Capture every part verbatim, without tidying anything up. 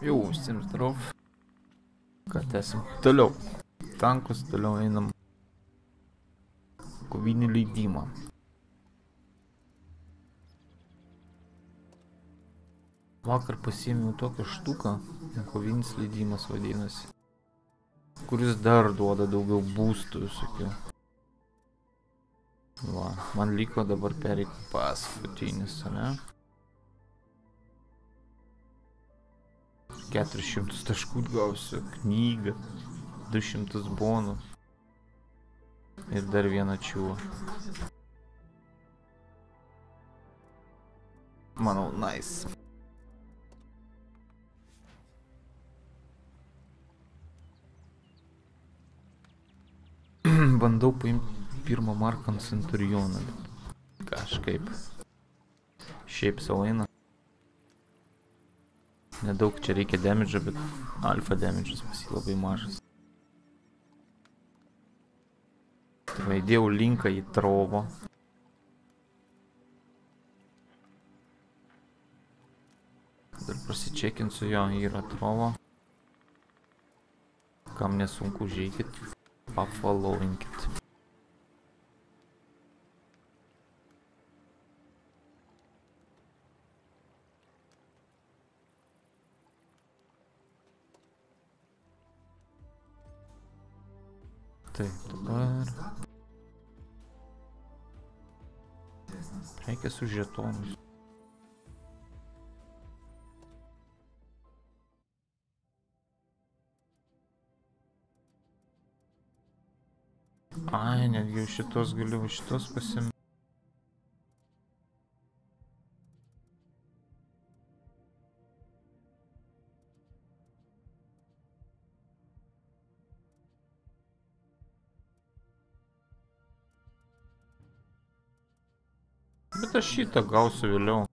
Jau, всем здоров. Ką tęsim? Toliau. Tankus, toliau einam. Kovinį leidimą. Vakar pasiėmiau tokią štuką, kovinis leidimas vadinasi, kuris dar duoda daugiau boostų visokių. Va, man liko dabar pereiti paskutinis, ne? keturis šimtus taškų gausiu, knygą, du šimtus bonų ir dar vieną čiūvą. Manau, nice. Bandau paimti pirmą marką ant Centurioną, bet kažkaip šiaip savo eina. Nedaug čia reikia damidžo, bet alfa damidžas pas jį labai mažas. Tai įdėjau linką į Trovo. Dar prasičekinsiu jo, yra Trovo. Kam nesunku, užeikit, pafollowinkit. Taip, dabar reikia su žetonus. Ai, netgi šitos galiu, šitos pasim. Bet aš šitą gausiu vėliau.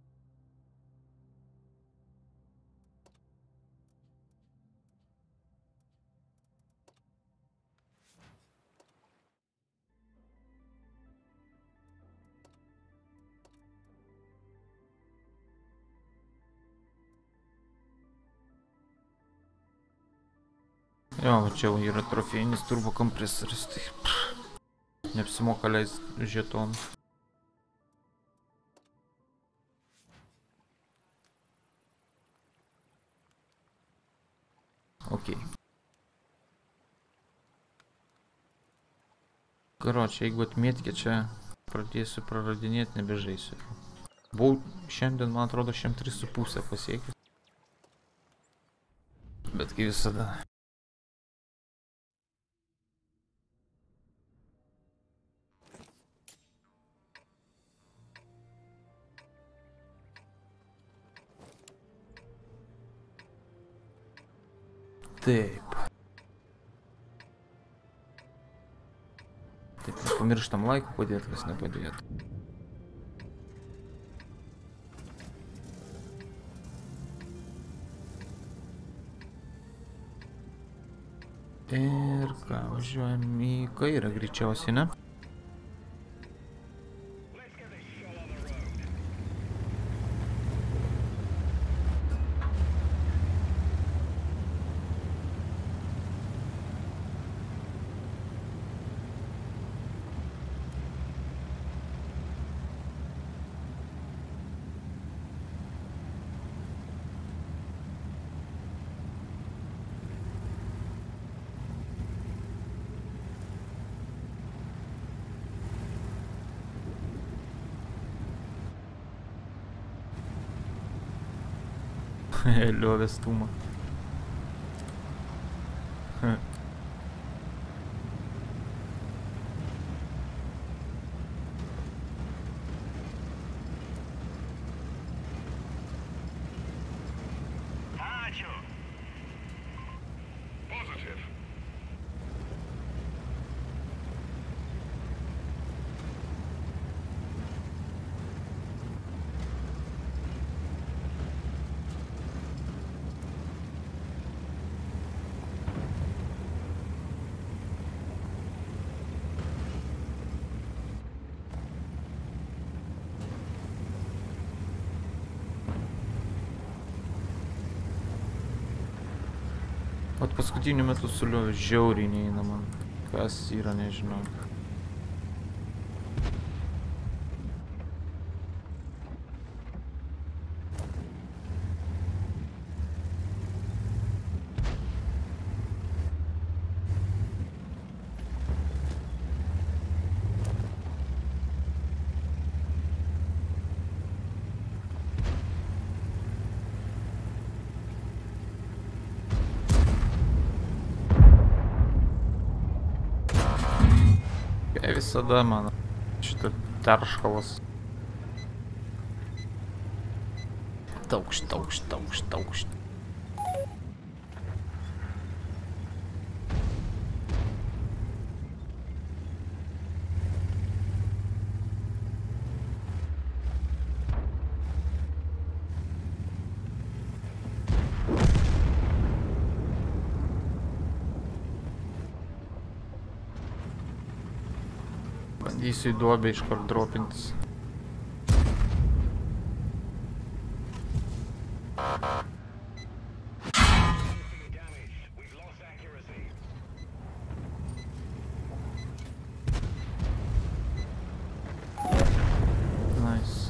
Jo, čia yra trofėjinis turbo kompresoris, tai pff, neapsimoka leisti žetonų. Okei. Karočią, jeigu atmėtkė čia, pradėsiu praradinėti, nebežaisiu. Buvau šiandien, man atrodo, šiandien tris su pusę pasiekęs. Bet kaip visada. Taip. Taip, nepamirštam laikų padėti, kas nepadėtų. Ir ką, važiuojam į kairę greičiausiai, ne? Liovės stūmą. paskutiniu metu suliovė žiauriai neina man. Kas yra, nežinau. Visada man šitą terškalas. Taukšt, taukšt, taukšt, taukšt. Bandysiu į duobę iškart dropintis. Nice.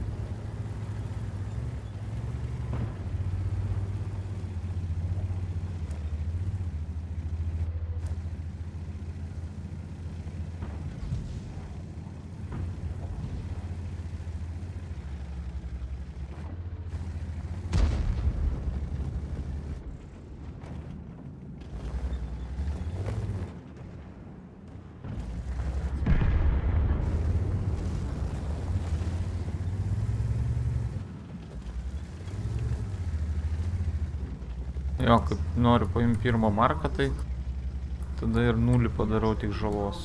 Jo, kaip noriu paimti pirmą marką, tai tada ir nulį padarau tik žalos.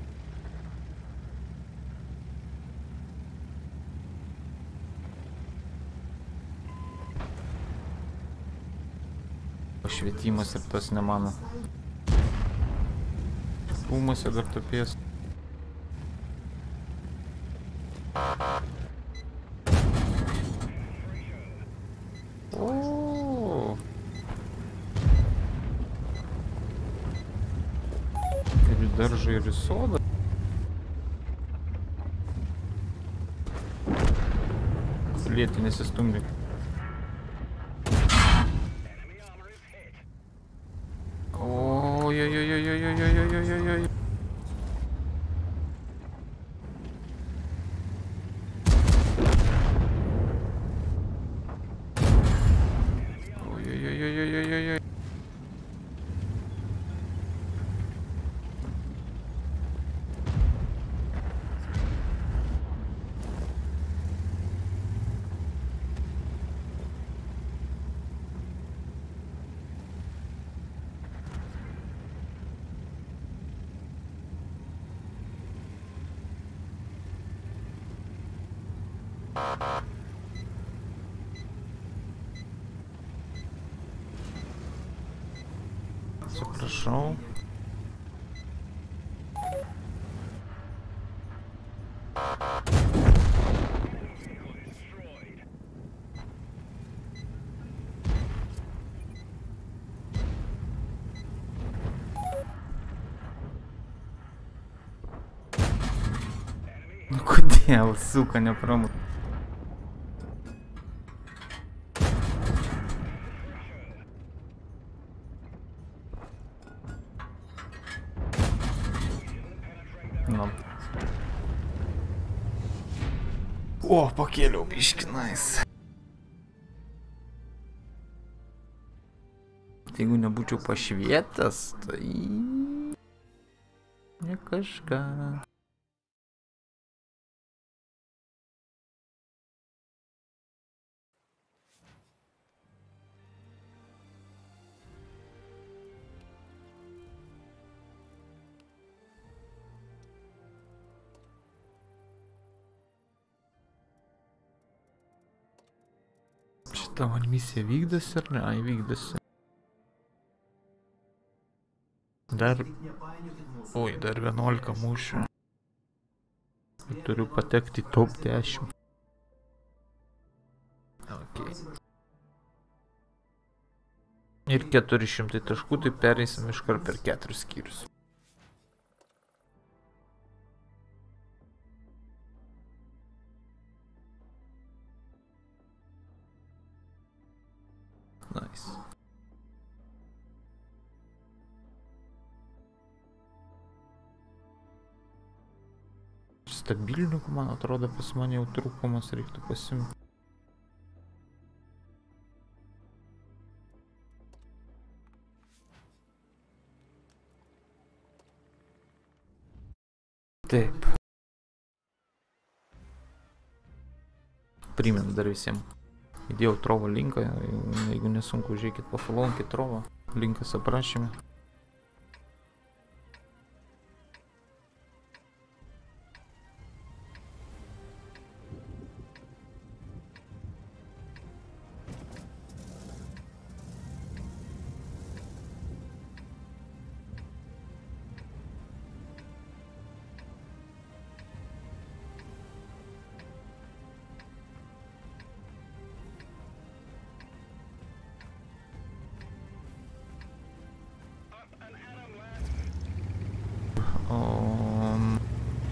Švietimas ir tas ne mano. Kūmuose dar tupės. Daržą ir į sodą. Lėti nesistumdyk. Ojojojojojojojojojojojojojoj. Ojojojojojojojoj. Atsiprašau. Nu kodėl, suka, nepramu. Nu. O, pakėliau biškį, nice. Jeigu nebūčiau pašvietęs, tai... ne kažką. Šitą man misija vykdosi ar ne? Ai, vykdosi. Dar... Oi, dar vienuolika mūšių. Turiu patekti top dešimt. Ok. Ir keturi šimtai taškų, tai pereisim iškart per keturis skyrius. Nice. Stabilininkų, man atrodo, pas mane jau trūkumas, reiktų pasimti. Taip. Primenu dar visiems. Įdėjau Trovo linką, jeigu nesunku, žiūrėkit, pafollowinkit Trovo. Linkas aprašyme. Um,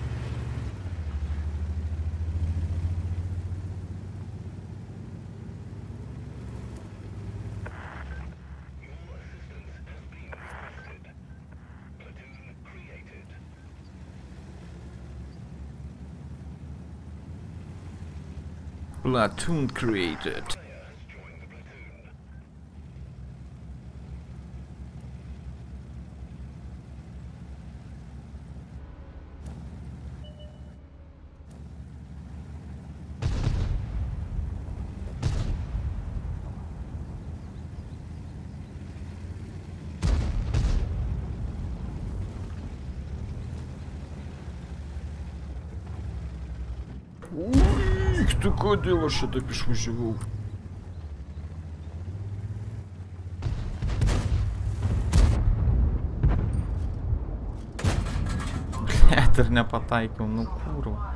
Platoon created. Ui, tu kodėl aš čia taip išvažiavau? Net ir nepataikiau, nu kurva.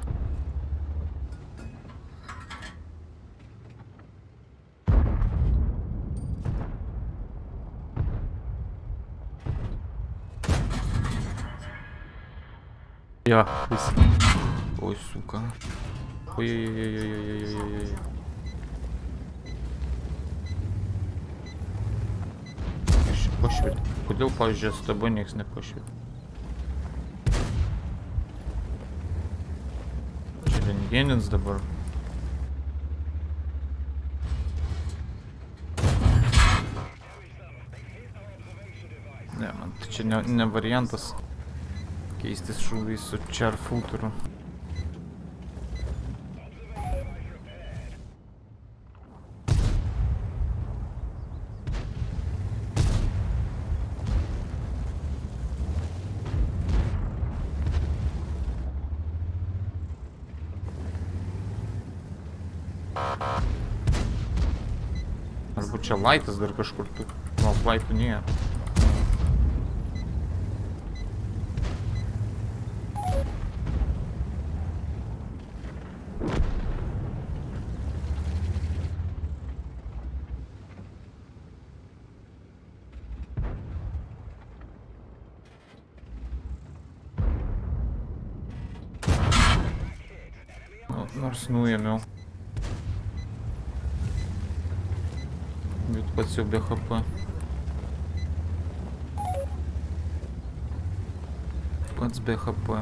Jo, visi. Oi, suka. Oi, oi, oi, oi, oi, oi, oi, oi. Aš pašvietė. Kodėl, pavyzdžiui, S T B nieks nepašvietė? Čia rentgenins dabar. Ne, man tai čia ne, ne variantas keistis šūviai su čarfuturu. Arba čia laitas dar kažkur tu. Gal laitų nėra. Nors nuėmiau. Bet pats jau be H P. Pats be H P.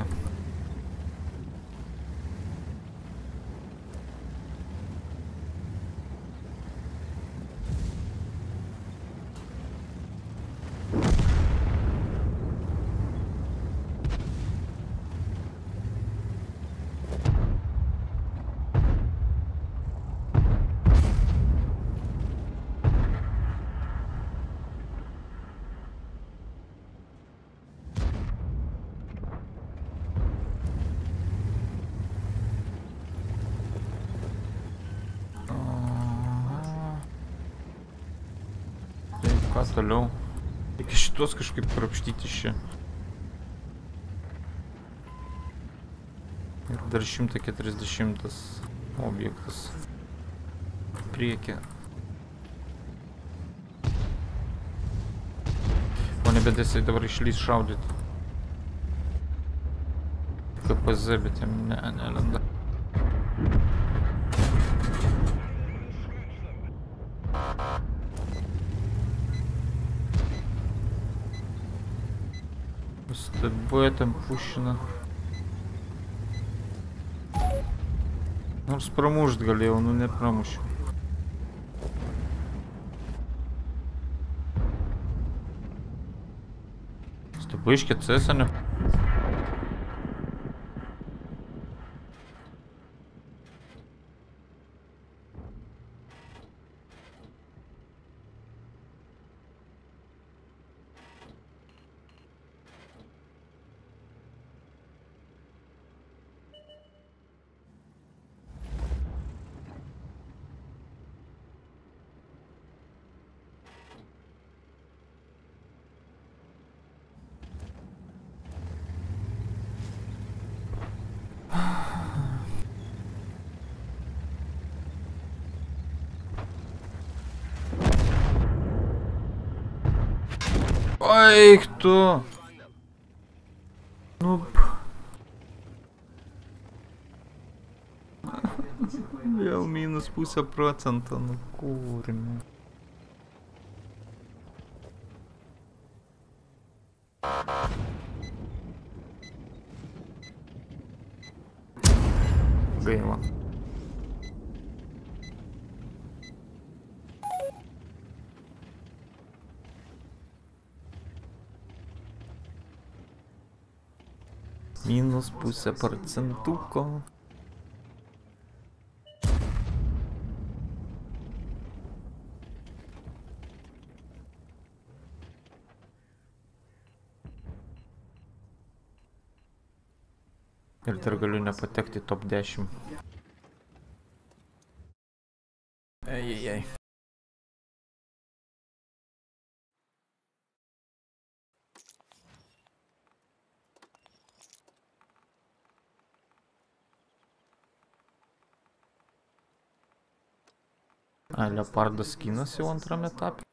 Ką toliau? Reikia šitos kažkaip krapštyti iš čia. Ir dar šimtas keturiasdešimtas objektas. Priekį. nebent jisai dabar išlys šaudyti. K P Z, bet jam ne, nelenda. С тобой там пущено. Nors pramušt galėjau, nu nepramušiau. S тобой iškė cėsanio. Ой, кто? Ну... Vėl minus pusę procento, nu kūrime. Gaila. Minus pusę procentuko. Ir dar galiu nepatekti top dešimt. Ejejej. A, leopardas skinas jau antrame etape.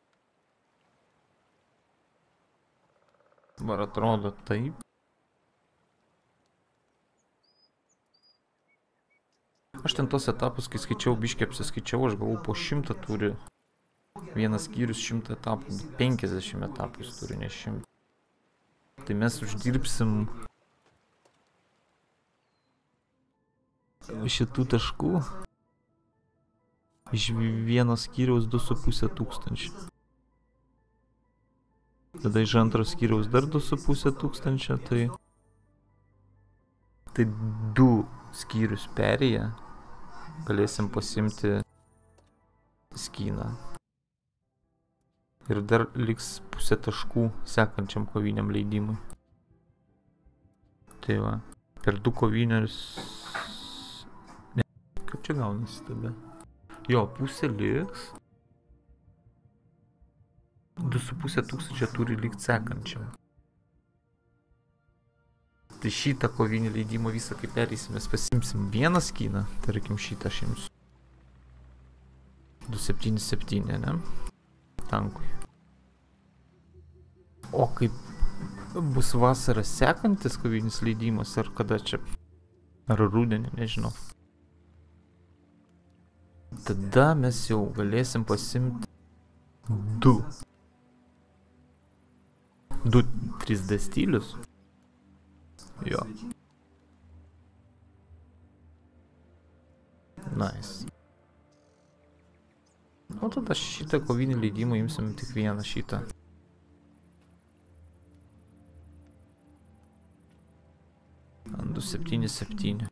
Dabar atrodo taip. Aš ten tos etapus, kai skaičiau, biškį apsiskaičiau, aš galvau po šimtą turi. Vienas skyrius šimtą etapų, penkiasdešimt etapų jis turi, ne šimtą. Tai mes uždirbsim šitų taškų iš vieno skyriaus du su puse tūkstančio. Tada iš antro skyriaus dar du su puse tūkstančio, tai tai du skyrius perėję galėsim pasimti skyną. Ir dar liks pusė taškų sekančiam koviniam leidimui. Tai va, per du kovinius... Ne, kaip čia gaunasi tada? Jo, pusė liks. Du su pusė tūkstančio turi likt sekančiam. Tai šitą kovinį leidimą visą, kai perėsim, mes pasimsim vieną skyną, tarkim šitą aš imsiu. du septyni septyni, ne? Tankui. O kaip bus vasara sekantis kovinis leidimas, ar kada čia? Ar rudenį, nežinau. Tada mes jau galėsim pasimti du. Du trys D stilius. Jo. Nice. O tada šitą kovinį leidimą imsim tik vieną šitą. du septyni septyni.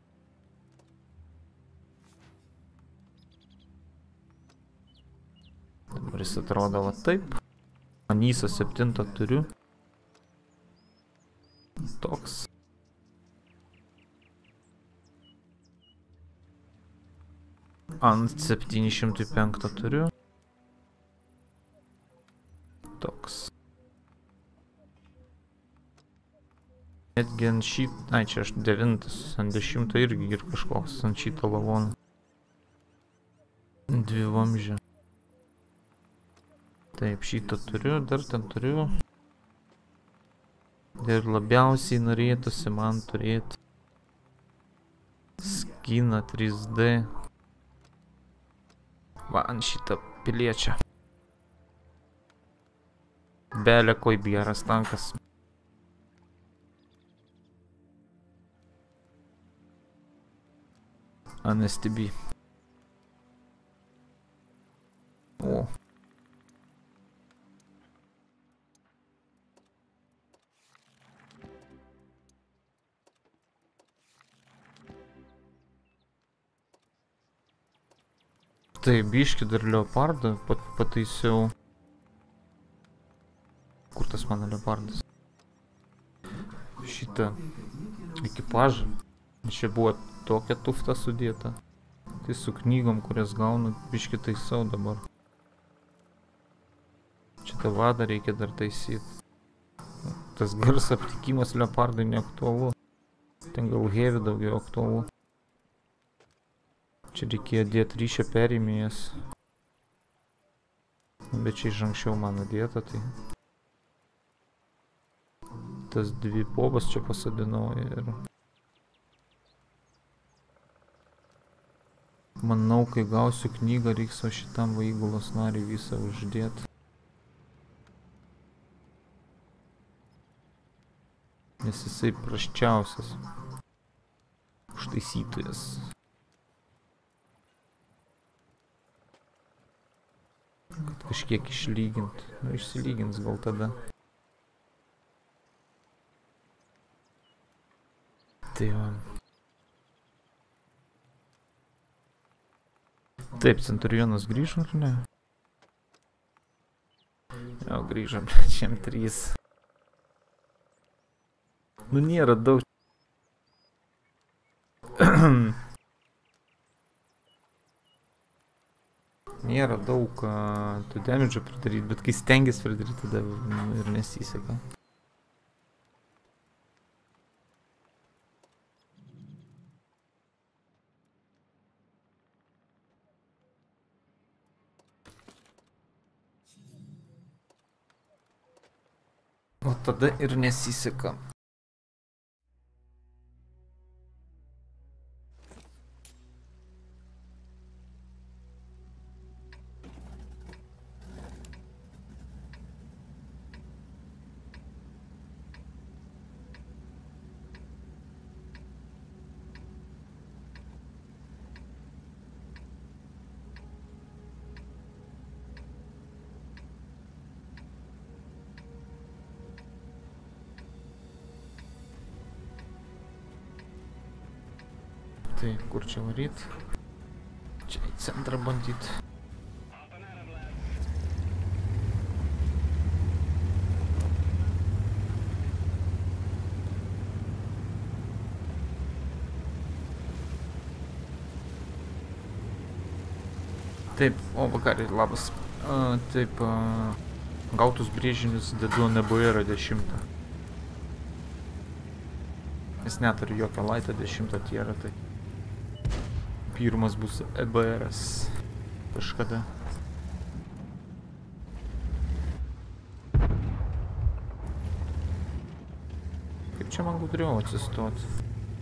Dabar jis atrodo va taip. Anysą septintą turiu. Toks. Ant septyni šimtai penktą turiu. Toks. Netgi ant šit... Ai, čia aš devintas. Ant dešimto irgi ir kažkoks ant šito lavono. Dvi vamžė. Taip, šitą turiu. Dar ten turiu. Ir labiausiai norėtųsi man turėti skiną trys D. Va, ant šitą piliečą. Belė koi geras tankas. An S T B. O. Tai biški dar leopardą pat, pataisiau. Kur tas mano leopardas? Šitą ekipažą. Čia buvo tokia tufta sudėta. Tai su knygom, kurias gaunu, biški taisau dabar. Šitą vadą reikia dar taisyti. Tas garso aptikimas leopardai neaktualu. Ten gal heavy daugiau aktualu. Čia reikėjo dėti ryšio perėmėjas. Bet čia iš anksčiau mano dėta, tai... Tas dvi bobas čia pasadinau ir... Manau, kai gausiu knygą, reiks o šitam va įgulos nariui visą uždėti. Nes jisai prasčiausias. Užtaisytojas. Kad kažkiek išlygint. Nu, išsilygins gal tada. Tai va. Taip, Centurionas grįžo, ar ne? Jau grįžom, šiem trys. Nu, nėra daug. Nėra daug uh, tų damidžų pridaryti, bet kai stengės pridaryti, tada ir nesiseka. O tada ir nesiseka. Tai kur čia varyt? Čia į centrą bandyt. Taip, o vakariai, labas. A, taip, a, gautus brėžinius dedu ant E B R dešimtą. Nes neturiu jokio laito dešimtą tierą, tai... Pirmas bus E B R-as kažkada. Kaip čia man gudriau atsistoti?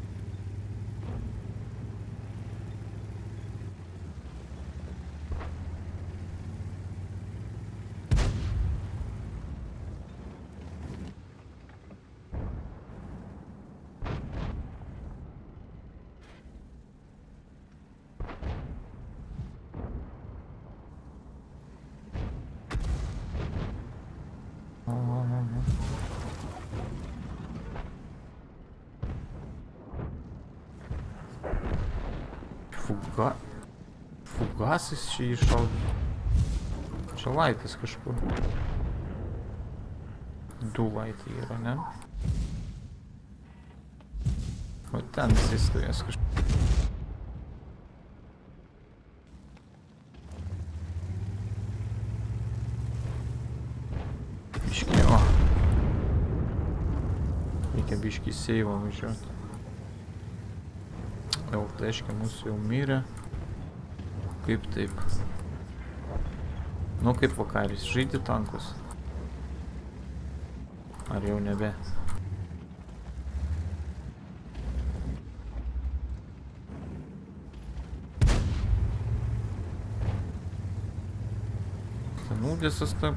Fuga... Fugasis čia iššaudė. Čia laitas kažkur. Du laitai yra, ne? O ten jisai stovės kažkur. Biškį, o. Reikia biškį seivą važiuoti. Jau tai aiškiai mūsų jau mirė. Kaip taip? Nu kaip vakaris, žaidži tankus? Ar jau nebe? Udėsas tą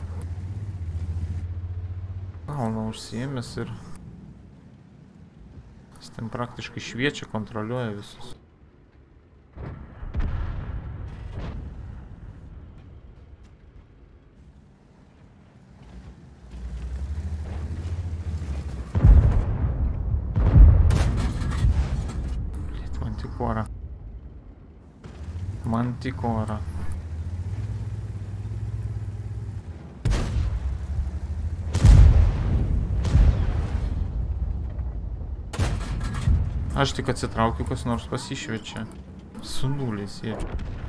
kalną užsiėmęs ir jis ten praktiškai šviečia, kontroliuoja visus. Blit, mantikora. Mantikora. Aš tik atsitraukiu, kas nors pasišviečia. Su nuliais sėdžiu.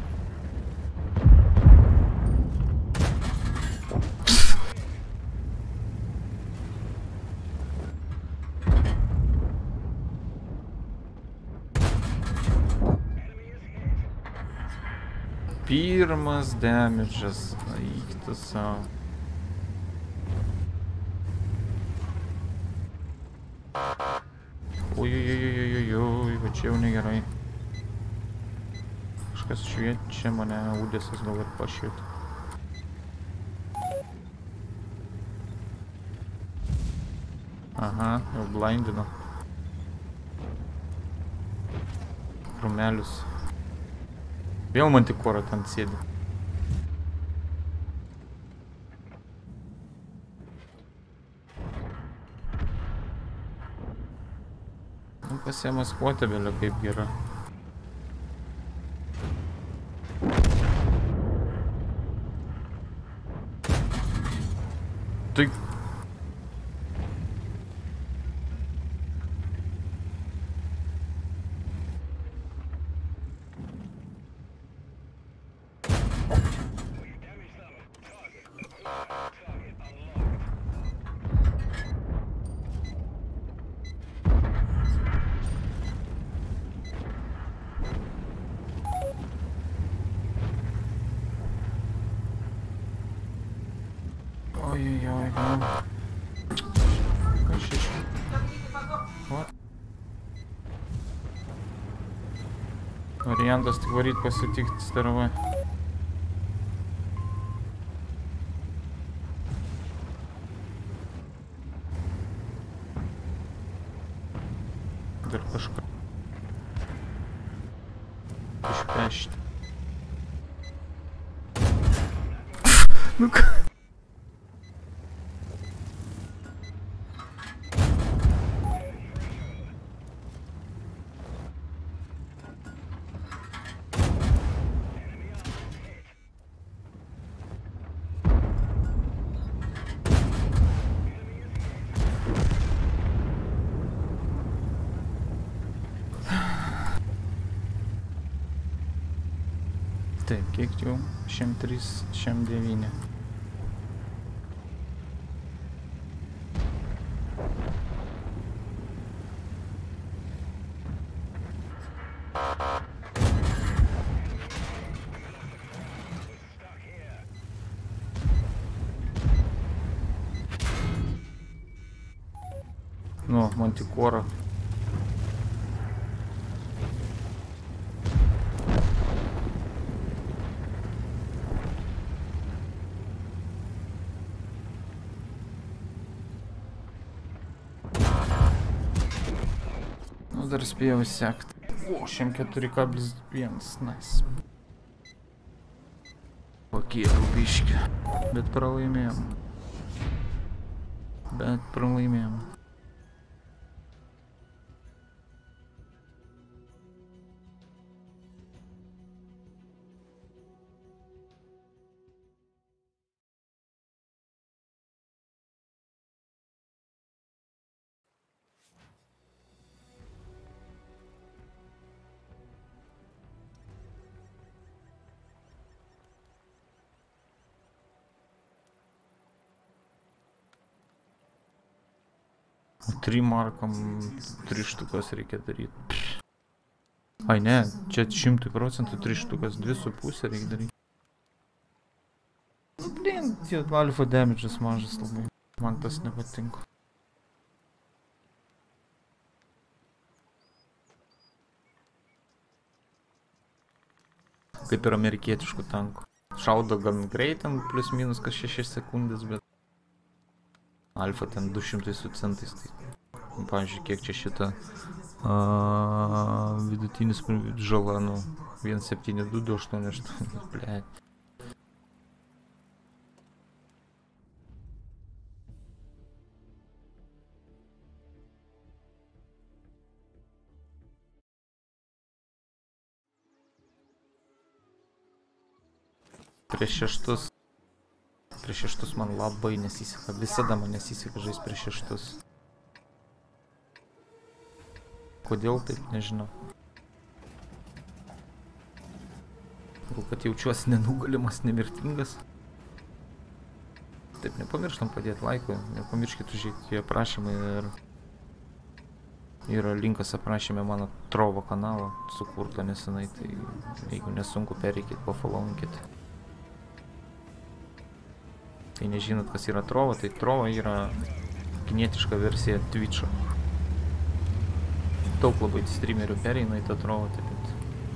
Pirmas damage'as. Eik tu savo. Ojojojojojojoj, va čia jau negerai. Kažkas šviečia mane, Udėsas gal ir pašvietė. Aha, jau blindino. Krumelius. Vėl mantikora ten sėdi. Pasimaskuoti vėliau kaip yra. Tai... Ojojoj, gal. Kas iš? What? Variantas tik varyt pasitikt staravai. Dar kažką. Išpešti. Nu ką? Taip, kiek jau? šimtas trys, šimtas devyni. Nu, mantikora. Dar spėjau sekti. O, šimtas keturi kablis vienas, nice. Pakėliau biškį. Bet pralaimėjom. Bet pralaimėjom. Trim markam tris štukas reikia daryti. Ai ne, čia šimtų procentų tris štukas, dvi su pusė reikia daryti. Blin, tie alfa damage'as mažas labai. Man tas nepatinka. Kaip ir amerikietiškų tankų. šaudo gan greit, ten plius minus kas šešias sekundės, bet alfa ten du šimtai su centais. Tai, pavyzdžiui, kiek čia šita a, vidutinis žala, nu, vienas septyni du du aštuoni aštuoni, blėt. Prieš šeštus. Prieš šeštus man labai nesiseka. Visada man nesiseka žaisti prieš šeštus. Kodėl taip, nežinau. Gal kad jaučiuosi nenugalimas, nemirtingas. Taip, nepamirštam padėti laikų. Nepamirškit užėti aprašymą ir... Yra linkas aprašyme mano Trovo kanalo sukurto nesenai, tai jeigu nesunku pereikit, pafollowinkit. Tai nežinot, kas yra Trova, tai Trova yra kinietiška versija Twitch'o. Daug labai streamerių pereina į tą Trovą, taip pat.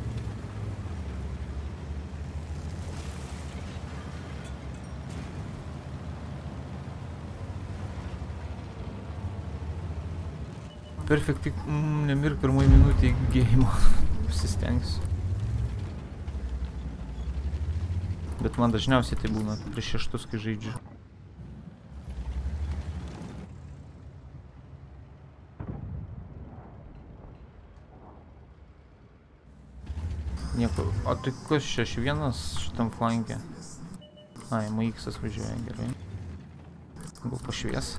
Perfekt, tik mm, nemirk pirmoj minutėj gėjimo. Pasistengsiu. Bet man dažniausiai tai būna prieš šeštus, kai žaidžiu. Nieko. O tai kas čia, aš vienas šitam flanke? Ai, M X-as važiuoja, gerai. Gal pašvies.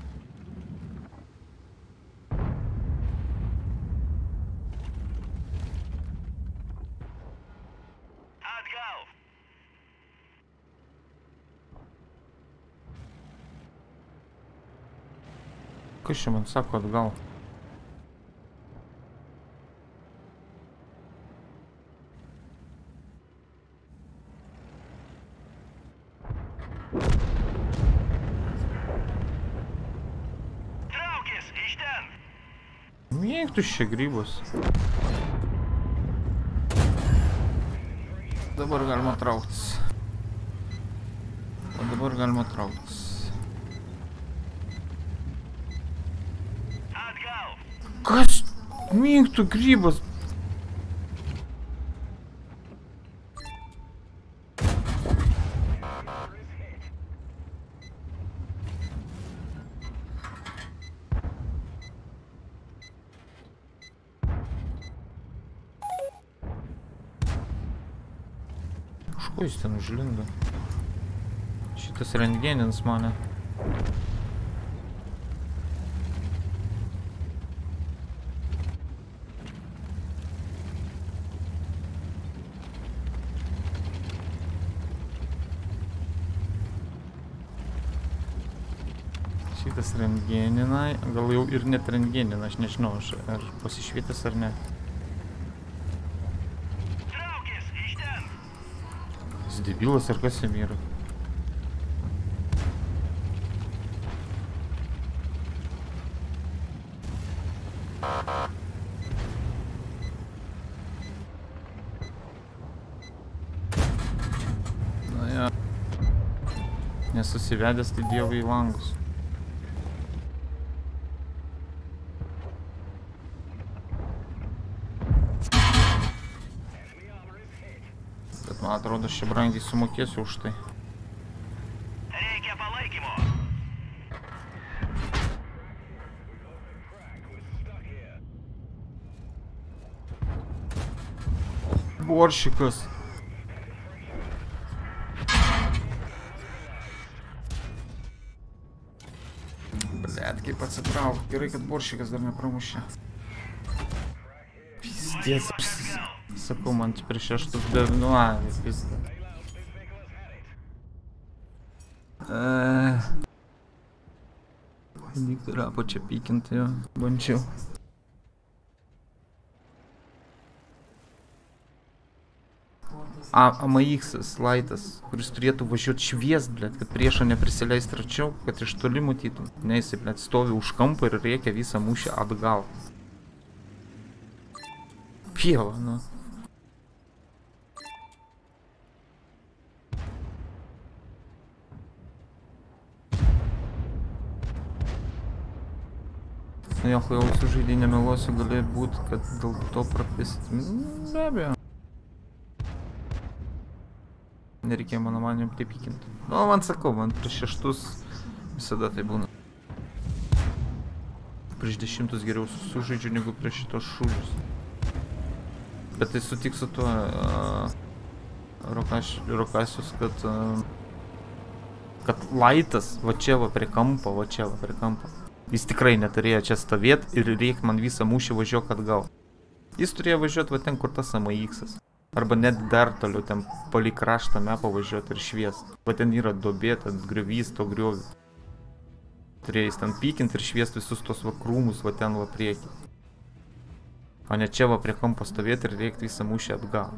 Kas čia man sako atgal? Traukis iš ten! Mėgtus čia grybus. Dabar galima trauktis. O dabar galima trauktis. Kas mėgtų grybas? Už ko jis ten užlindo? Šitas rentgenins mane. Šitas rentgenina, gal jau ir net rentgenina, aš nežinau, aš ar pasišvietęs ar ne. Traukis iš ten! Jis debilas ar kas jam yra? Na ja. Nesusivedęs tai dievai į langus. Man atrodo, aš čia brangiai sumokėsiu už tai. Reikia palaikymo! Boršikas. Blet, kaip atsitrauk. Gerai, kad boršikas dar nepramušė. Pizdės, aš sakau, man čia prieš šeštus devinu, a, vis pizda. Lyg tai rapo čia pykinti, jo, bandžiau. A, M X-as, laitas, kuris turėtų važiuoti šviest, blet, kad priešą neprisileist arčiau, kad iš toli matytum. Ne, jisai, blet, stovi už kampą ir reikia visą mūšį atgal. Pieva, nu. Nu jo, jau su žaidinė meluosiu, gali būt, kad dėl to prapisit. Be abejo. Nereikėjo mano manim taip įkinti. Nu, man sakau, man prieš šeštus visada tai būna. Prieš dešimtus geriau sužaidžiu, negu prieš šitos šūdžius. Bet tai sutik su tuo uh, rokas, Rokasius, kad uh, kad laitas va čia va prie kampo, va čia va prie kampo. Jis tikrai neturėjo čia stovėti ir reik man visą mūšį važiuok atgal. Jis turėjo važiuoti va ten, kur tas A M X-as. Arba net dar toliau ten palei kraštą mepą važiuoti ir šviest. Va ten yra duobė, ten griovys to griovių. Turėjo jis ten pykinti ir šviest visus tos va krūmus va ten va priekį. O ne čia va prie kampo stovėti ir reikti visą mūšį atgal.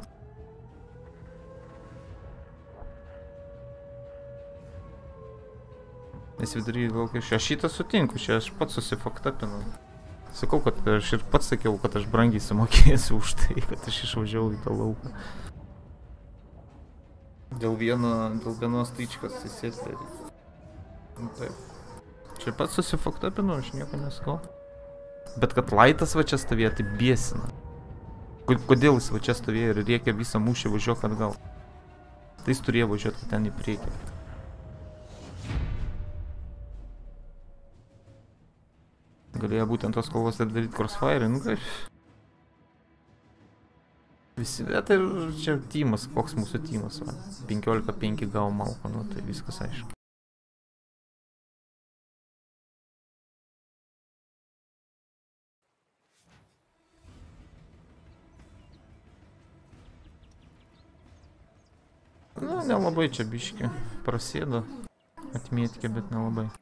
Nes vidury Vilkešio. Aš šitą sutinku, čia aš pats susifaktapinu. Sakau, kad aš ir pats sakiau, kad aš brangiai sumokėsiu už tai, kad aš išvažiavau į tą lauką. Dėl vieno, dėl vienos tyčkos įsėti. Nu taip. Čia pats susifaktapinu, aš nieko nesakau. Bet kad laitas va čia stovėjo, tai biesina. Kodėl jis va čia stovėjo ir reikia visą mūšį važiuok atgal. Tai jis turėjo važiuoti ten į priekį. Galėjo būtent tos kovos ir daryti crossfire, nu kaip... Visi, bet ir čia tymas, koks mūsų tymas, va. penkiolika penki gavo malko, nu tai viskas aišku. Nu, nelabai čia biški prasėdo, atmėtkė, bet nelabai.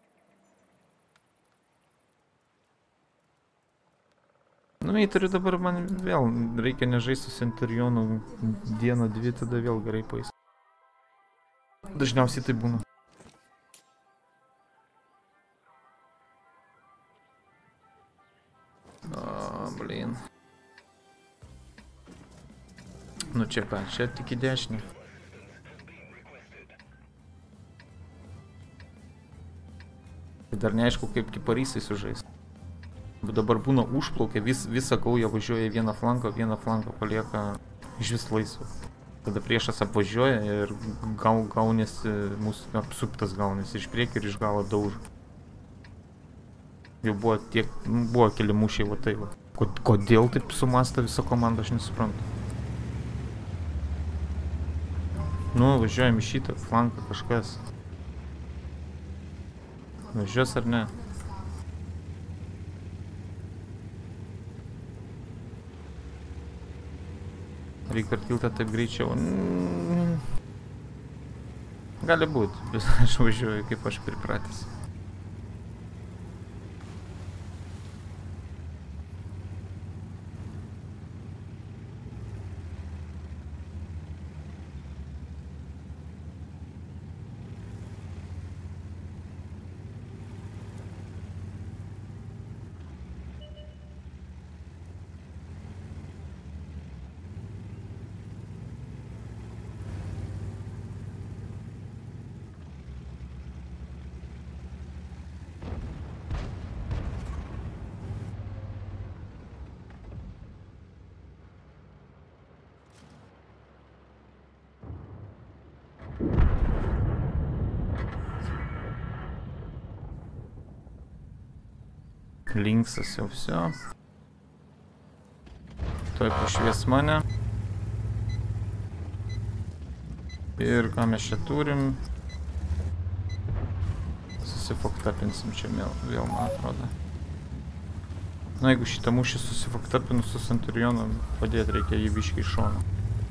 Nu, įtariu dabar man vėl reikia nežaisti su Centurionu dieną, dvi, tada vėl gerai pais. Dažniausiai tai būna. O, blin. Nu čia ką, čia tik į dešinį. Dar neaišku, kaip kiparisai sužais. Dabar būna užplaukia, vis, visą gaują važiuoja į vieną flanką, vieną flanką palieka iš vis laisvą. Tada priešas apvažiuoja ir gau, gaunėsi, mūsų apsuptas gaunėsi iš priekį ir iš galo daužo. Jau buvo tiek, buvo keli mūšiai va tai va. Kodėl taip sumasta visa komanda, aš nesuprantu. Nu, važiuojam į šitą flanką kažkas. Važiuos ar ne? Reikia per tiltą taip greičiau. Mm. Gali būt, bet aš važiuoju kaip aš pripratęs. Linksas jau всё. Tuoj pašvies mane. Ir ką mes čia turim? Susifaktapinsim čia vėl, vėl man atrodo. Na, jeigu šitą mūšį susifaktapinu su Centurionu, padėti reikia jį biškį iš šono.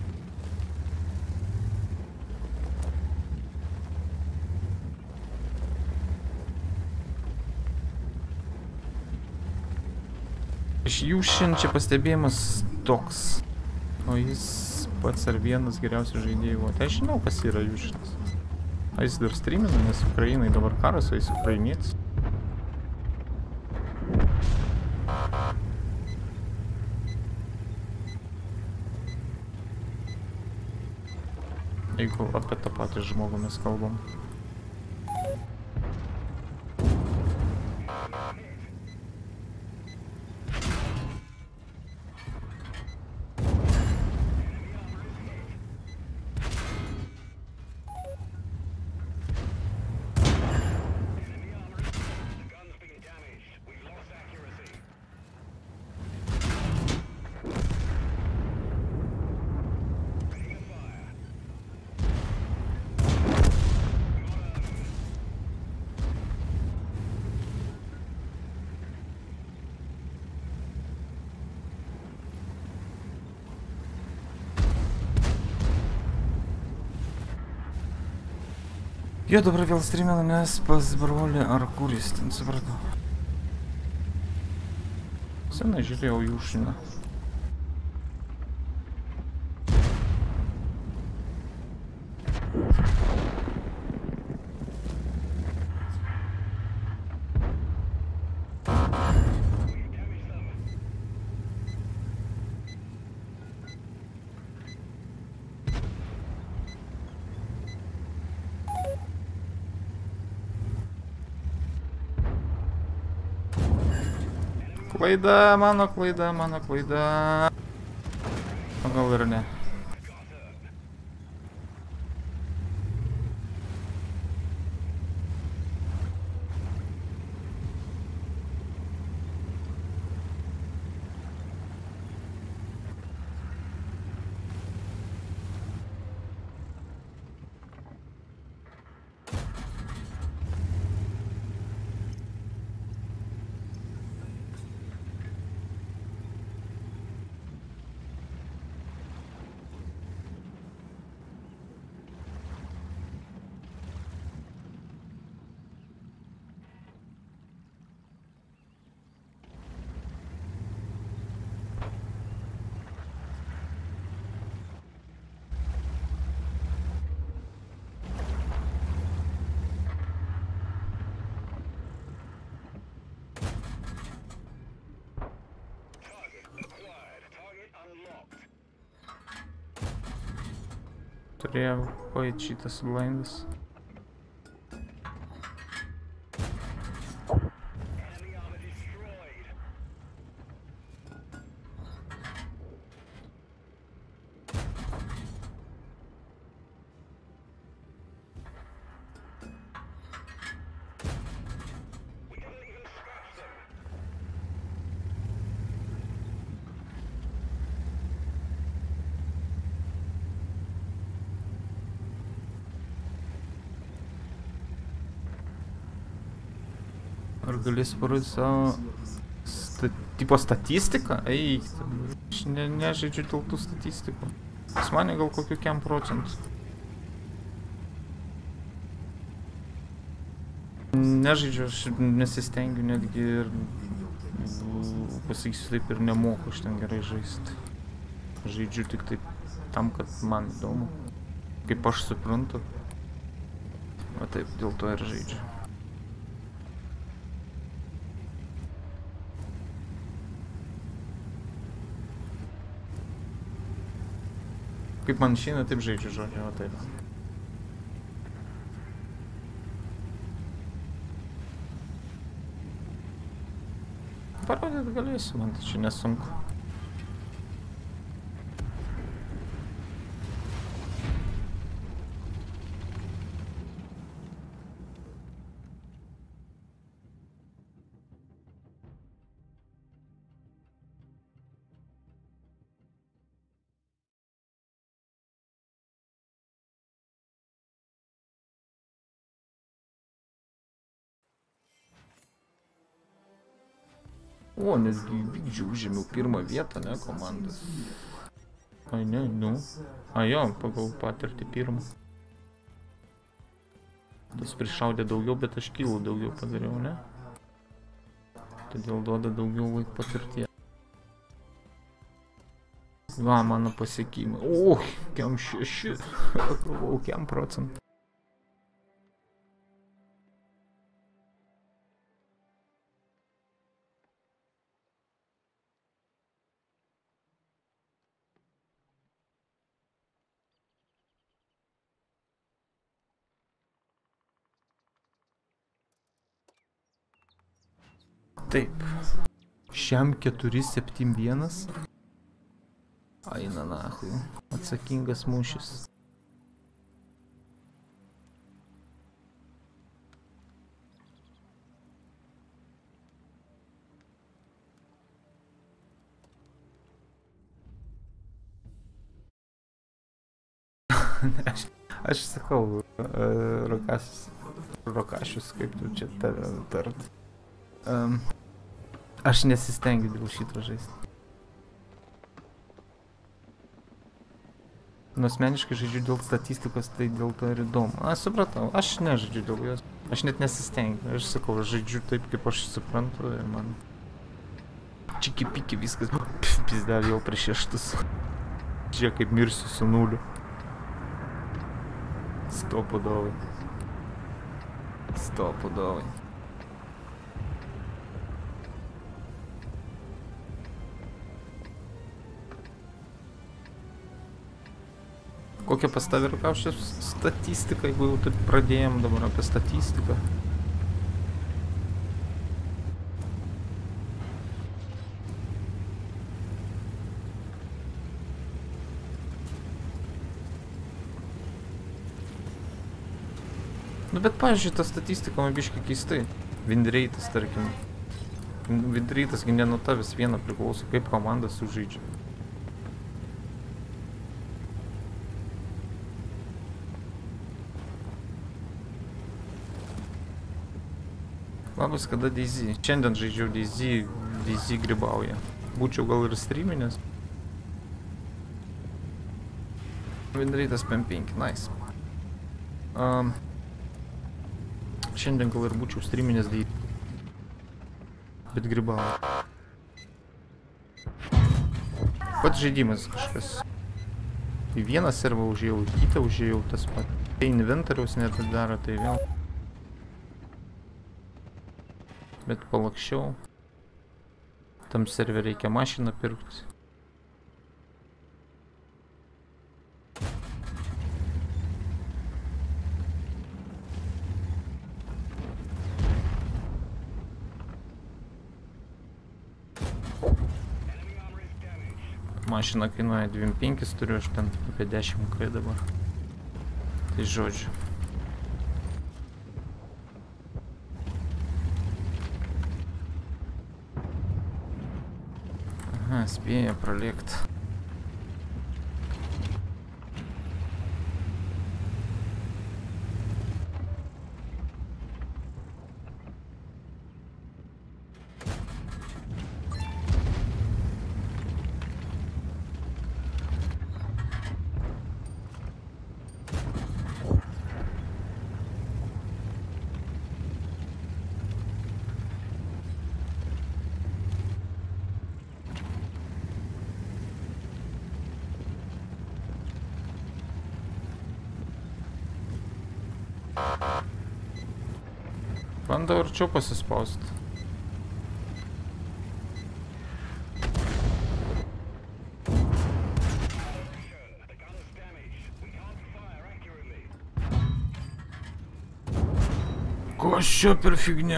Iš jų šiandien čia pastebėjimas toks, o jis pats ar vienas geriausių žaidėjų. Tai aš žinau, kas yra Jušinas. A jis dar streamina, nes Ukrainai dabar karas, o jis ukrainietis. Jeigu apie tą patį žmogų mes kalbam. Jo, dabar vėl streaminu, nes pas brolį ar kuris, ten supratau. Senai žiūrėjau jų šiną. Klaida, mano klaida, mano klaida. O gal ir ne. Turėjau paėt šitas blindas. Ar galėsi parodyti savo sta tipo statistiką? Eik, aš ne, nežaidžiu dėl tų statistikų. Pas mane gal kokiu kem procentų. Nežaidžiu, aš nesistengiu netgi ir pasakysiu taip ir nemoku aš ten gerai žaisti. Žaidžiu tik taip tam, kad man įdomu. Kaip aš suprantu. Va taip, dėl to ir žaidžiu. Kaip man išeina, taip žaidžiu žodžiu, o taip. Parodyti galėsiu, man tai čia nesunku. O, nesgi vykdžiu užėmiau pirmą vietą, ne, komandas. Ai, ne, nu. A, jo, pagal patirtį pirmą. Tas prišaudė daugiau, bet aš kilų daugiau padariau, ne? Todėl duoda daugiau laik patirties. Va, mano pasiekimai. O, kem šeši. Galvau, kem procentų. Taip. Šiam keturi septyni vienas. Aina nahui. Atsakingas mūšis. aš, aš sakau, rokašius, rokašius, kaip tu čia tart. Um, aš nesistengiu dėl šito žaisti. Nu, asmeniškai žaidžiu dėl statistikos, tai dėl to ir įdomu. A, supratau, aš nežaidžiu dėl jos. Aš net nesistengiu. Aš sakau, aš žaidžiu taip, kaip aš suprantu ir man... Čiki piki viskas. Pizdėl jau prieš šeštus. Žiūrėk, kaip mirsiu su nuliu. Stopudovai. Stopudovai. Kokia pas tavę rūkauščia statistika, jeigu jau taip pradėjom dabar apie statistiką? Nu bet pavyzdžiui, ta statistika man biškai keistai. Windreitas, tarkim. Windreitas gi ne nuo tavęs viena priklauso, kaip komanda sužaidžia. Labas, kada Daisy. Šiandien žaidžiau Daisy, Daisy grybauja. Būčiau gal ir streaminės. Windreitas P M penki, nice. Um, šiandien gal ir būčiau streaminės Daisy. Bet grybauja. Pats žaidimas kažkas. Į vieną servą užėjau, į kitą užėjau, tas pat. Tai inventoriaus net daro, tai vėl. Bet palakščiau. Tam server reikia mašiną pirkti. Mašina kainuoja dvidešimt penkis, turiu aš ten apie dešimt k dabar. Tai žodžiu. Aha, spėja pralėkt. Bandau arčiau pasispaust. Kas čia per fignia?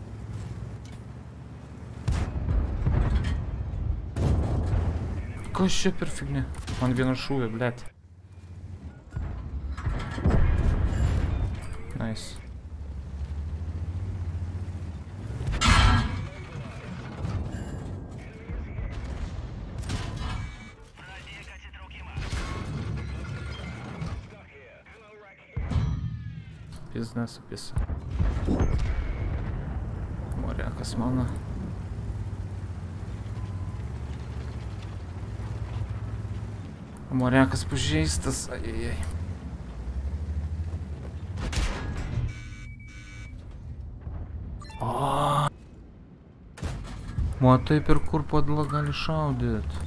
Kas čia per fignia? Man viena šūvė, blėt. Nice. Pizna supisa. Moriakas mano. Moriakas pažeistas, ajajai. O. Matai, per kur padla gali šaudyt.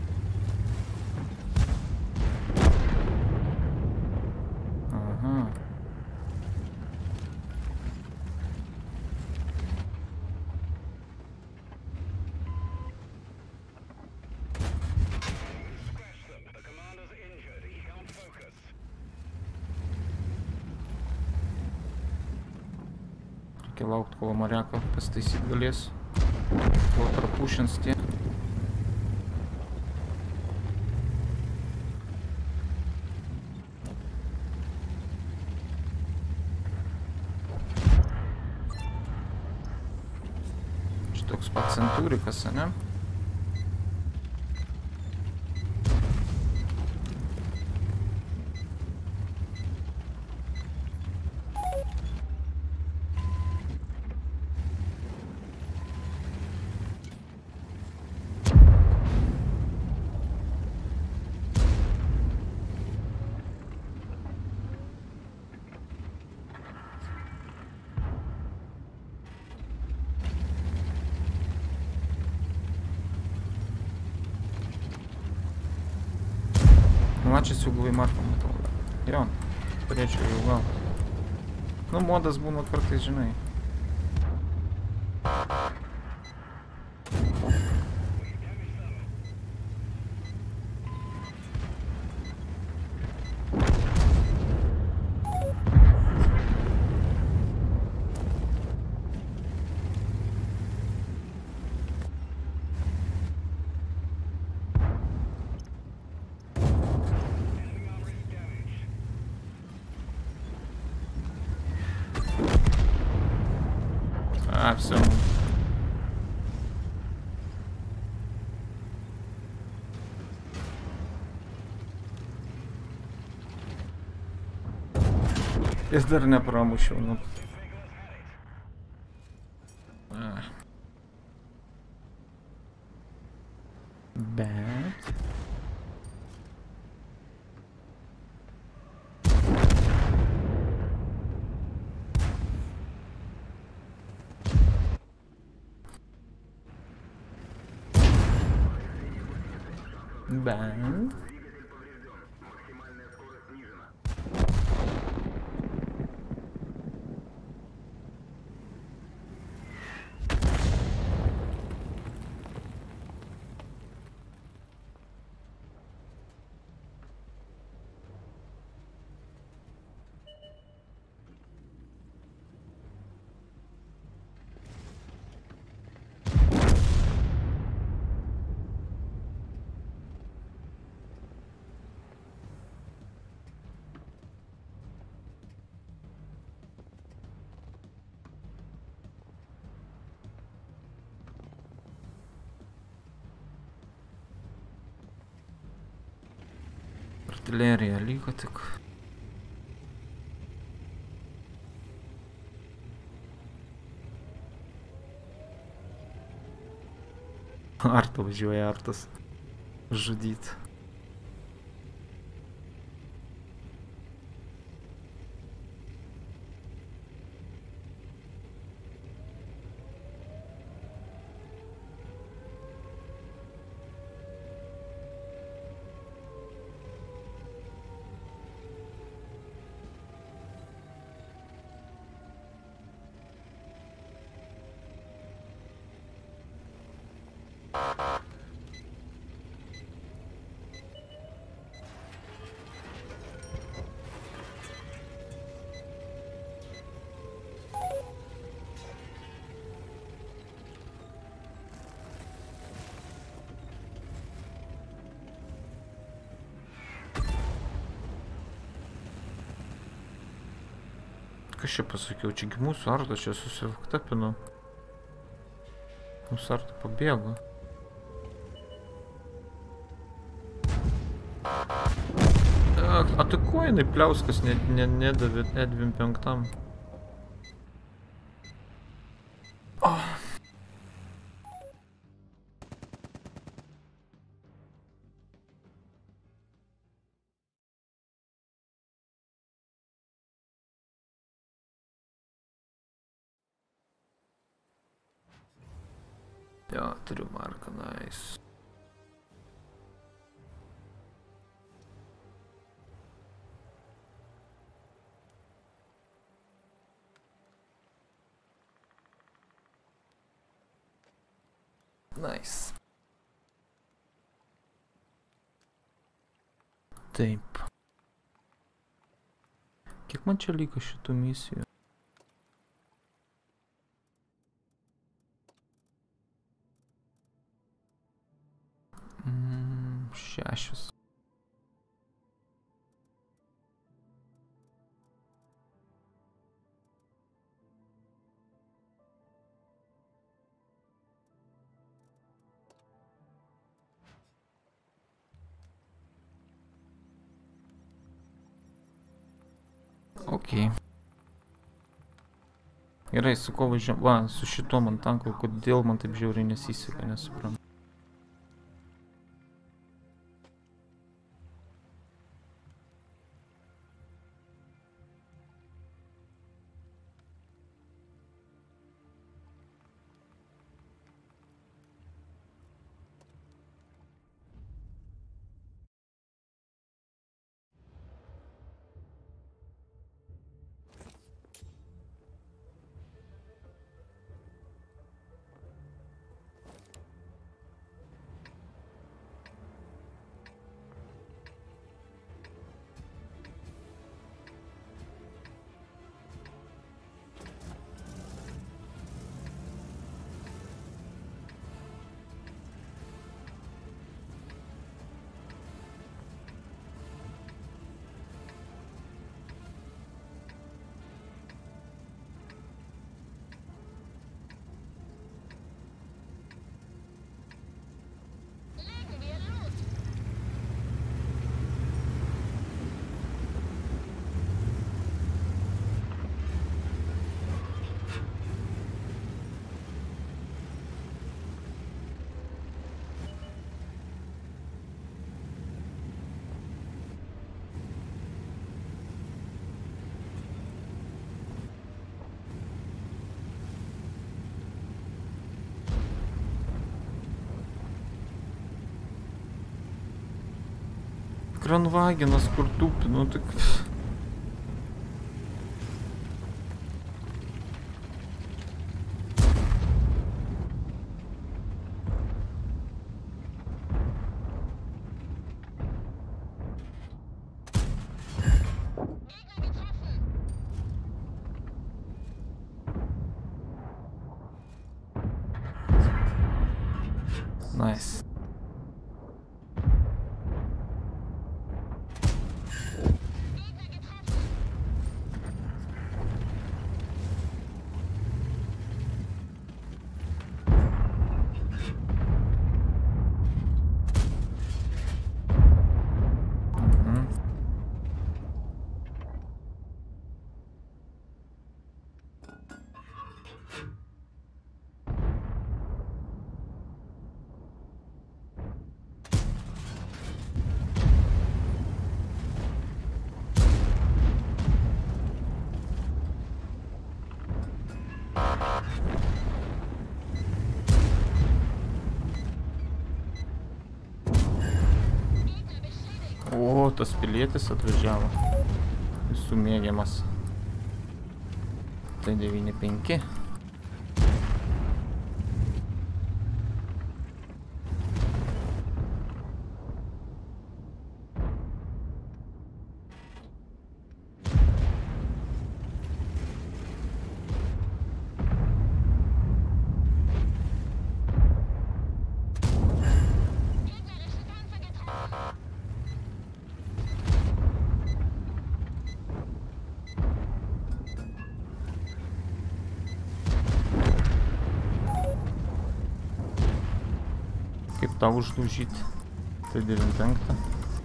Reikia laukt, kol Moriaką pastaisyt galės. Kol prapušins tie. Čia toks pats centūrikas, ane? čia siūluvai marką matau. Jo, turėčiau jau gal. Nu, modas būna kartais, žinai. А, все. Jis dar nepramušiau, nu. A. Bet... Bet... Artilerija liko tik. Arto važiuoja Artas žudyt. Kas čia pasakiau, čiagi mūsų Artas čia susivaktapino. Mūsų Artas pabėgo. Atakuoja jinai pliauskas, nedavė Edvin penktam. Jo, turiu marką, nice. Nice. Taip. Kiek man čia liko šitų misijų? Mm, šešios. Okei. Gerai, su ko važiuojam? Va, su šituo man tanku, kodėl man taip žiauriai nesiseka, nesuprantu. Kranvagenas kur tupi, nu tik... Nice. O, tas pilietis atvažiavo. Visų mėgiamas. Tai devyni penki. Kaip tau užlūžyti? Tai devyni penki.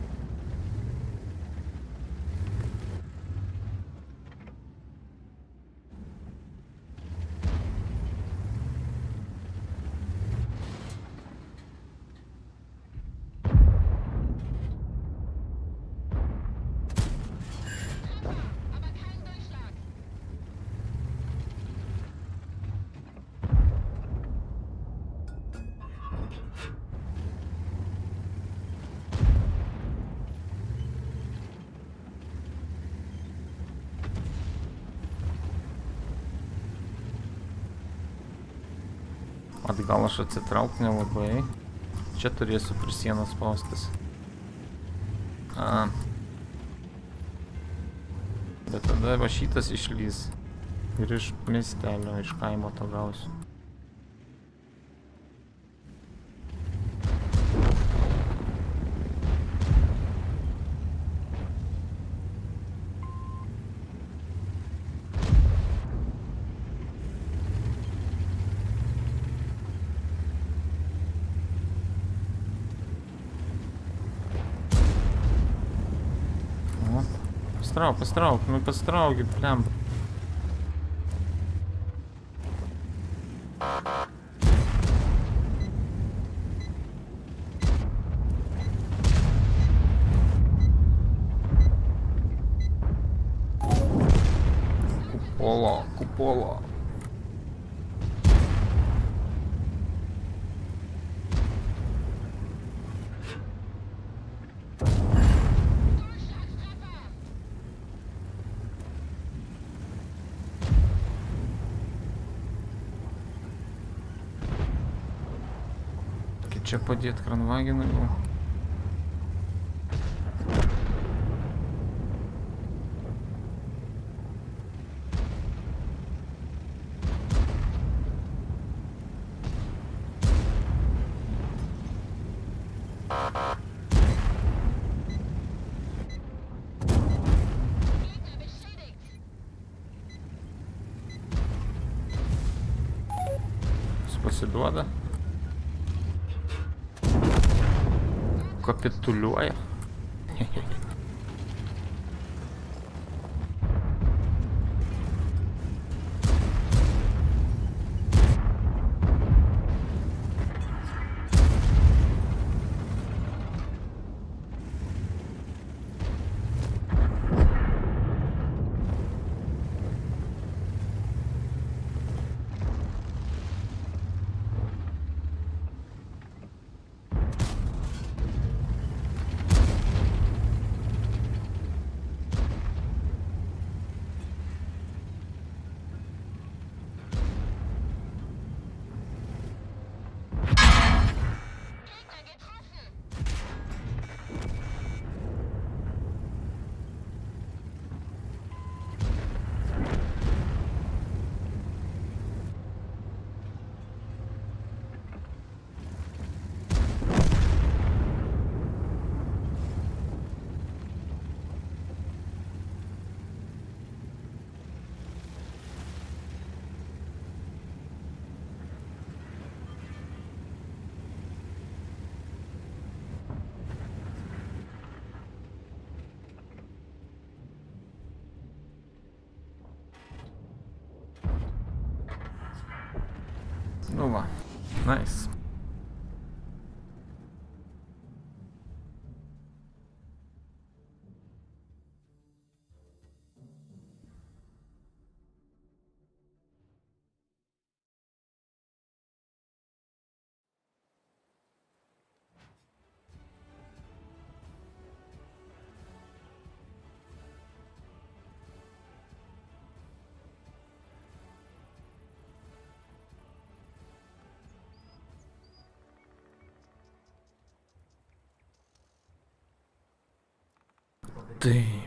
Atgal aš atsitrauk nelabai. Čia turėsiu prie sienos spaustis. A. Bet tada va šitas išlys. Ir iš miestelio, iš kaimo to gausiu. Pastrauk, pastrauk, nu pastrauki, blem. Kupola, kupola. Čia padėt Kranvagenui buvo. Jis pasiduoda. Kapituliuoja. Nu va, nice. Taip.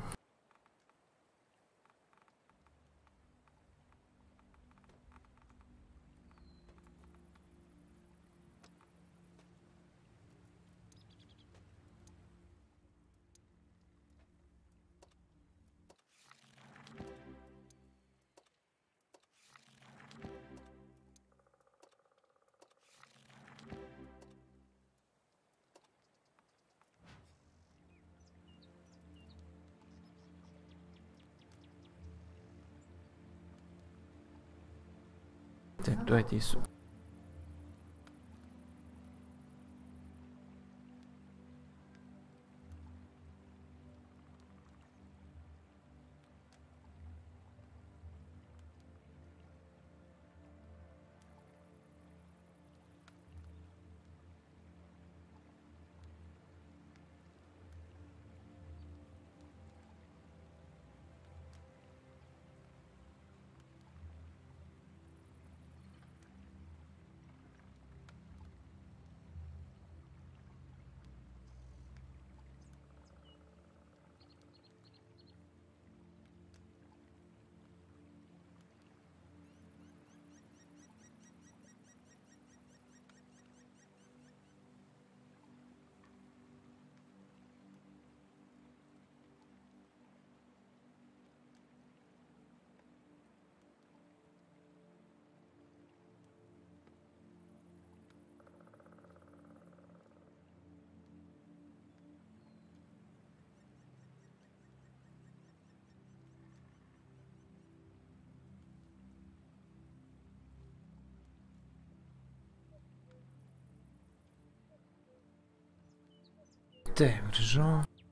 Taip, tu ateisiu. Taip, grįžau.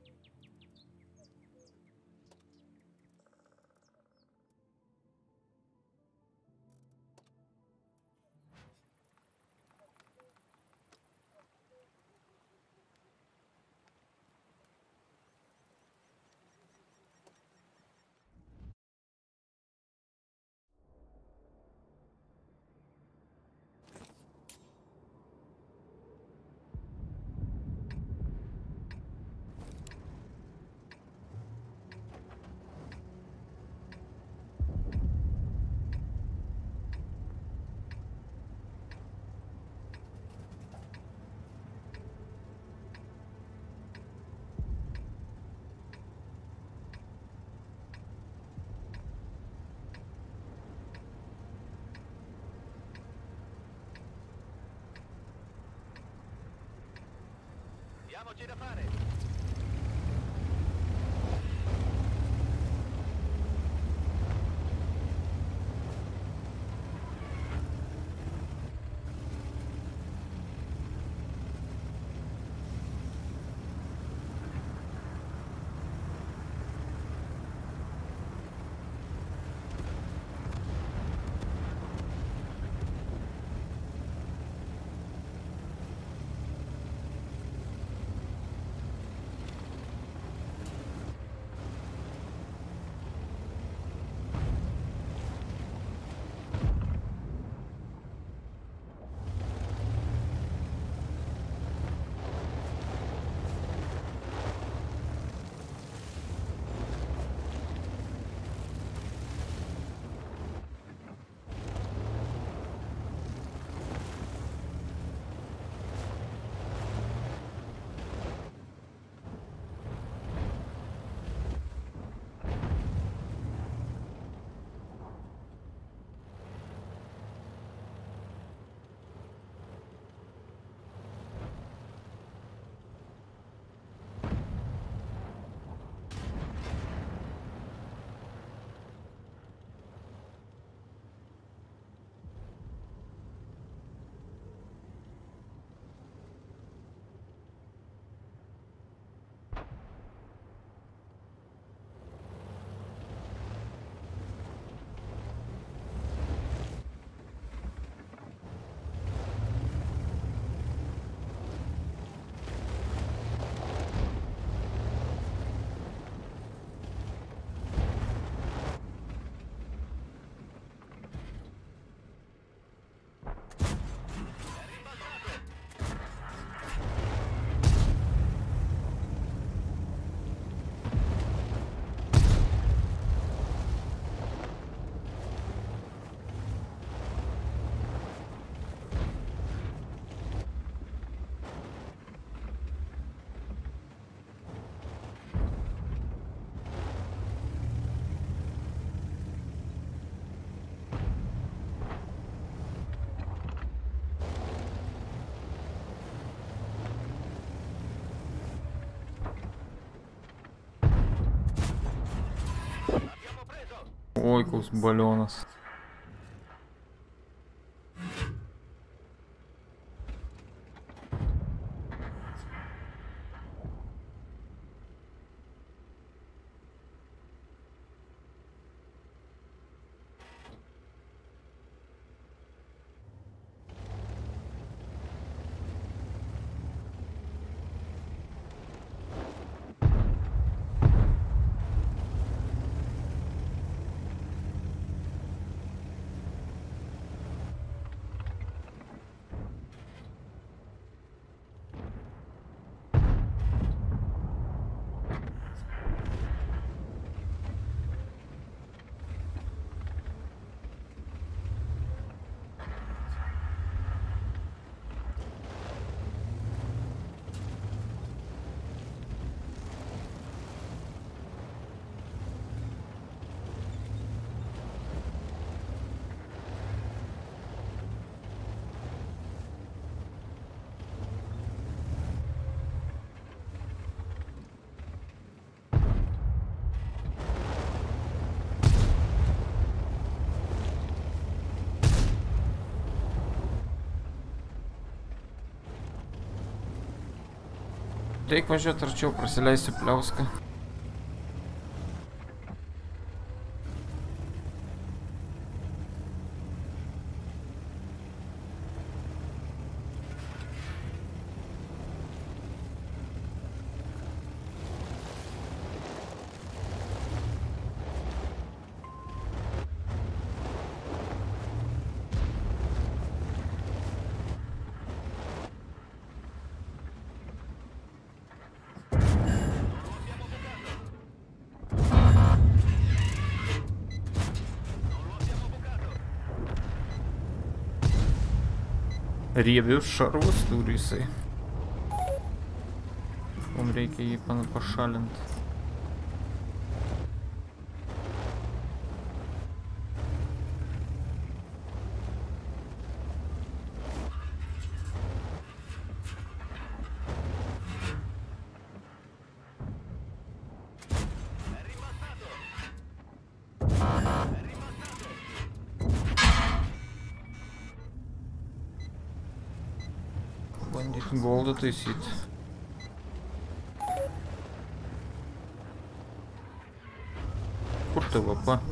Diamoci da fare. Oi, koks balionas. Reik važiuoti arčiau, prasileisiu pliauską. Riebius šarvus turi jisai. Mums reikia jį pašalinti. Bandyt goldą taisyti. Kur tai V P?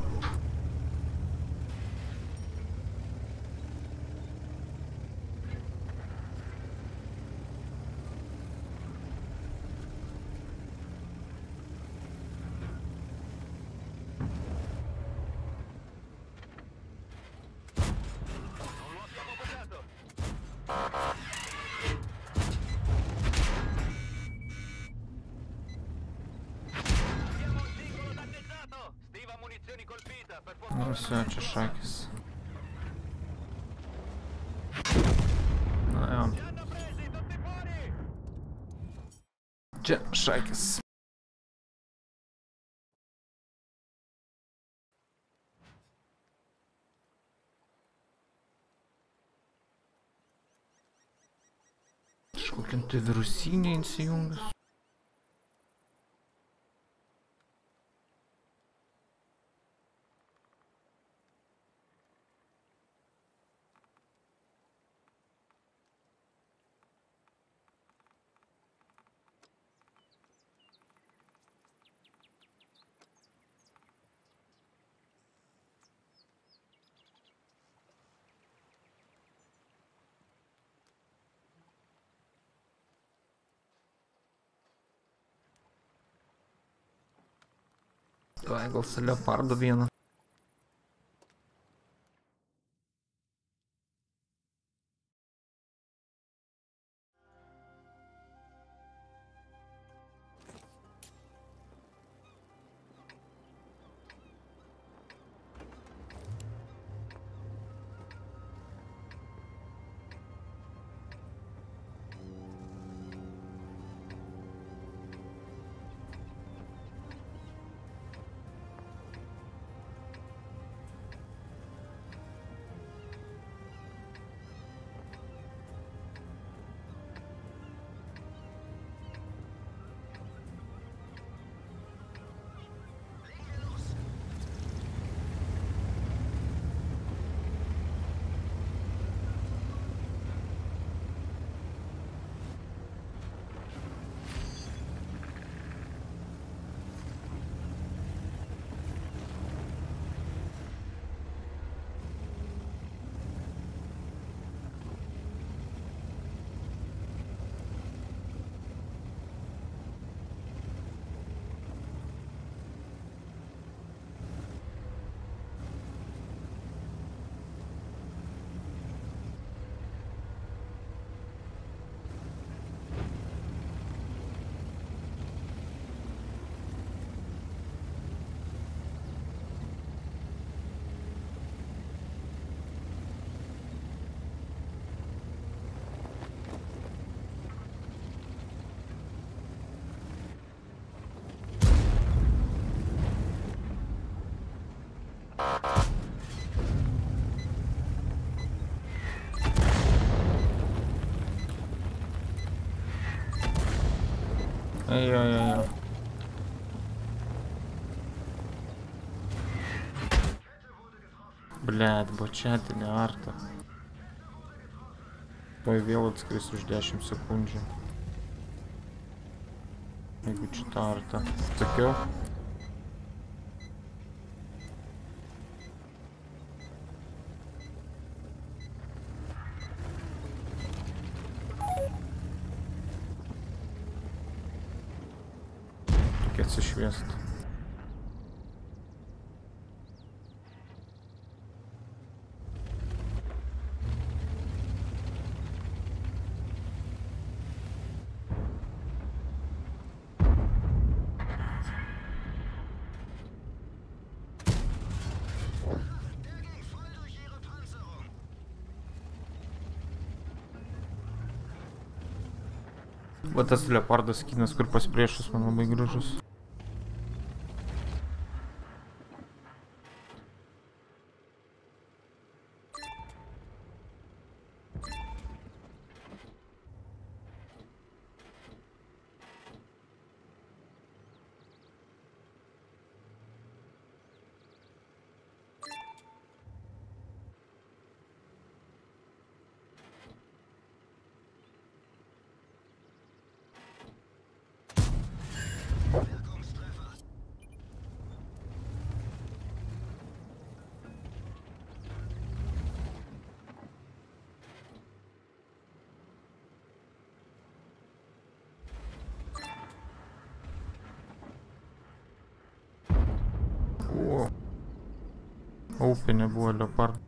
Nu, все, čia šakis. Na jo. Čia šakis. Kažkokiam tai virusinė įsijungus. Давай, gal su leopardu vieną. Ай-яй-яй. Блядь, бочателė arta. Tuoj vėl atskris už dešimt sekundžių. Jeigu čia ta arta. Sakiau. Reikia atsišviest. Va tas leopardas skinas, kur pas priešus, man labai gražus. O. Upė nebuvo leopardų.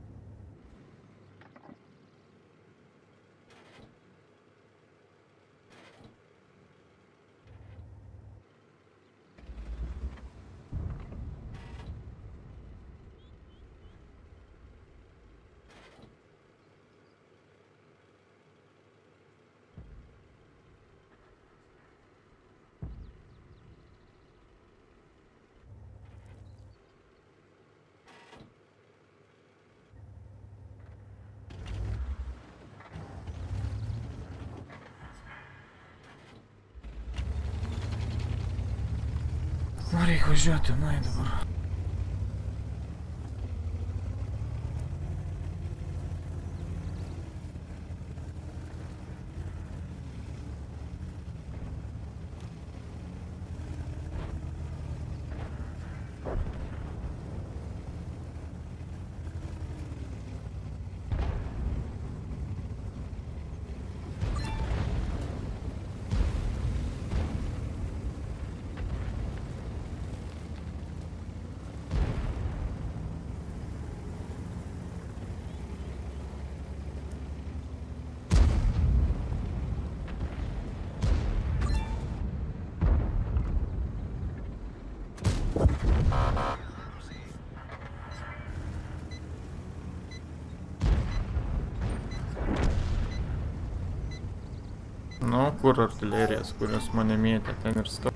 Man reikia važiuoti, na, dabar. Nu, kur artilerijas, kurios mane mėtė, ten ir sto.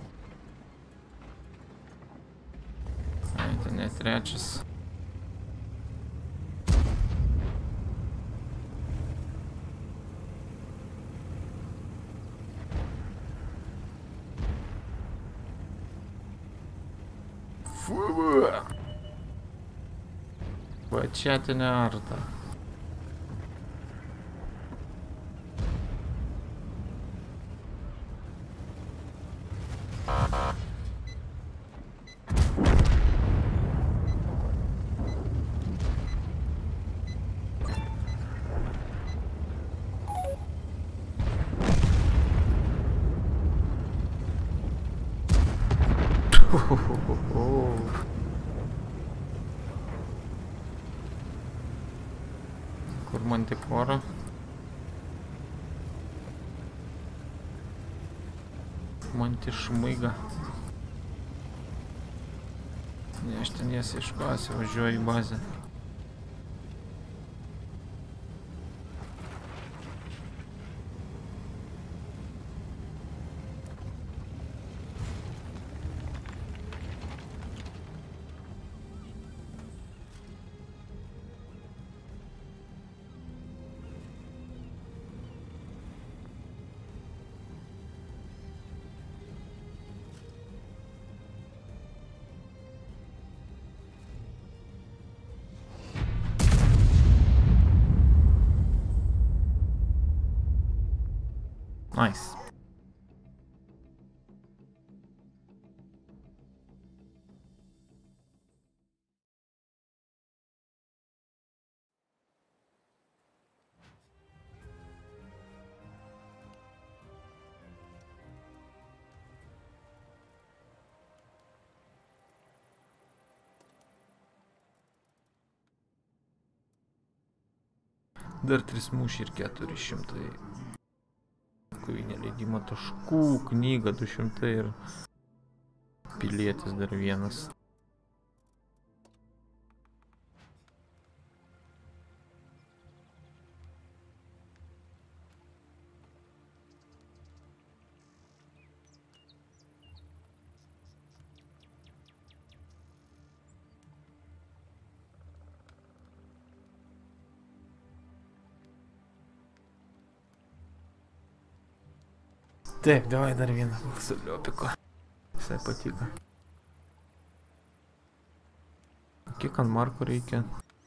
Ai, ten net trečias. Fuuu. Vačiatinė arta. Kur mantikora? Mantišmaiga. Ne, aš ten jas iškasiu, važiuoju į bazę. Nice. Dar trys mūšiai ir keturi šimtai. Kovinė leidimo taškų, knyga du šimtai ir pilietis dar vienas. Taip, davai dar vieną saliopiko. Visai patiko. Kiek ant marko reikia?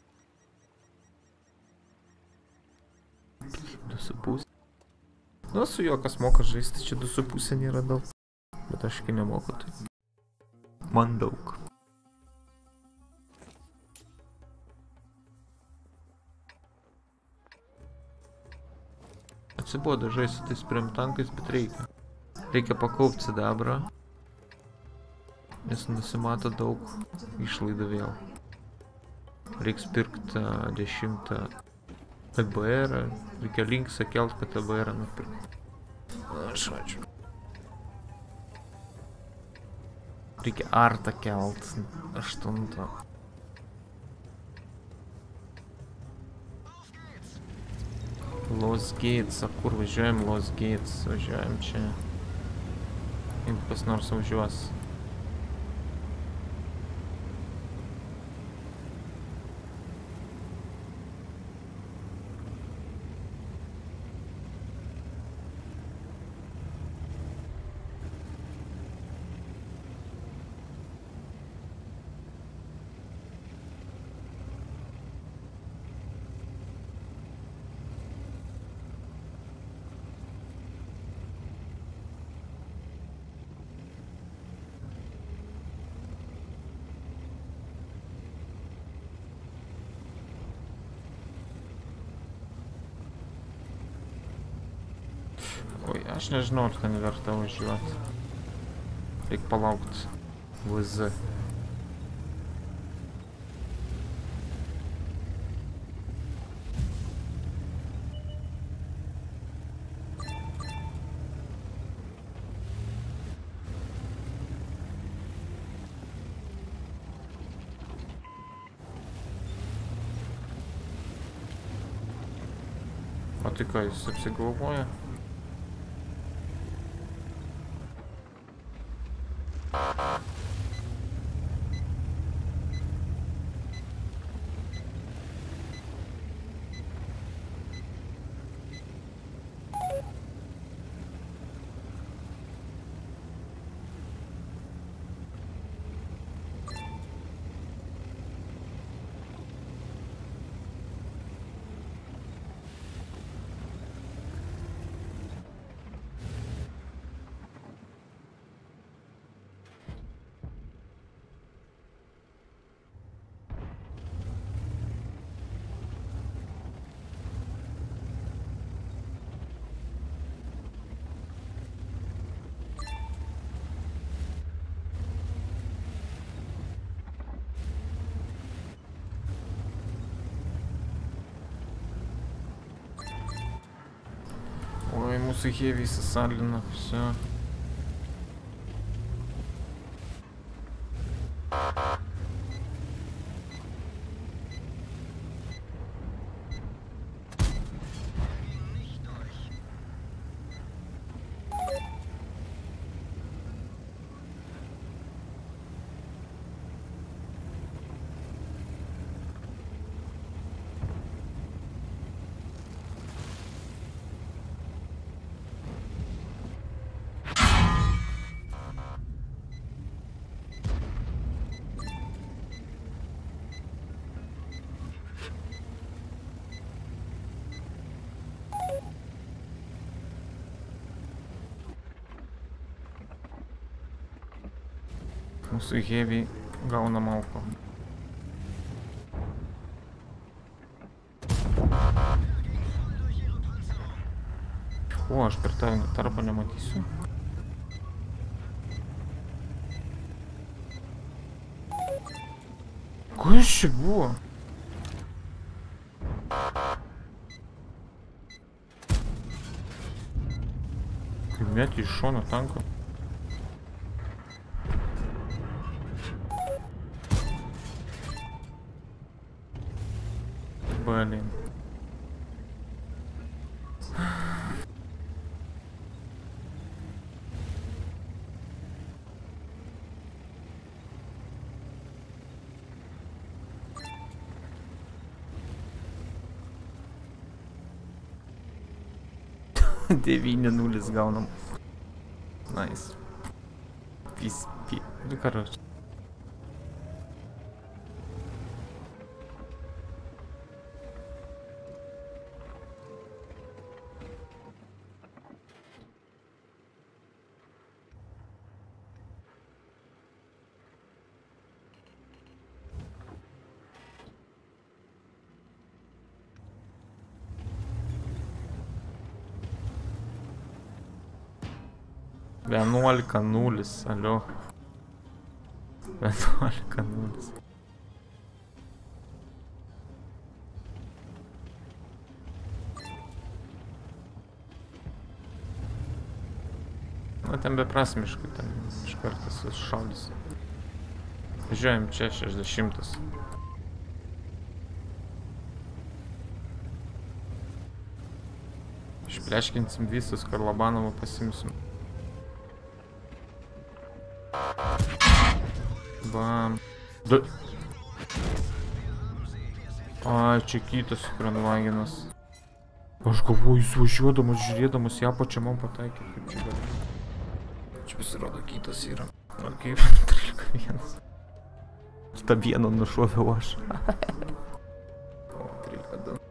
Du su pusė. Nu, su juo kas moka žaisti, čia du su pusė nėra daug. Bet aš kai nemoku, tai man daug. Atsibodo žaisti su tais primtankais, bet reikia. Reikia pakaupti sidabrą, nes nusimato daug išlaidų vėl. Reiks pirkti dešimtą T B R, reikia linksą kelt, kad T B R nupirkti. Aš ačiū. Reikia artą kelt, aštuntą. Lost Gates, a kur važiuojam Lost Gates, važiuojam čia. Jeigu kas nors važiuos. Oi, aš nežinau, ar ten verta važiuoti. Reik palaukt V Z. O tai ką, jis apsigalvoja? Ой, mūsų heavy įsisalina, все. Mūsų heavy gauna malko. O, aš per tą tarpą nematysiu. Kas čia buvo? Kaip metė iš šono tanko. Блин. девять ноль gaunam. Nice. Писпи. Ну, короче. vienuolika nulis, alio. vienuolika nulis. Na, ten beprasmiškai, ten iš karto sušaudys. Žiūrėjom čia šešiasdešimtas. Išpleškinsim visus, Karlabanovo pasimsim. Bam. Da. Ai, čia kitas Kranvaginas. Aš galvoju, jis važiuodamas, žiūrėdamas į apačią man pataikė, kaip čia gali. Čia pasirodo kitas yra. Ok, trylika vienas. Tą vieną nušoviau aš. O, trylika du.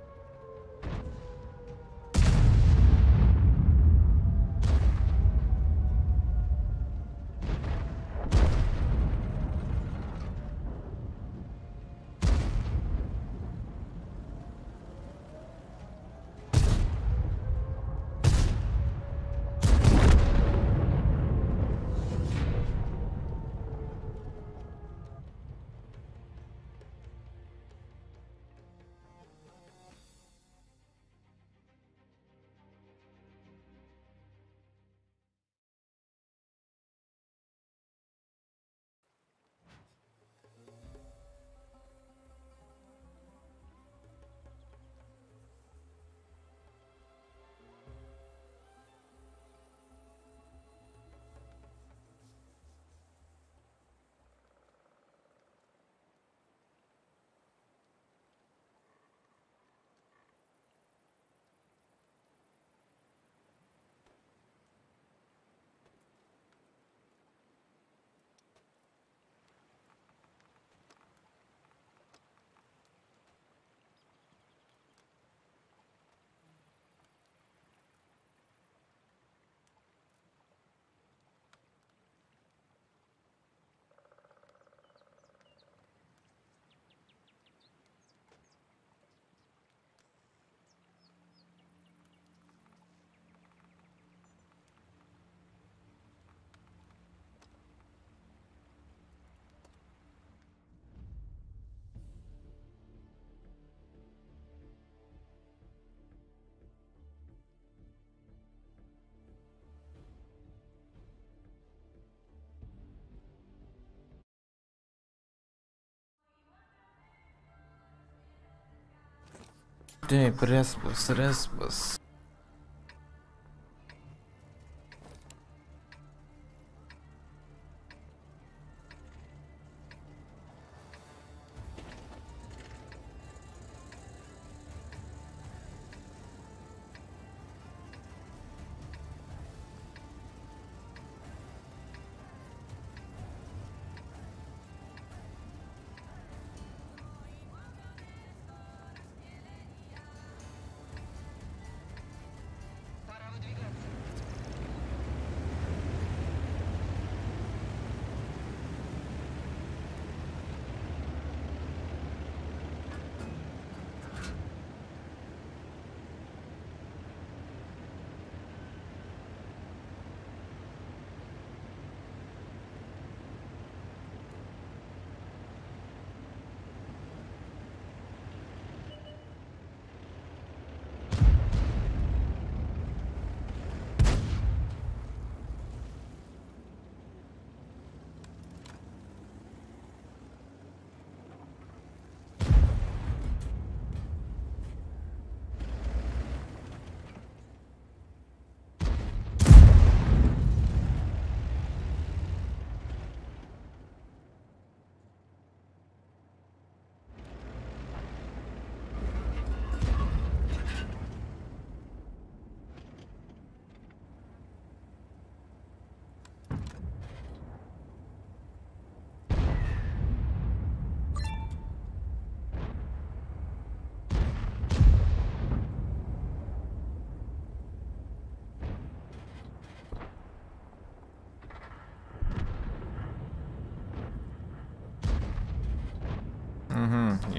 Taip, respas, respas.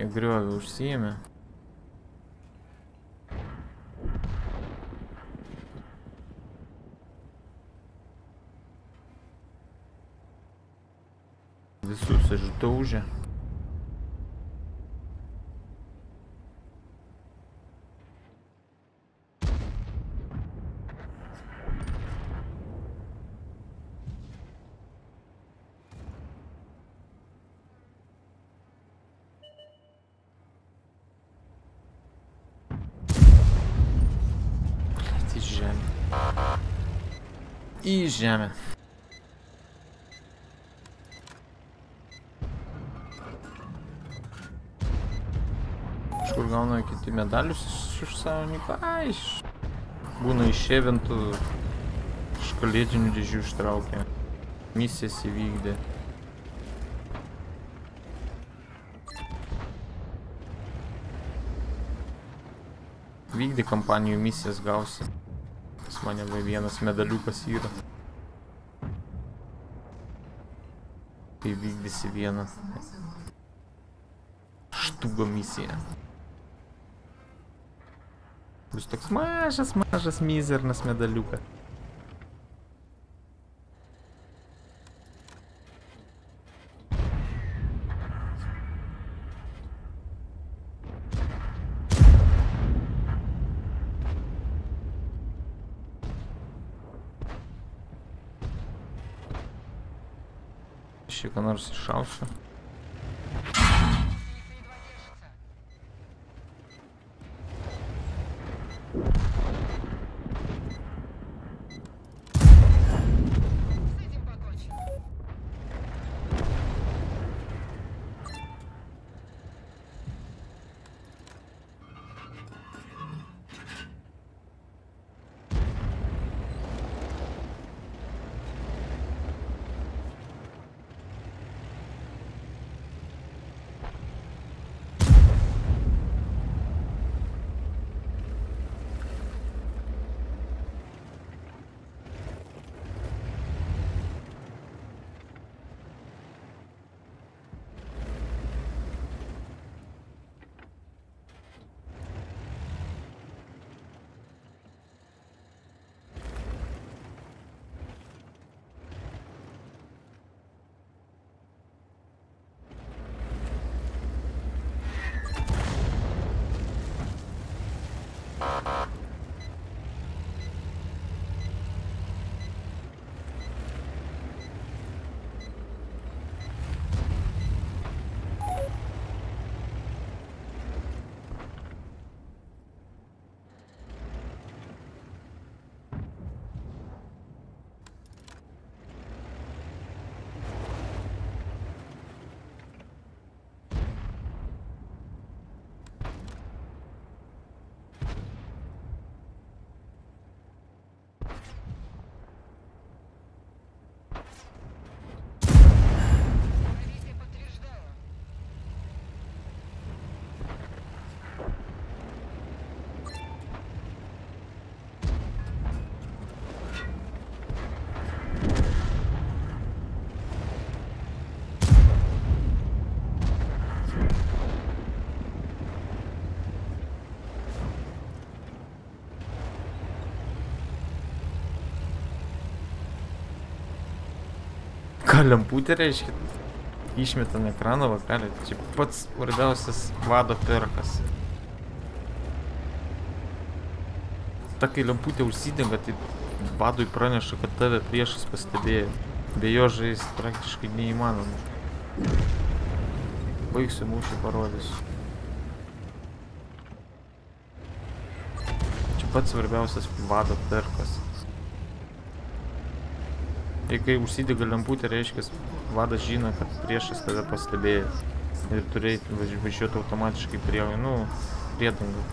Jie griovį užsiėmė. Visus išdaužė. Į žemę. Į žemę. Kažkur gauna kiti medalius iš savininko. Ai, iš... Būna išėvintų škalėtinių dėžių ištraukė. Misijas įvykdė. Vykdė kampanijų misijas gausi. Pas mane va vienas medaliukas yra. Tai vykdysi vieną štugo misiją. Bus toks mažas, mažas, mizernas medaliukas. Čia ką nors iššausiu. Ką lemputė reiškia? Išmetam ekraną vakarį. Čia pats svarbiausias vado perkas. Ta, kai lemputė užsidenga, tai vadui praneša, kad tave priešas pastebėjo. Be jo žaist praktiškai neįmanoma. Baigsiu mūšį, parodysiu. Čia pats svarbiausias vado perkas. Ir kai užsidega lemputė, reiškia, vadas žino, kad priešas tave pastebėjo. Ir turėtų važiuoti automatiškai prie, nu, priedangą.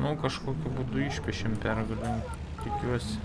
Nu, kažkokiu būdu išpešėm pergalę, tikiuosi.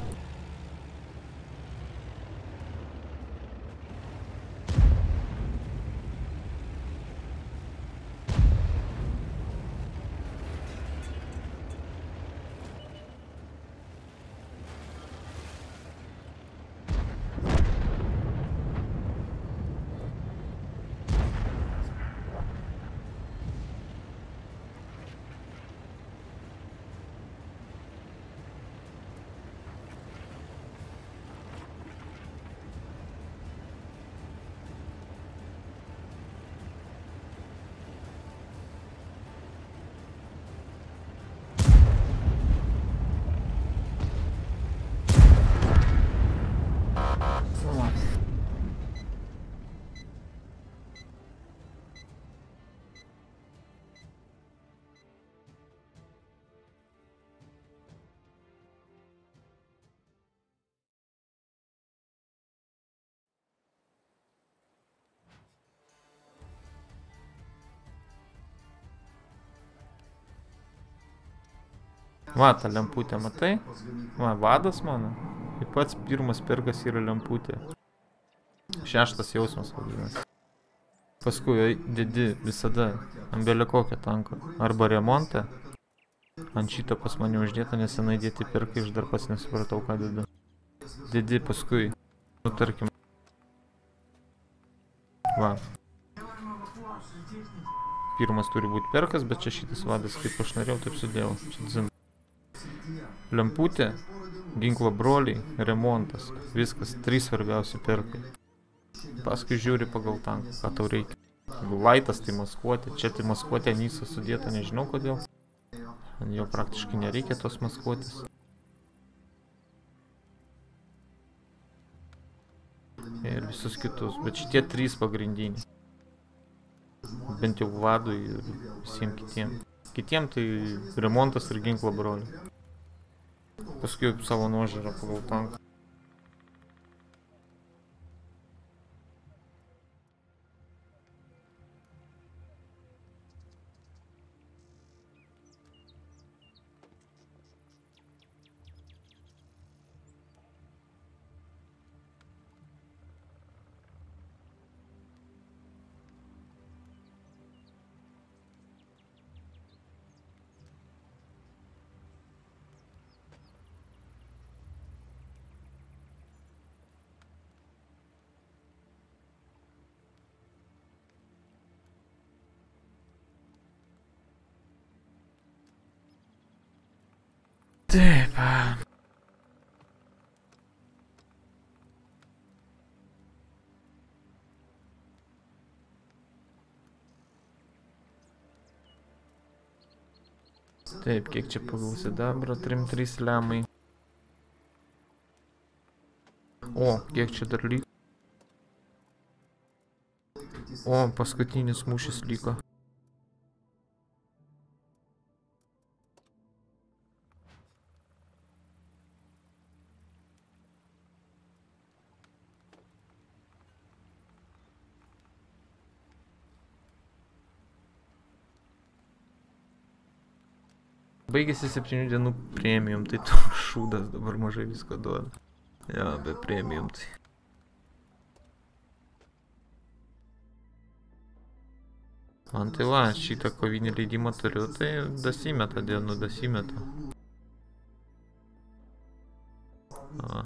Va, tą lemputę matai? Va, vadas mano. Ir pats pirmas perkas yra lemputė. Šeštas jausmas vadinasi. Paskui dedi visada ant belė kokio tanko. Arba remontą. Ant šitą pas mane uždėta, nes senai dėti perkai, aš dar pats nesupratau, ką dedu. Dedi paskui, nu tarkim. Va. Pirmas turi būti perkas, bet čia šitas vadas, kaip aš norėjau, taip sudėjau. Čia dzin. Lemputė, ginklo broliai, remontas. Viskas, trys svarbiausi perkai. Paskui žiūri pagal tanką, ką tau reikia. Laitas tai maskuoti, čia tai maskuoti Anisa sudėta, nežinau kodėl. Ant jo praktiškai nereikia tos maskuotis. Ir visus kitus, bet šitie trys pagrindiniai. Bent jau vadui ir visiems kitiem. Kitiem tai remontas ir ginklo broliai. Paskui savo nuožiūrą pagal tanką. Taip. Taip, kiek čia pagal sidabro, trim trys lemai. O, kiek čia dar liko? O, paskutinis mūšis liko. Baigėsi septynių dienų premium, tai tu šūdas dabar mažai visko duoda. Jo, be premium tai. Man tai va, šitą kovinį leidimą turiu, tai dasimeta dienų, dasimeta. Va.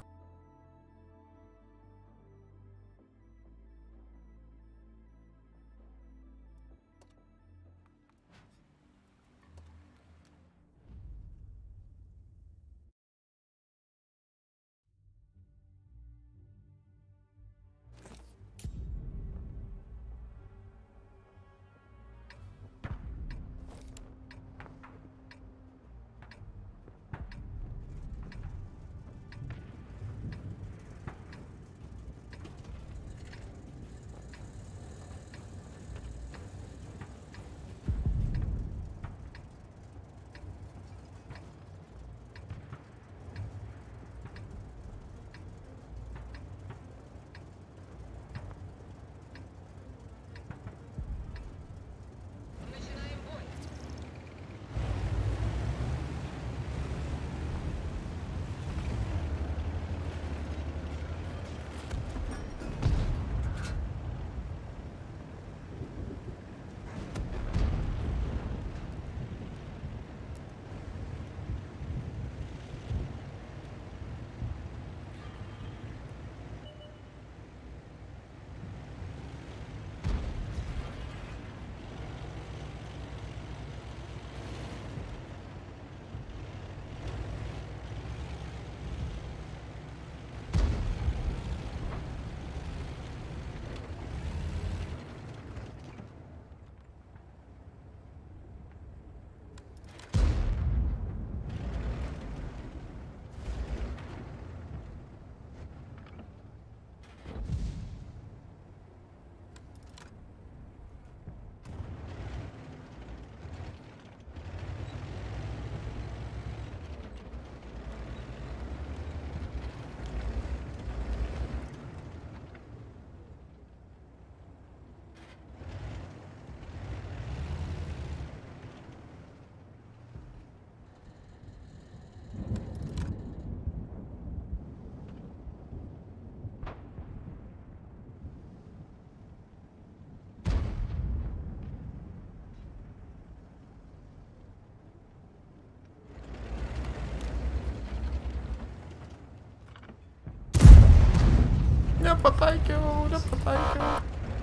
Nepataikiau, nepataikiau.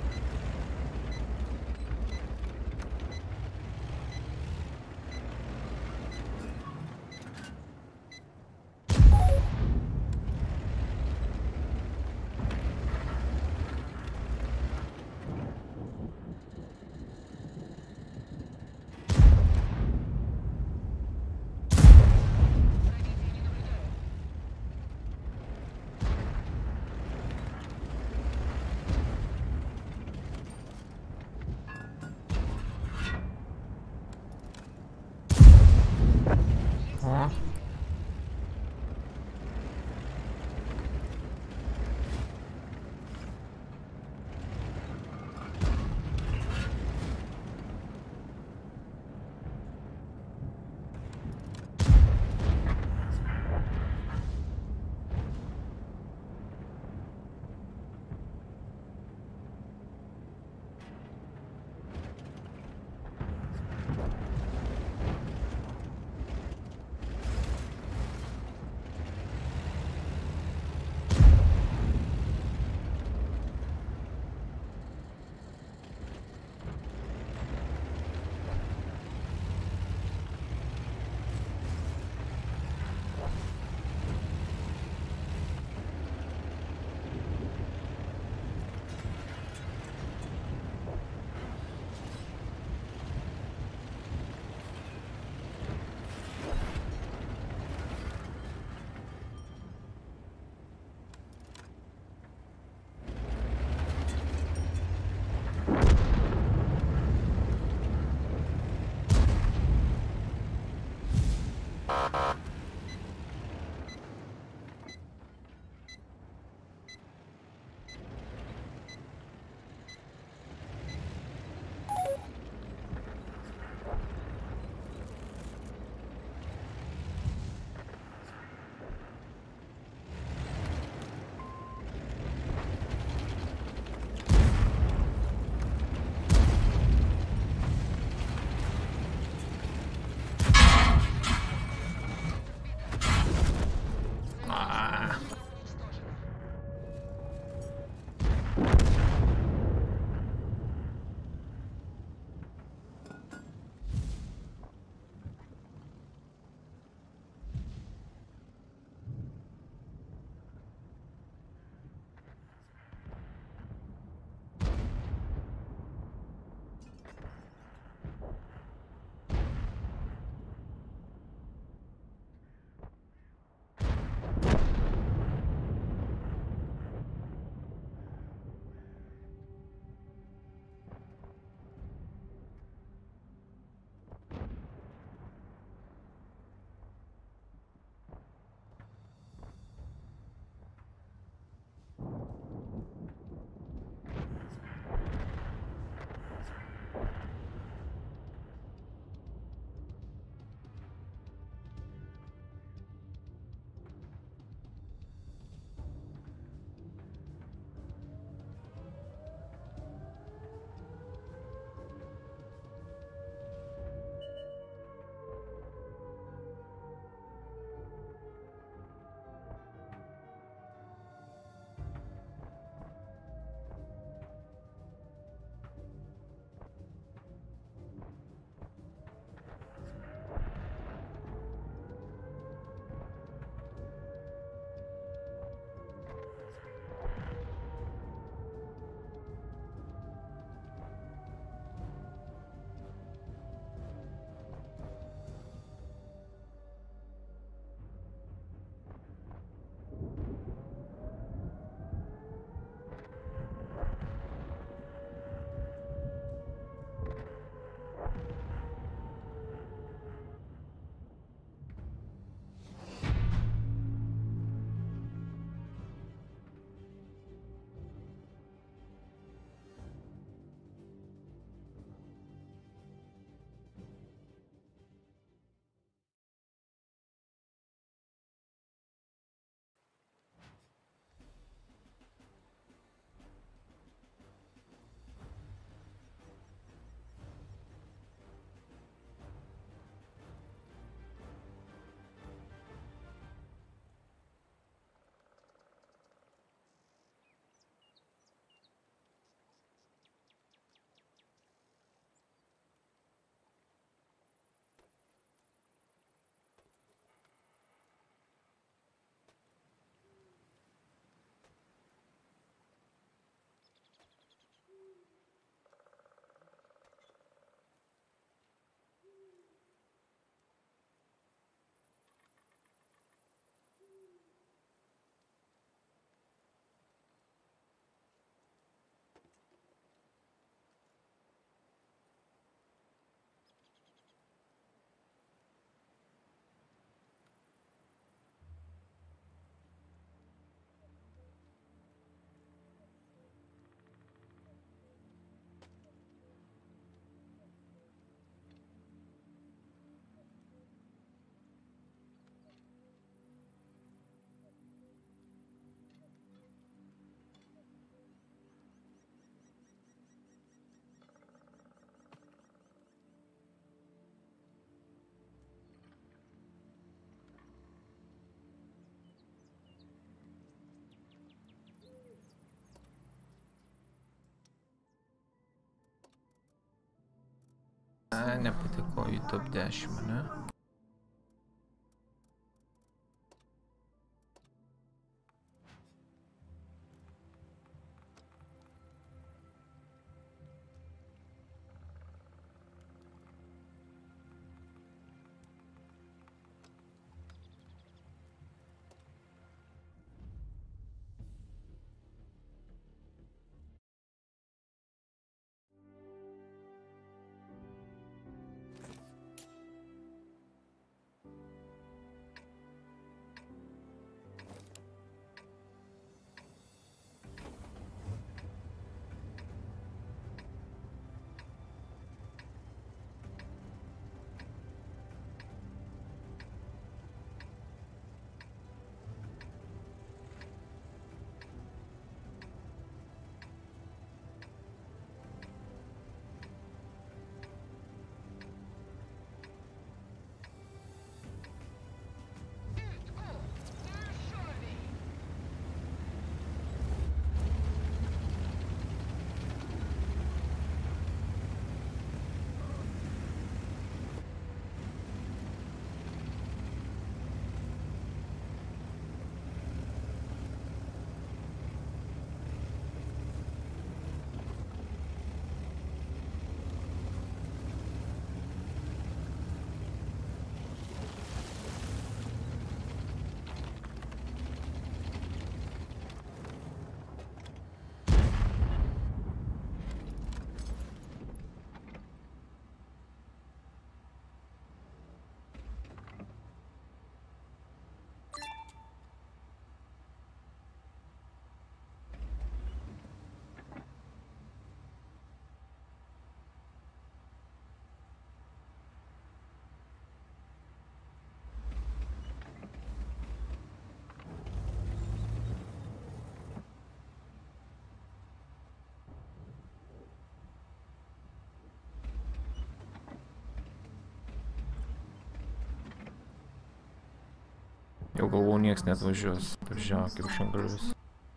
O. Ne, nepatiko į top dešimt, ne? Jau galvau, nieks neatvažiuos. Važiavo kaip šiangalvis.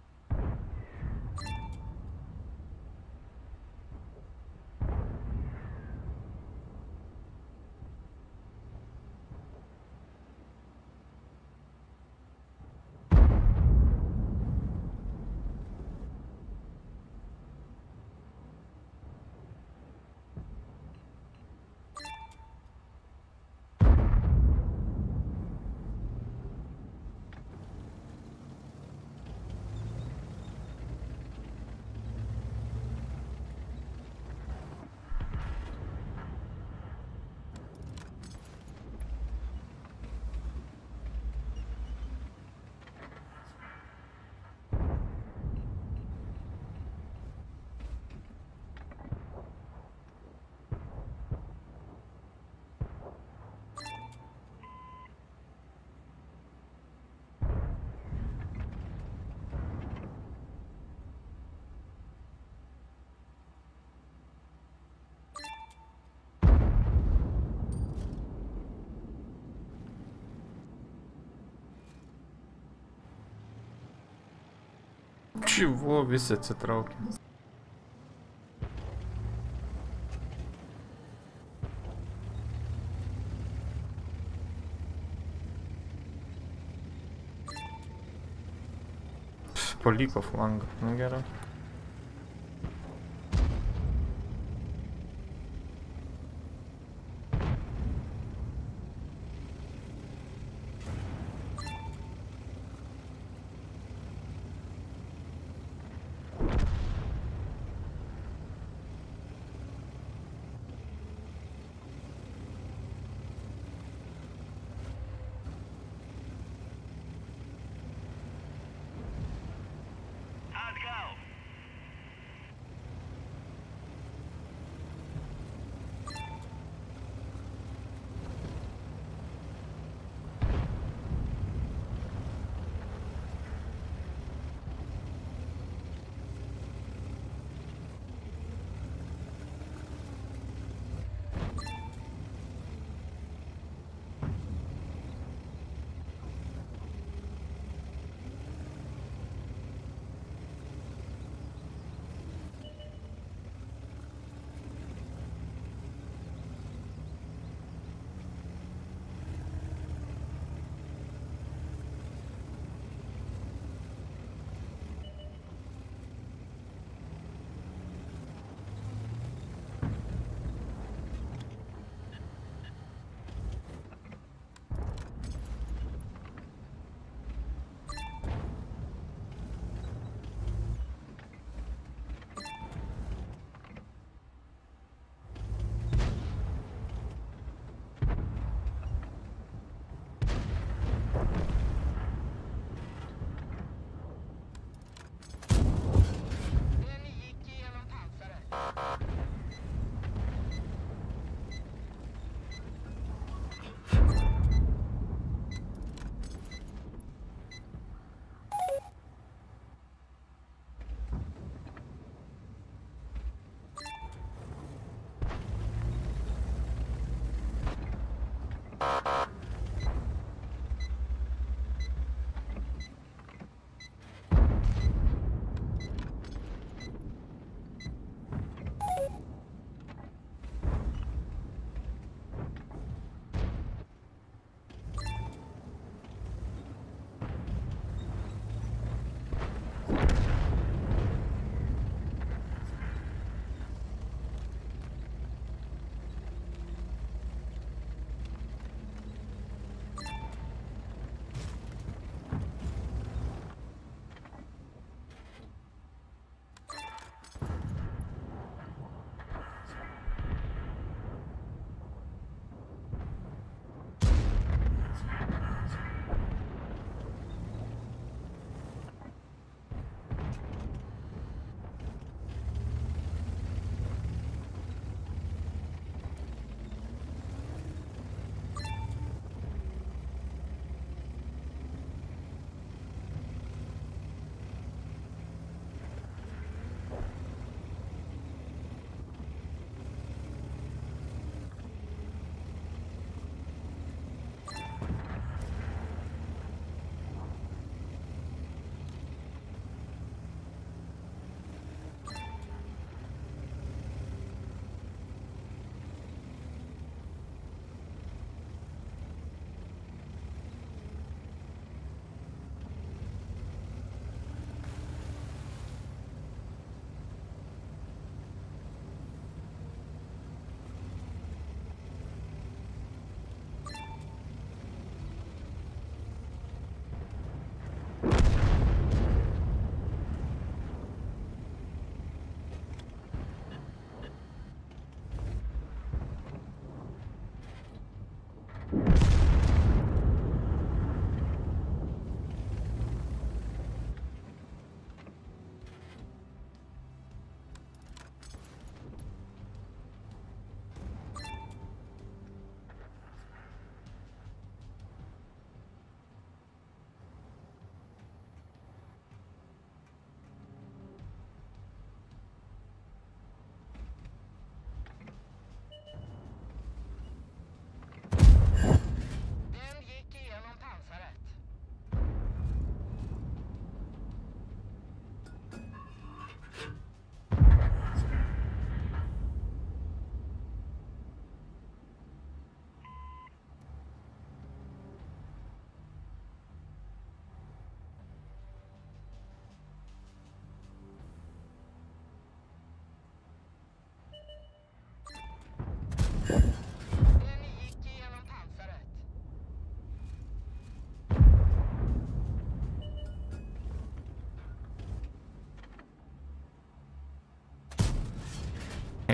Чего visi atsitraukė? Paliko flangą, nu gerai. Atgal!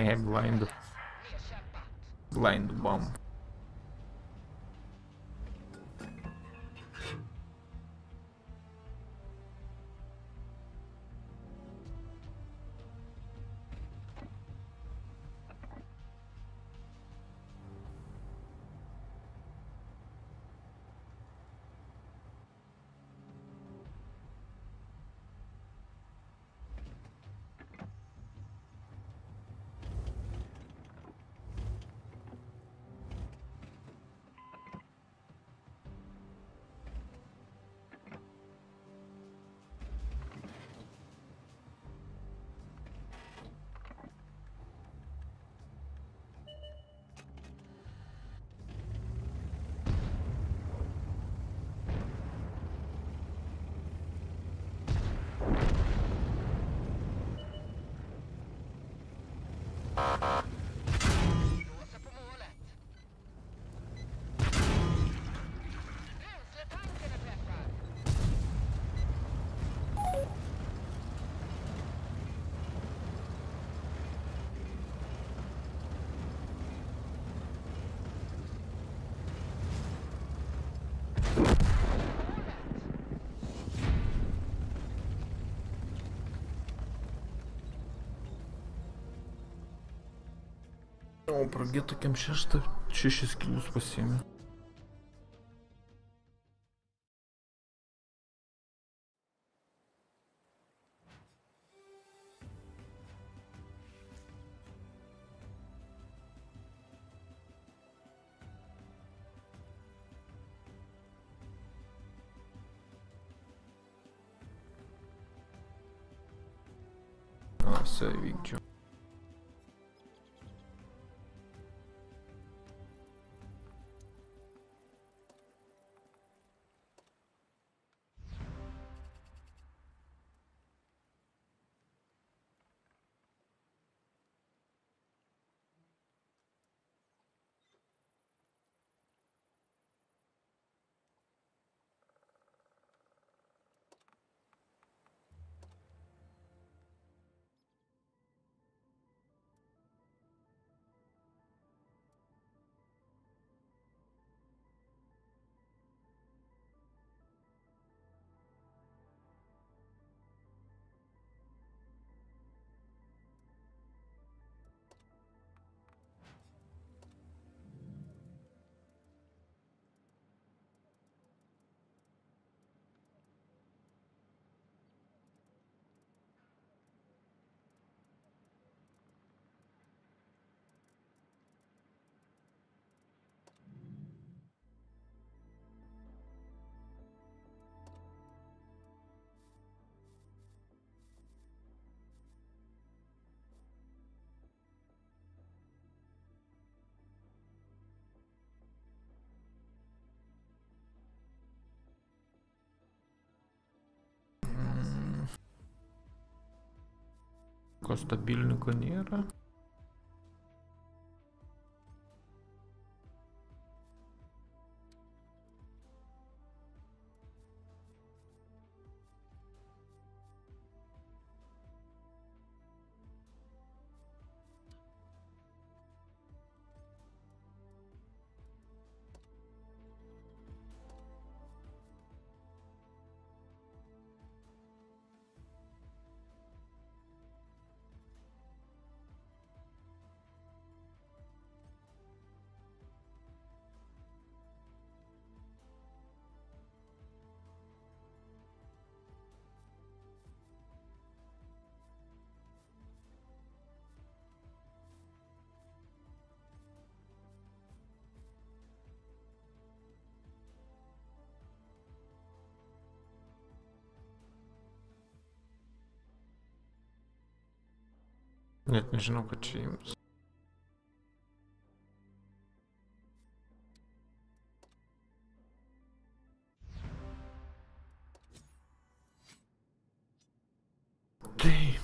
Hehe, blindų. Blindų bam. O pragė tokiam šeštą, šešis kilus pasiėmė. A, все, įvykdžiau. Ko stabilniko nėra. Net nežinau, kad čia jums. Taip.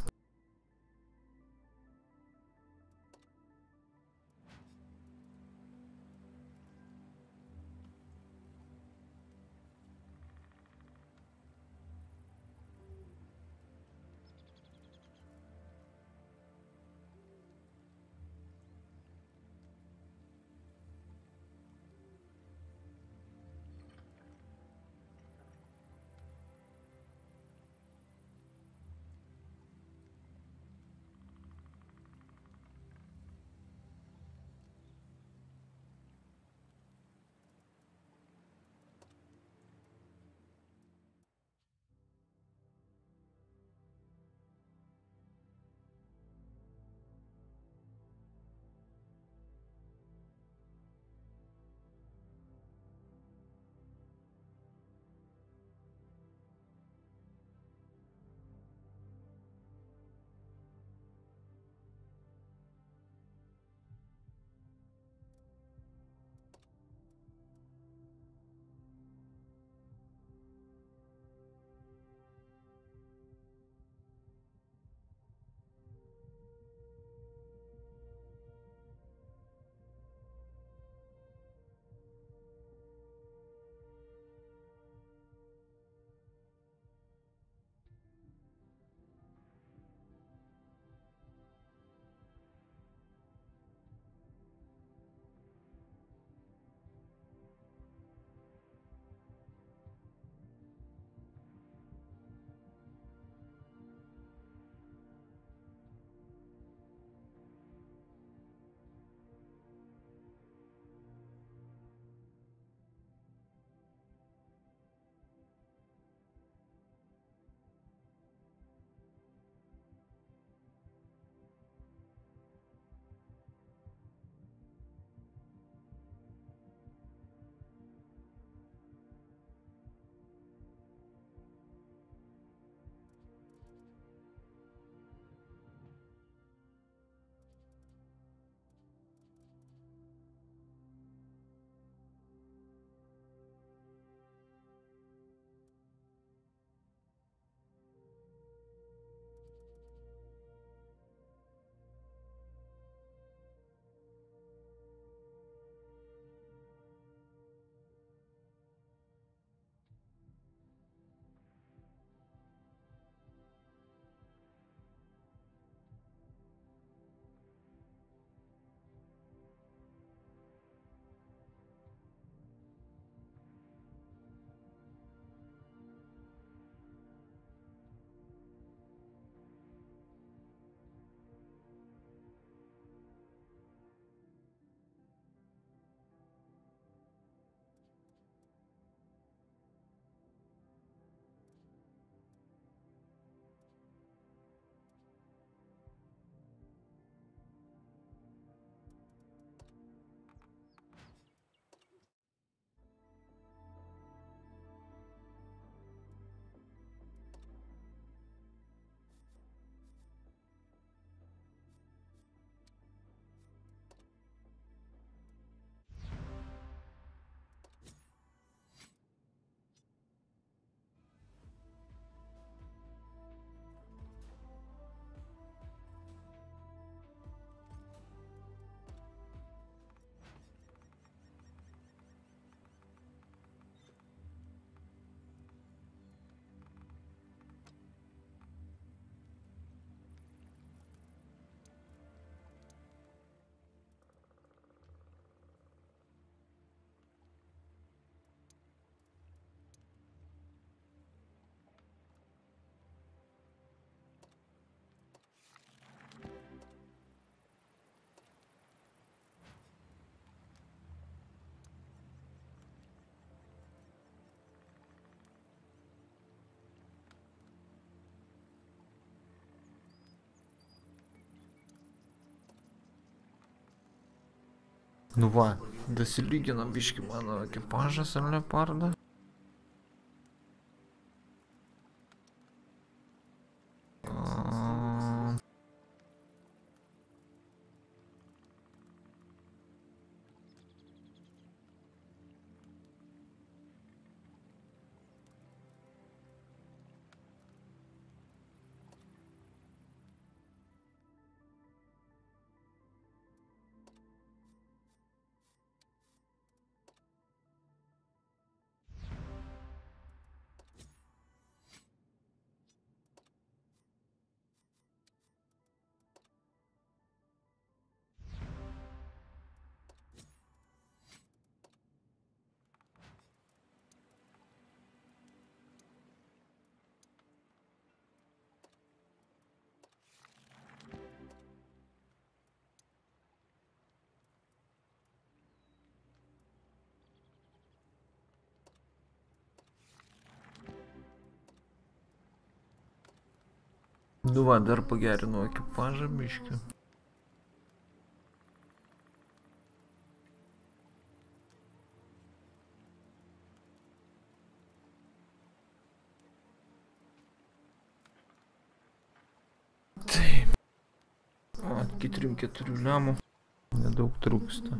Nu va, dasilyginam biškį mano ekipažas ar leopardą. Nu va, dar pagerinu ekipažą biškį. Taip. O, iki trijų keturių lemų. Nedaug trūksta.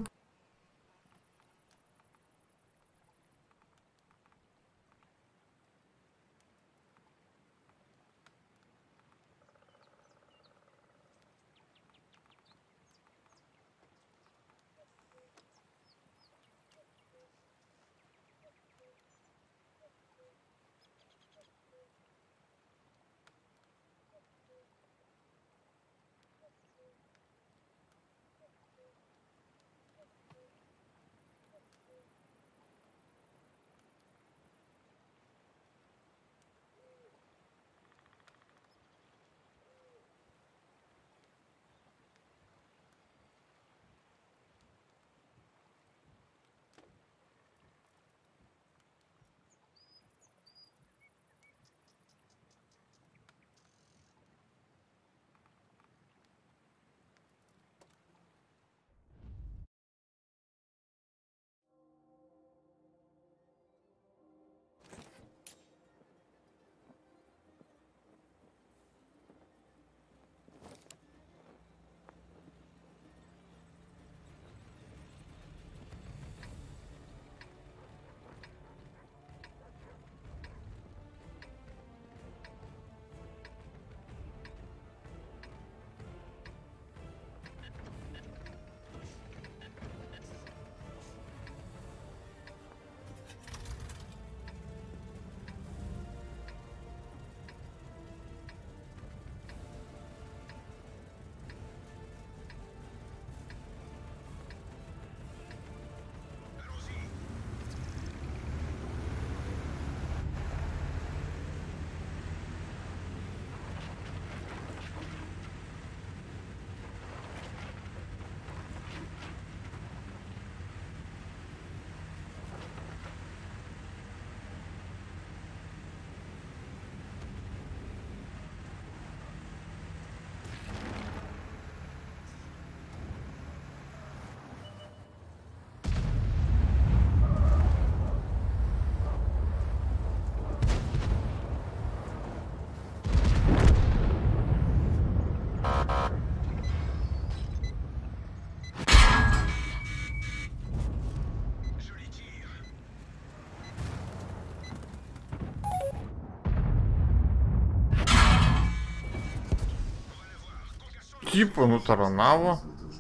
Tipo nutaranavo.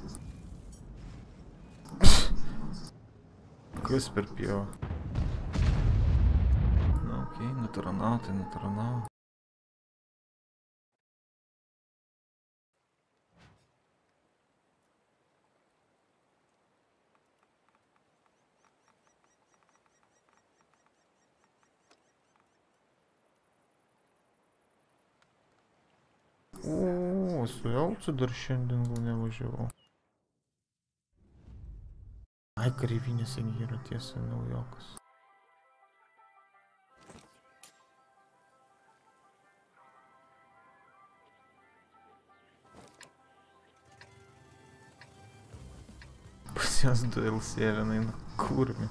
Kas per pievą? Na, okei, okay, nutaranavo, tai nutaranavo. O, su Elcu dar šiandien gal nevažiavau. Ai, kareivinėse yra tiesa naujokas. pas jos du L sėvenai, na kurmi.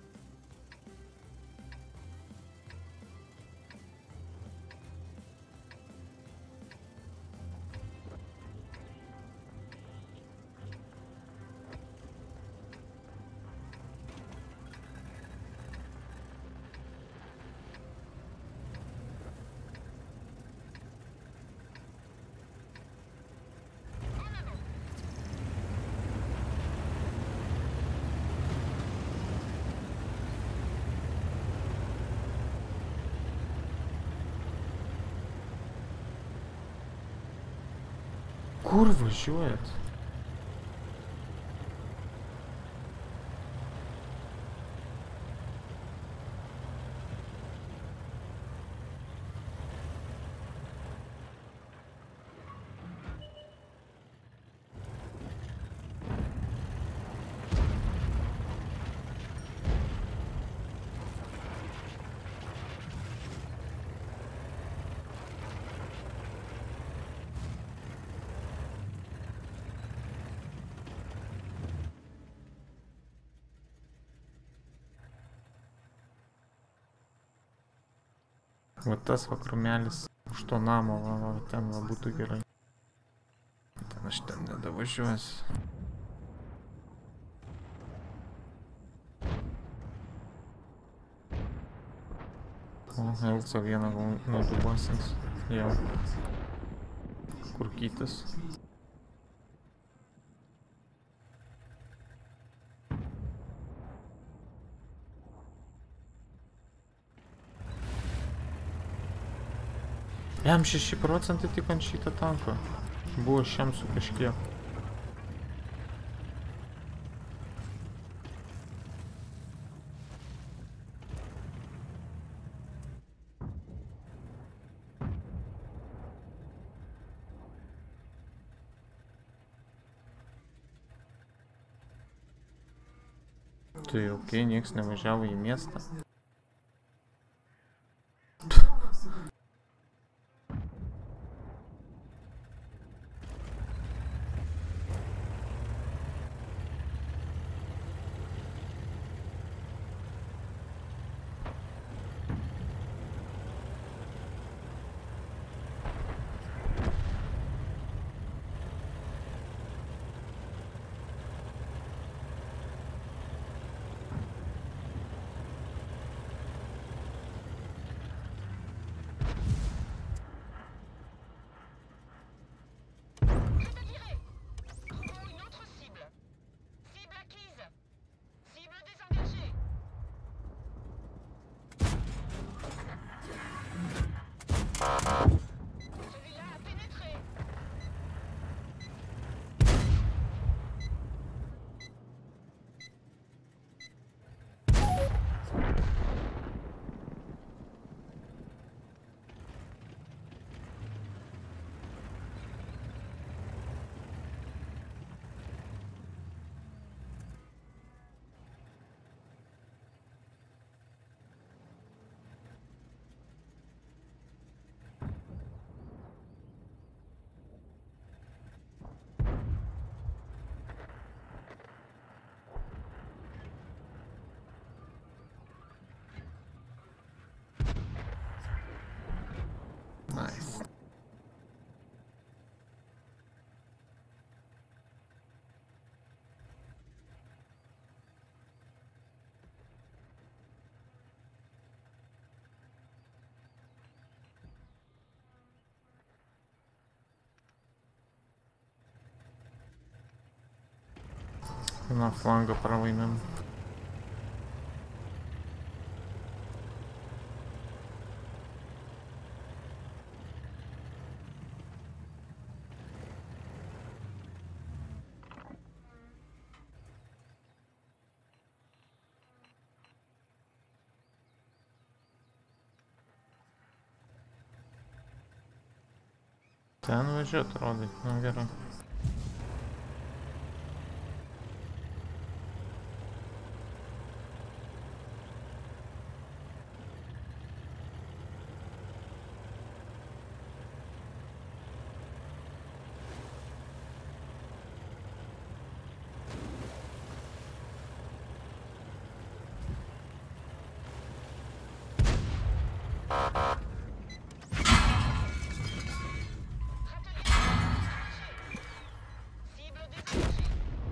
Kur važiuojat? Va tas va krūmelis už to namo, va, va, ten va būtų gerai. Ten aš ten nedavažiuosiu. O, Elco vieną gal nudubasins. Jau. Kur kitas? Jam šeši procentai tik ant šitą tanką. Buvo šiam su kažkiek. Tai okei, nieks nevažiavo į miestą. Nice. На фланга пролымем. Ten važiuot, rodai, nu gerai.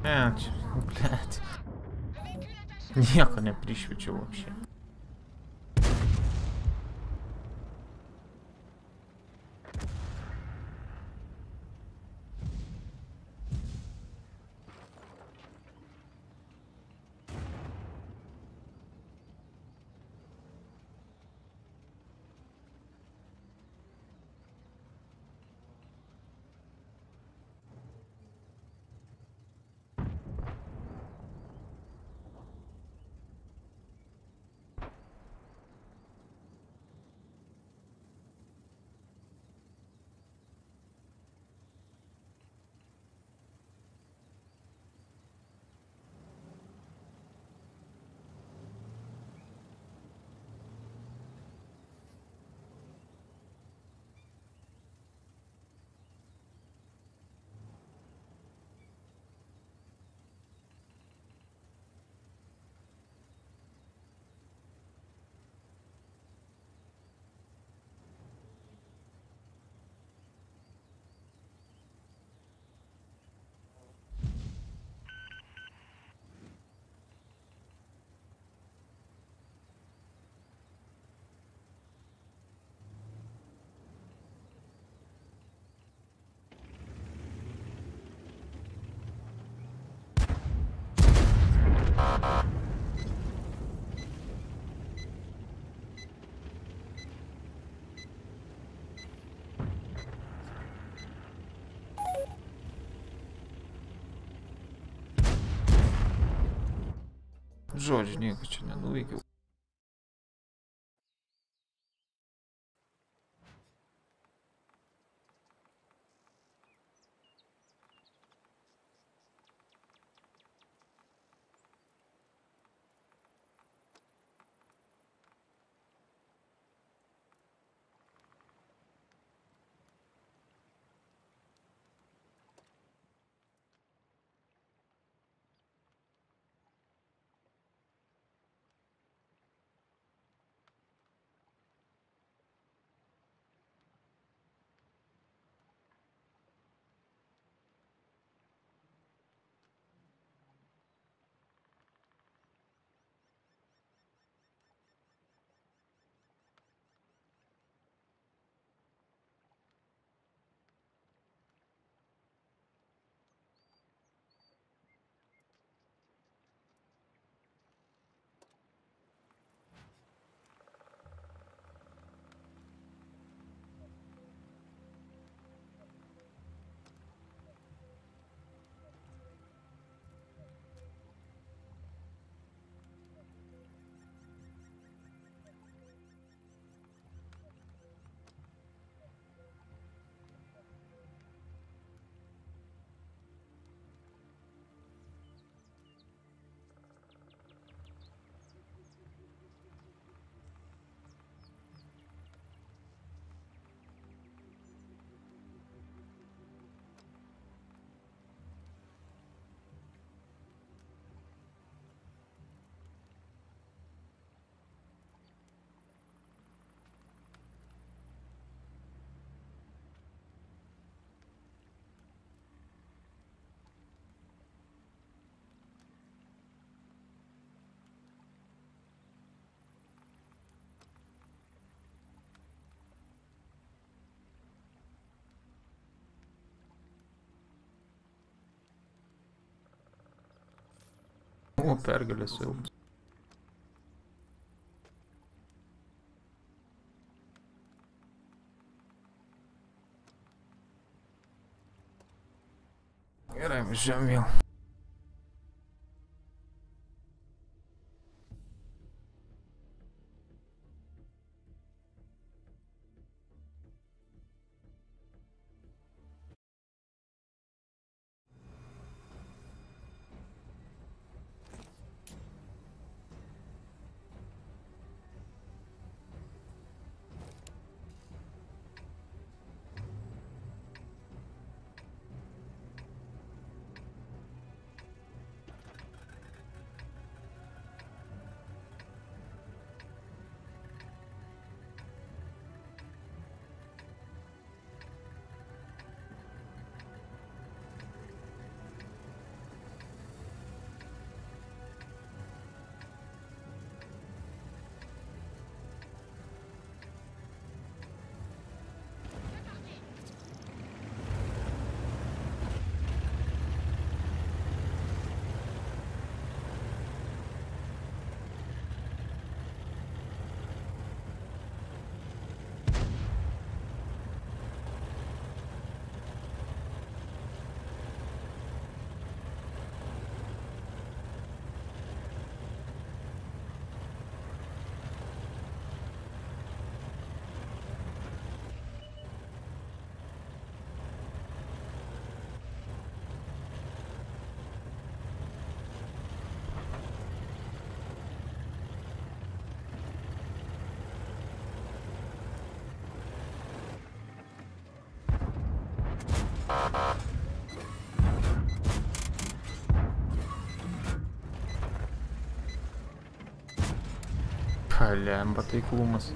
Блять, блять. Nieko neprišviečiau вообще. Žodžiu, nieko čia nenuveikiau. O, pergalės jau. Gerai, važiuojam vėl. Kalemba taiklumas.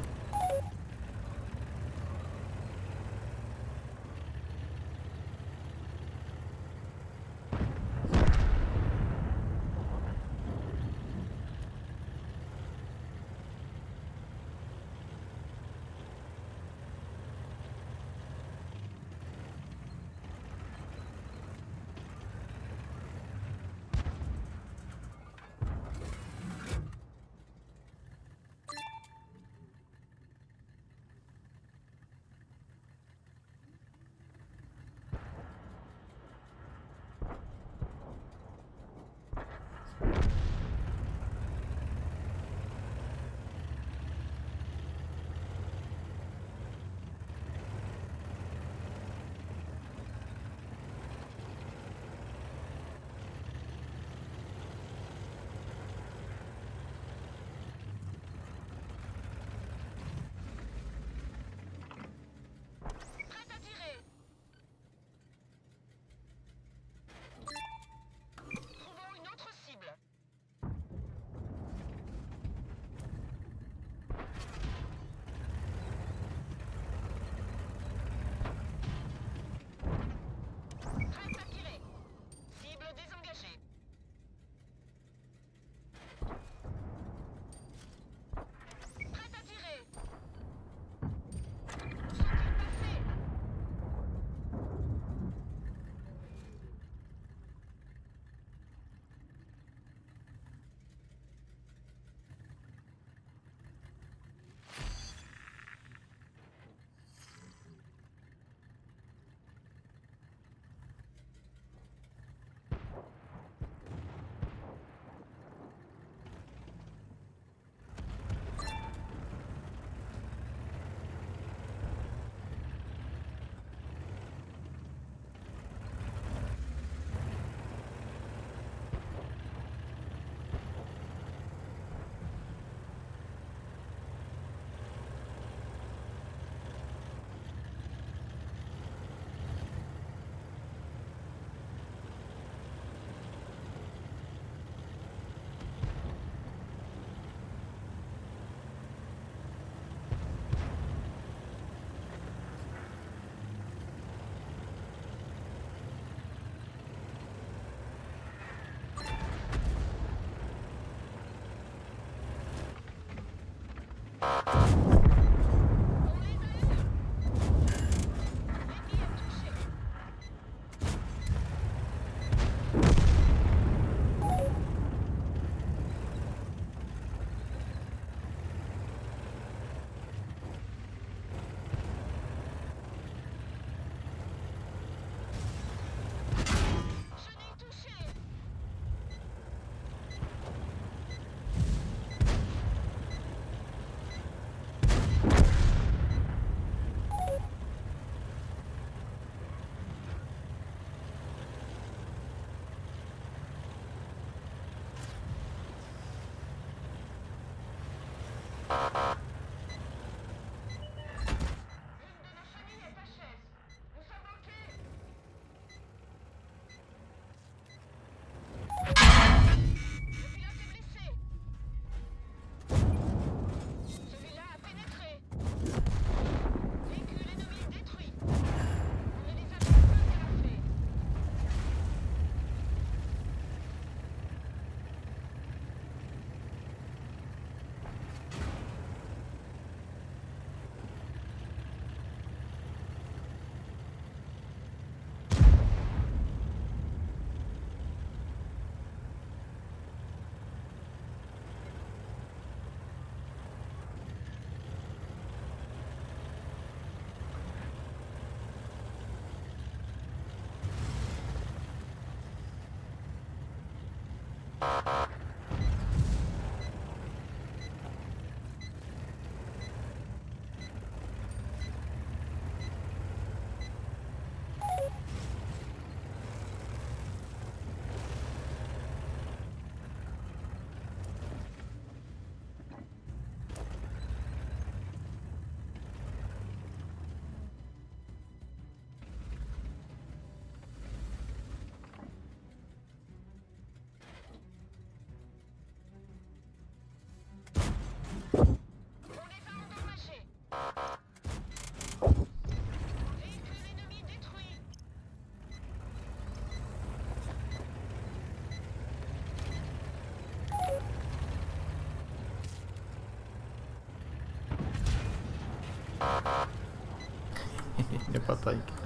pataikė.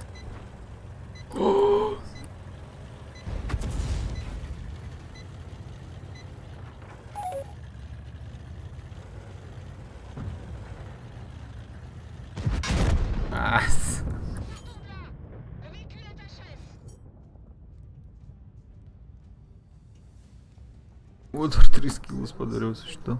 As. O, dar tris kilus padariau su šito.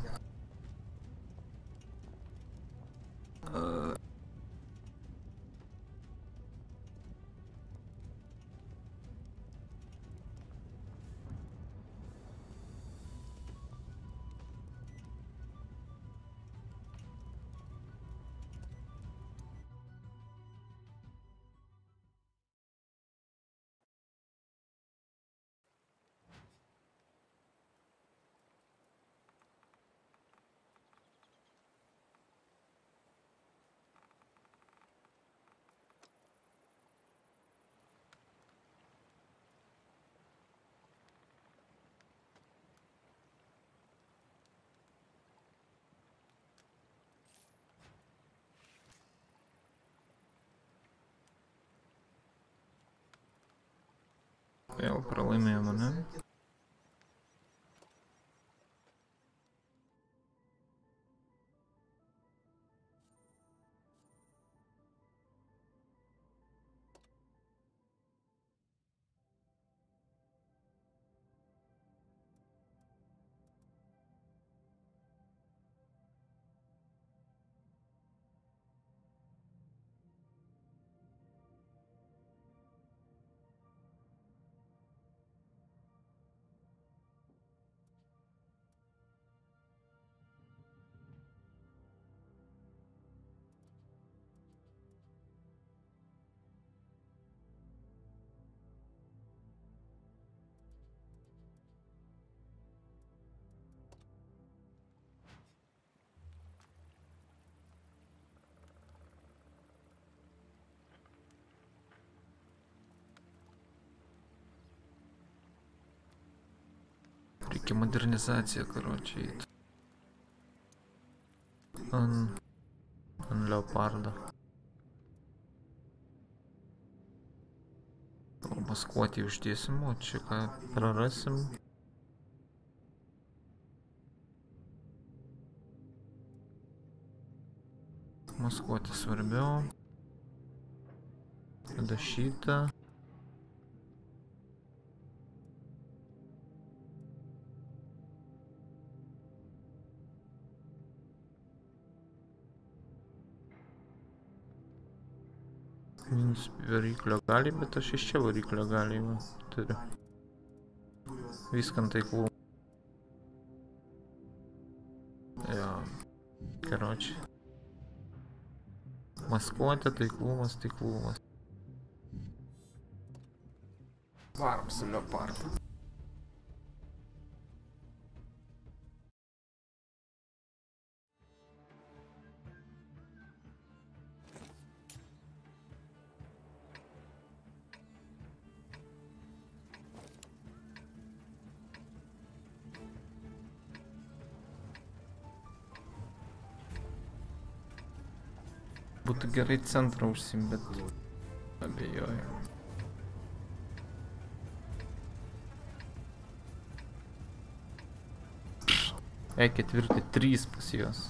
Vėl pralaimėjome, ne? Reikia modernizacija, karočiai. Ant... Ant leopardo. O maskuotį uždėsim, o čia ką prarasim. Maskuotį svarbiau. Tada šitą. Minus variklio gali, bet aš iš čia variklio gali turiu. Viskant taiklų. Jo, karočiai. Maskuotė, taiklumas, taiklumas. Varom su leopardu. Būtų gerai centrą užsim, bet abejoju. E ketvirti trys pas juos.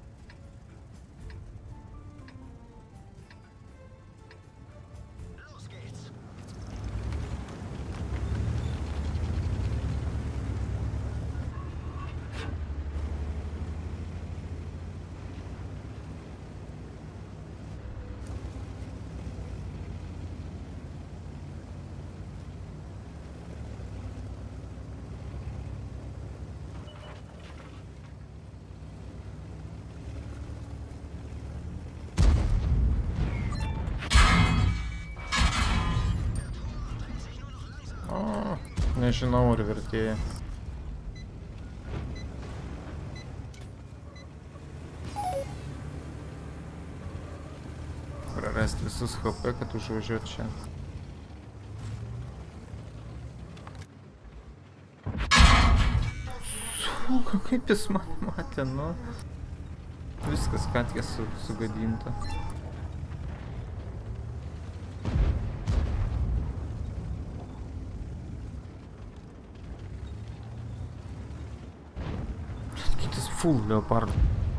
Nežinau, ar vertėja. Prarasti visus H P, kad užvažiuot čia. Suka, kaip jis mane matė, nu. Viskas katkė su, sugadinta. Full leopard.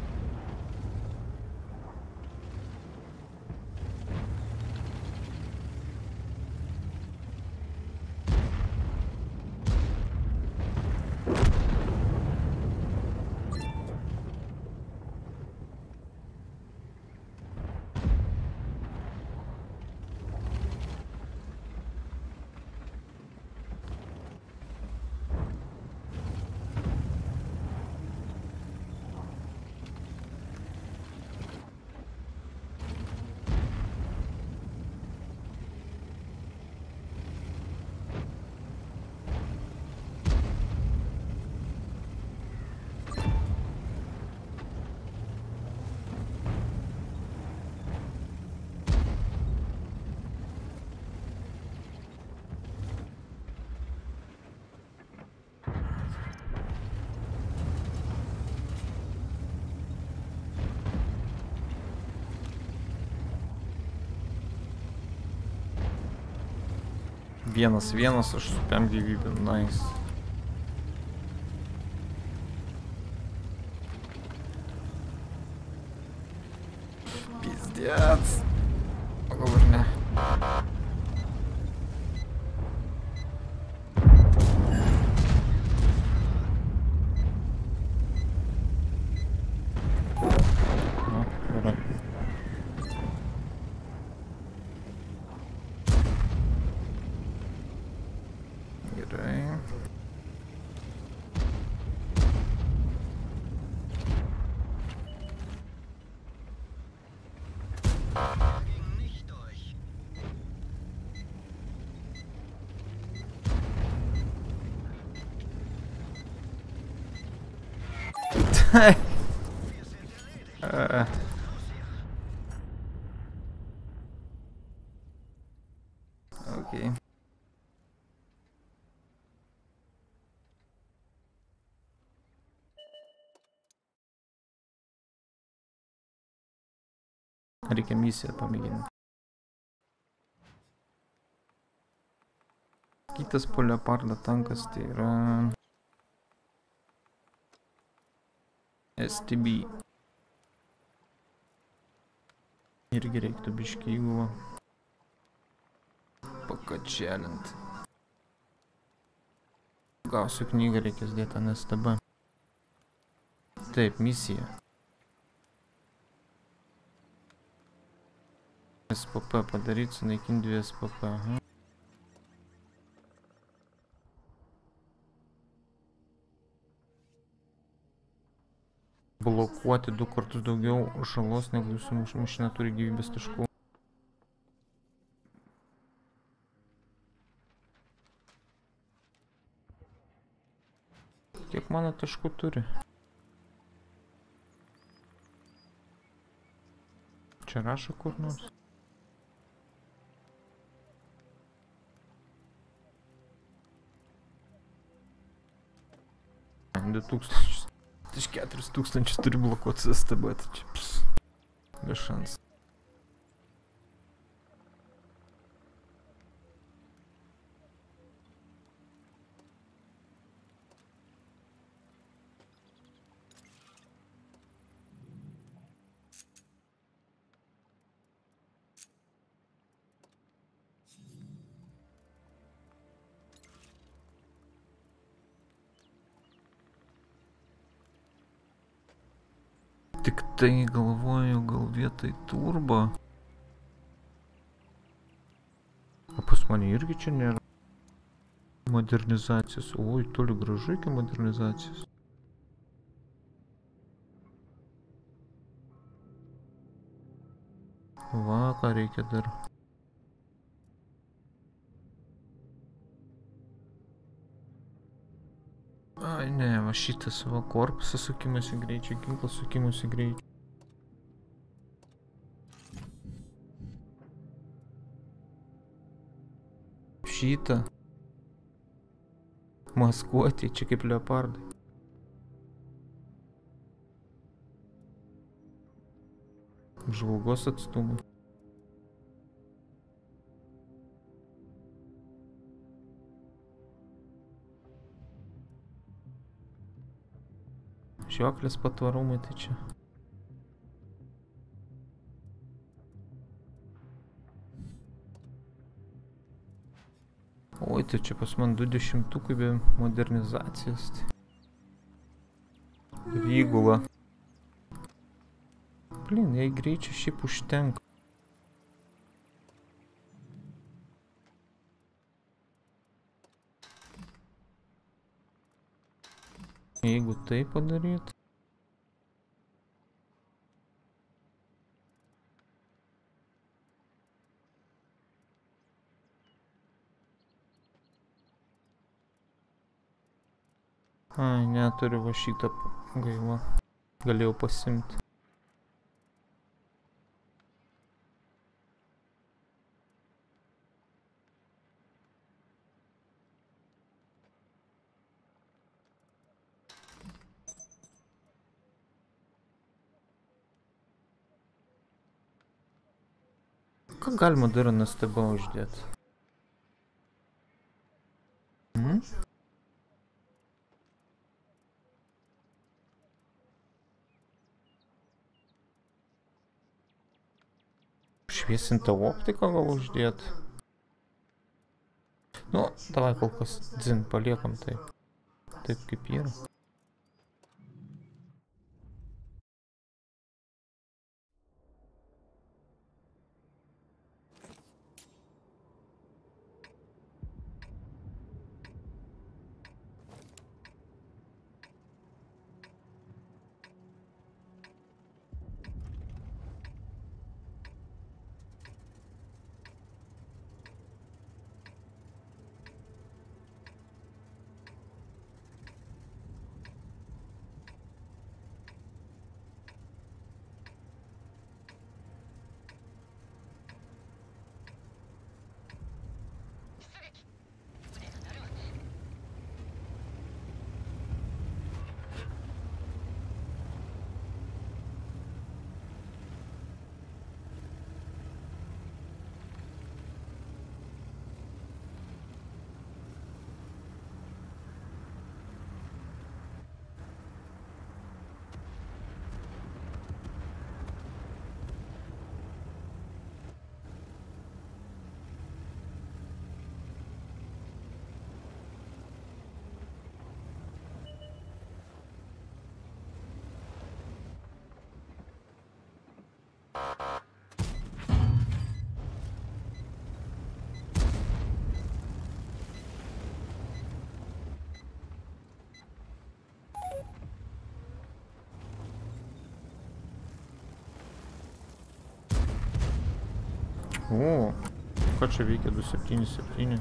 Vienas, vienas, aš su pem gyvybėm, nice. Pizdец. O gal ir ne. O, gerai. Gerai. uh. Okay. Reikia misiją pamėginti. Kitas po leopardo tankas tai yra S T B. Irgi reiktų biškį įgulą pakačelint. Gausiu knygą, reikės dėti ant S T B. Taip, misija. S P P padaryti, sunaikinti dvi S P P. Aha. Blokuoti du kartus daugiau žalos, negu jūsų mašina turi gyvybės taškų. Kiek mano taškų turi? Čia rašo kur nors? du tūkstančius. Tai iš keturis tūkstančius turi blokuoti S T B, tai čia ps, be šansų. Tik tai galvoju, gal vietoj turbo. O pas mane irgi čia nėra modernizacijos. Oi, toli gražu iki modernizacijos. Va, ką reikia dar. Ai, ne, va šitas va korpusas sukimas į greičių, ginklas sukimas į greičių. Šitą maskuoti, čia kaip leopardai. Žvalgos atstumai. Važiuoklės patvarumai, tai čia. Oi, tai čia pas man du dešimtukai be modernizacijos. Vygula. Blin, jei greičio šiaip užtenka. Jeigu tai padaryt. Ai, neturiu va šitą gaila. Galėjau pasimti. Ką galima dar ant S T B uždėti? Mhm. Šviesintą optiką gal uždėti? Nu, davai kol kas dzin paliekam taip. Taip kaip yra. O, ką čia veikia du septyni septyni?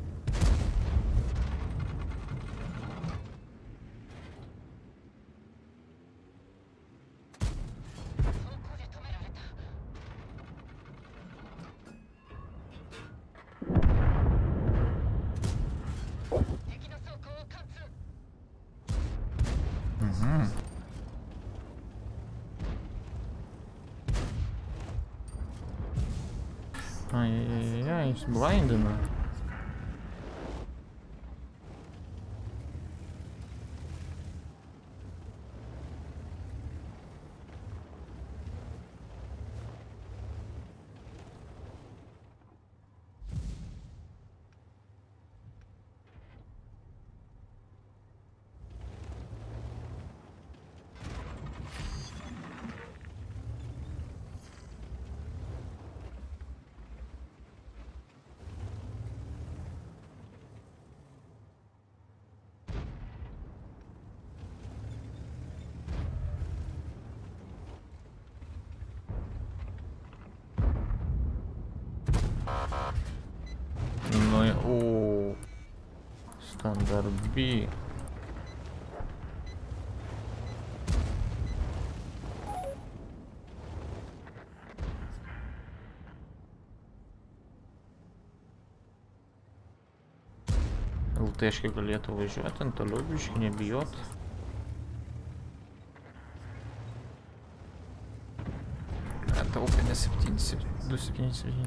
Mhm. Ai-ai-ai, jis blindina. Ну и... О, стандарт B. LTшки galėtų važiuoti ant toliau biškį, nebijot. Taupinė du septyni septyni.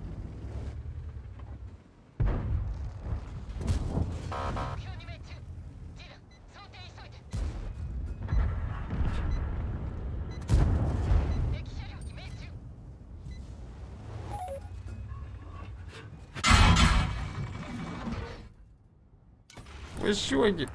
Važiuokit.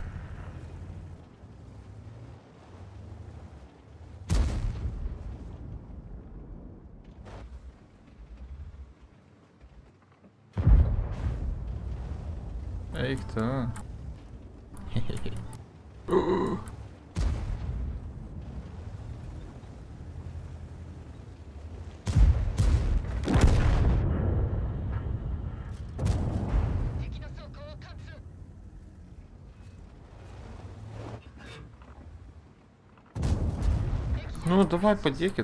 Eik tu. Ну, давай, подъехать.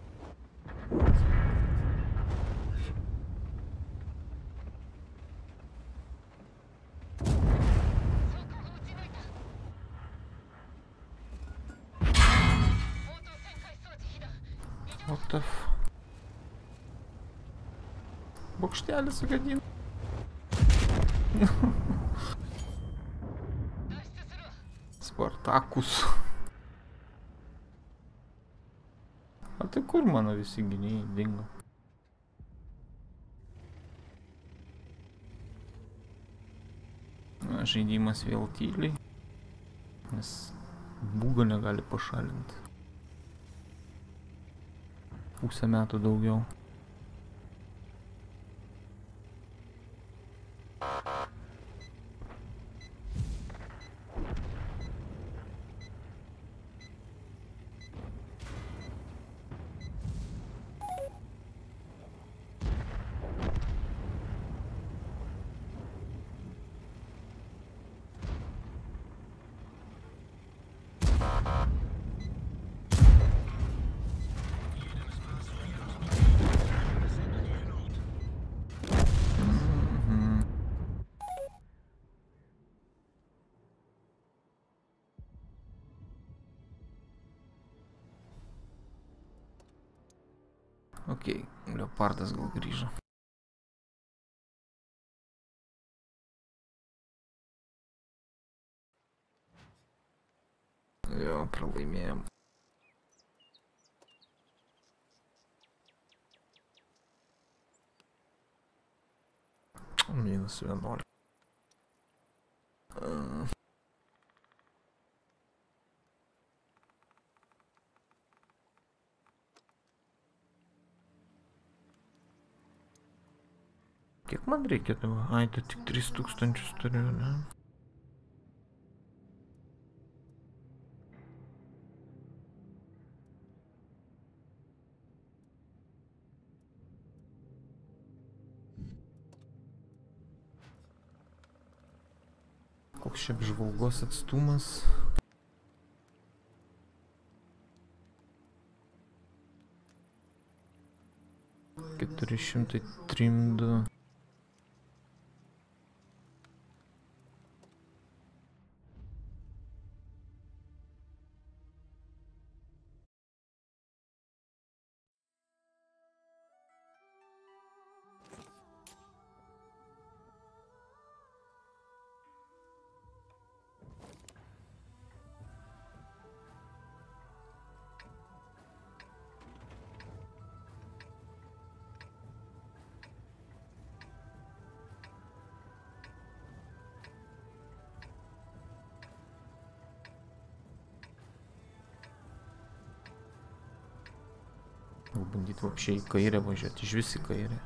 Вот the f... Бокштяли сугодин. Спартакус. А tai kur mano visi gynėjai dingo? Na, žaidimas vėl tyliai, nes būgo negali pašalinti. Pusę metų daugiau. Okei, okay, leopardas gal grįžo. Jo, pralaimėjom. Minus vienuolika. Uh. Kiek man reikia tavo? Ai, tai tik tris tūkstančius turiu, ne? Koks čia apžvalgos atstumas? keturi šimtai trisdešimt du. Bandyti вообще į kairę važiuoti, iš vis į kairę.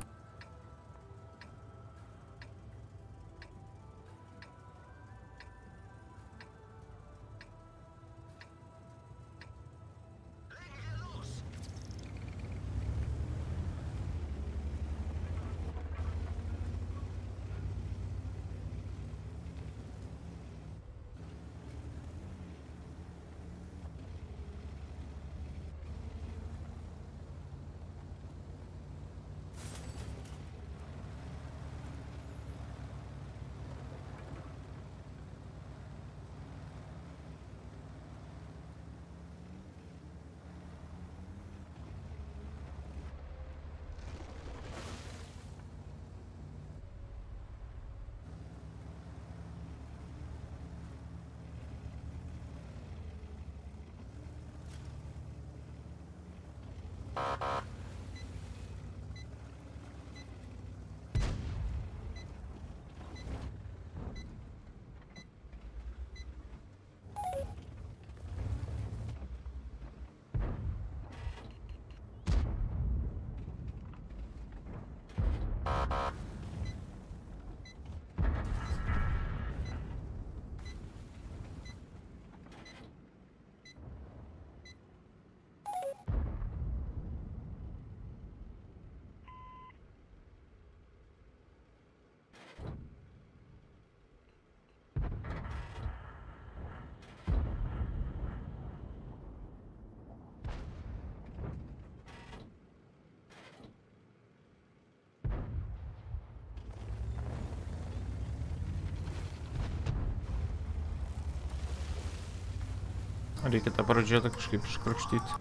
Reikia tą pradžią kažkaip iškrapštyti.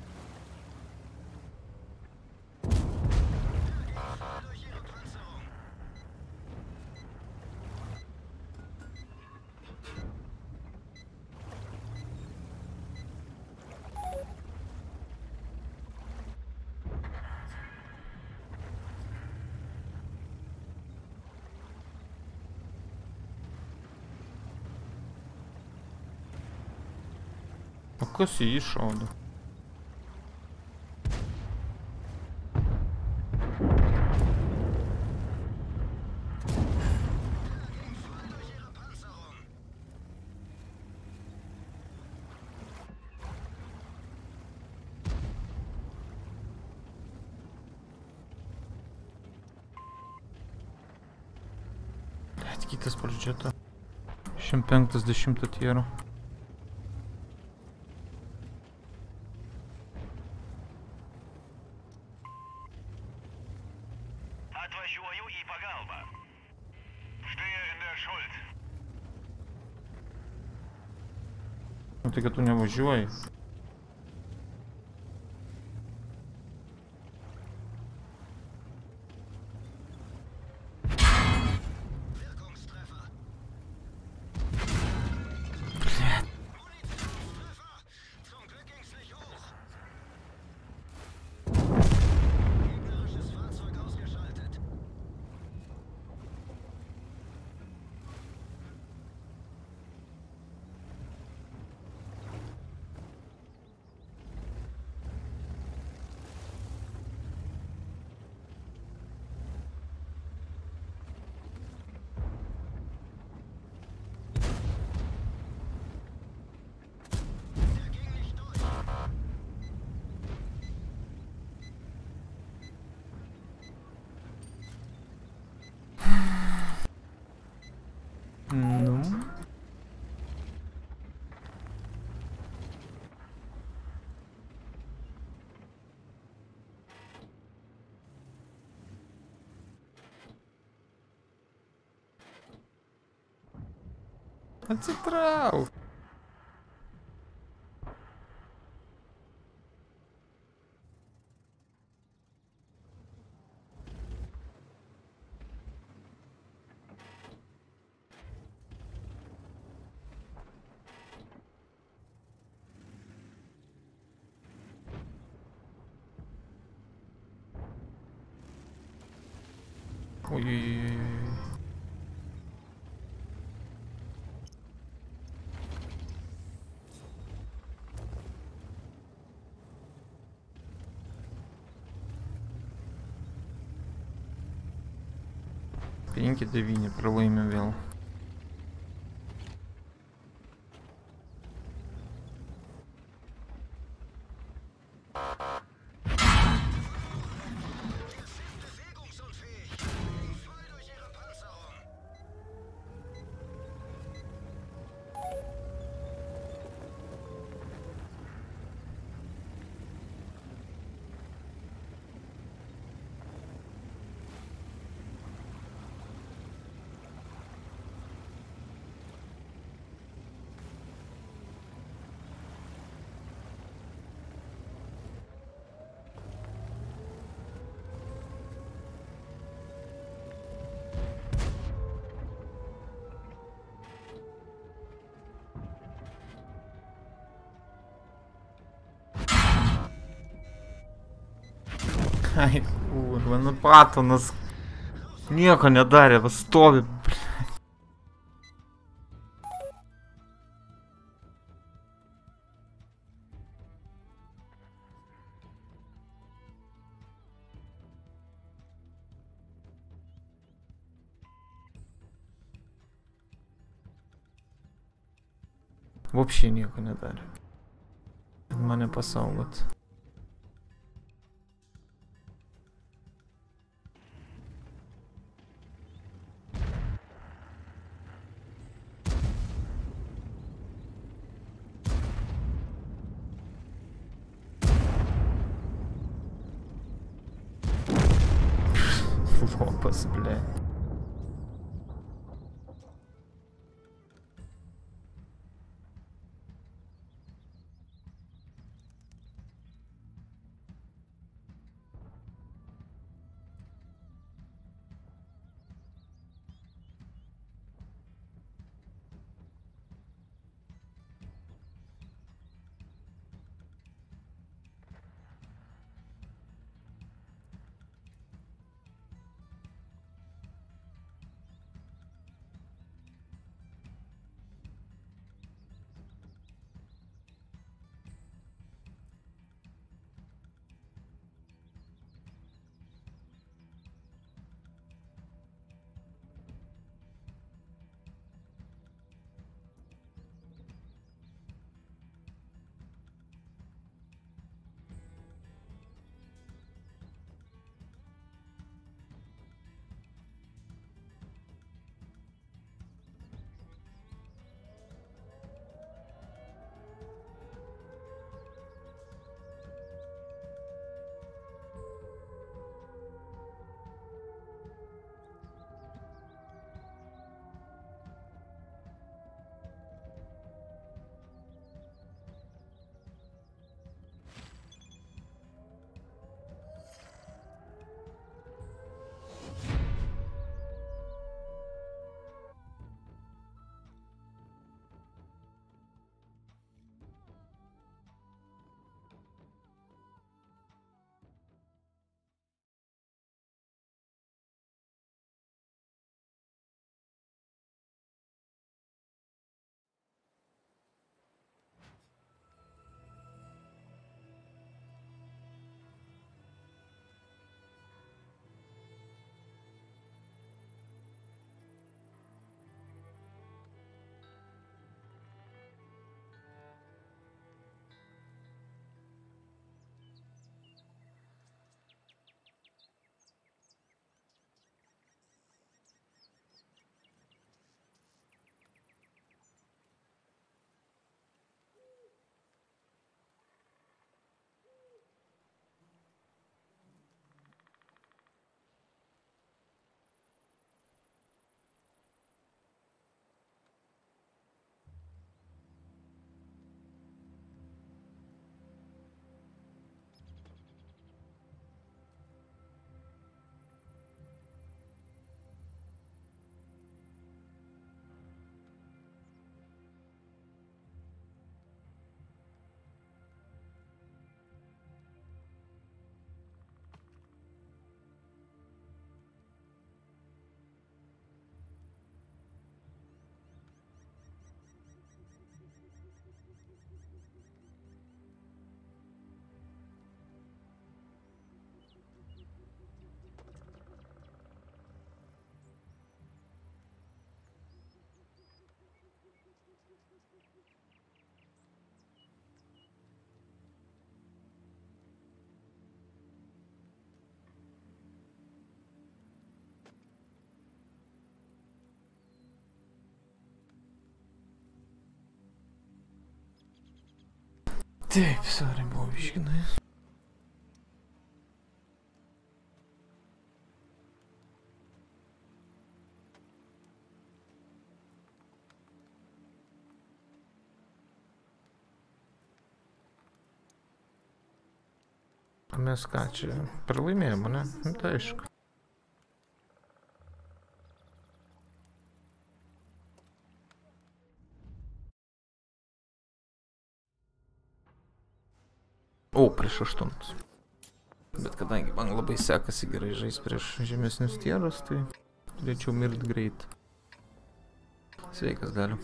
O kas į jį šaudo? Blet, kitas pradžiota. šimtas penkiasdešimt tiero. Atvažiuoju į pagalbą. Stehe in der Schuld. Nu tai kad tu nevažiuoji. Nu. Atsitrauk. Ой-ой-ой. penki devyni pralaimim vėl. Ai, kurva, nu Patonas nieko nedarė, va stovi, bl***. Вообще nieko nedarė. Mane pasaugot. Лопас, бля. Taip, sarai buvo biškinai. Mes ką čia, pralaimėjom, ne? Nu, tai aišku. O, prieš aštuntus. Bet kadangi man labai sekasi gerai žaisti prieš žemesnius tierus, tai turėčiau mirt greit. Sveikas, Daliu.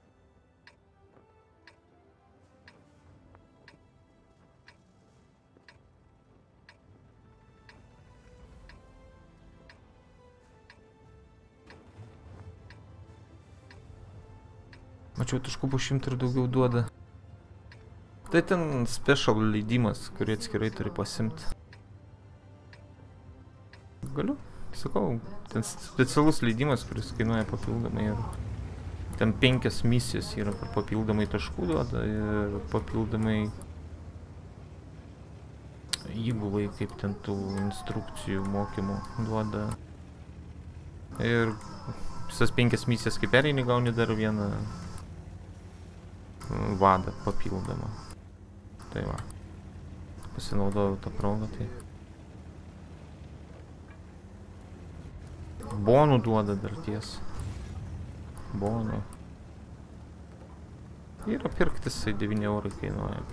Mačiau, taškų po šimtą ir daugiau duoda. Tai ten special leidimas, kurį atskirai turi pasimti. Galiu, sakau, ten specialus leidimas, kuris kainuoja papildomai ir ten penkias misijas yra, kur papildomai taškų duoda ir papildomai įgulai, kaip ten tų instrukcijų mokymų duoda. Ir visas penkias misijas, kaip pereini, gauni dar vieną vadą papildomą. Tai va, pasinaudojau tą progą, tai bonų duoda dar ties. Bonų. Yra pirktis, tai devyni eurai kainuoja.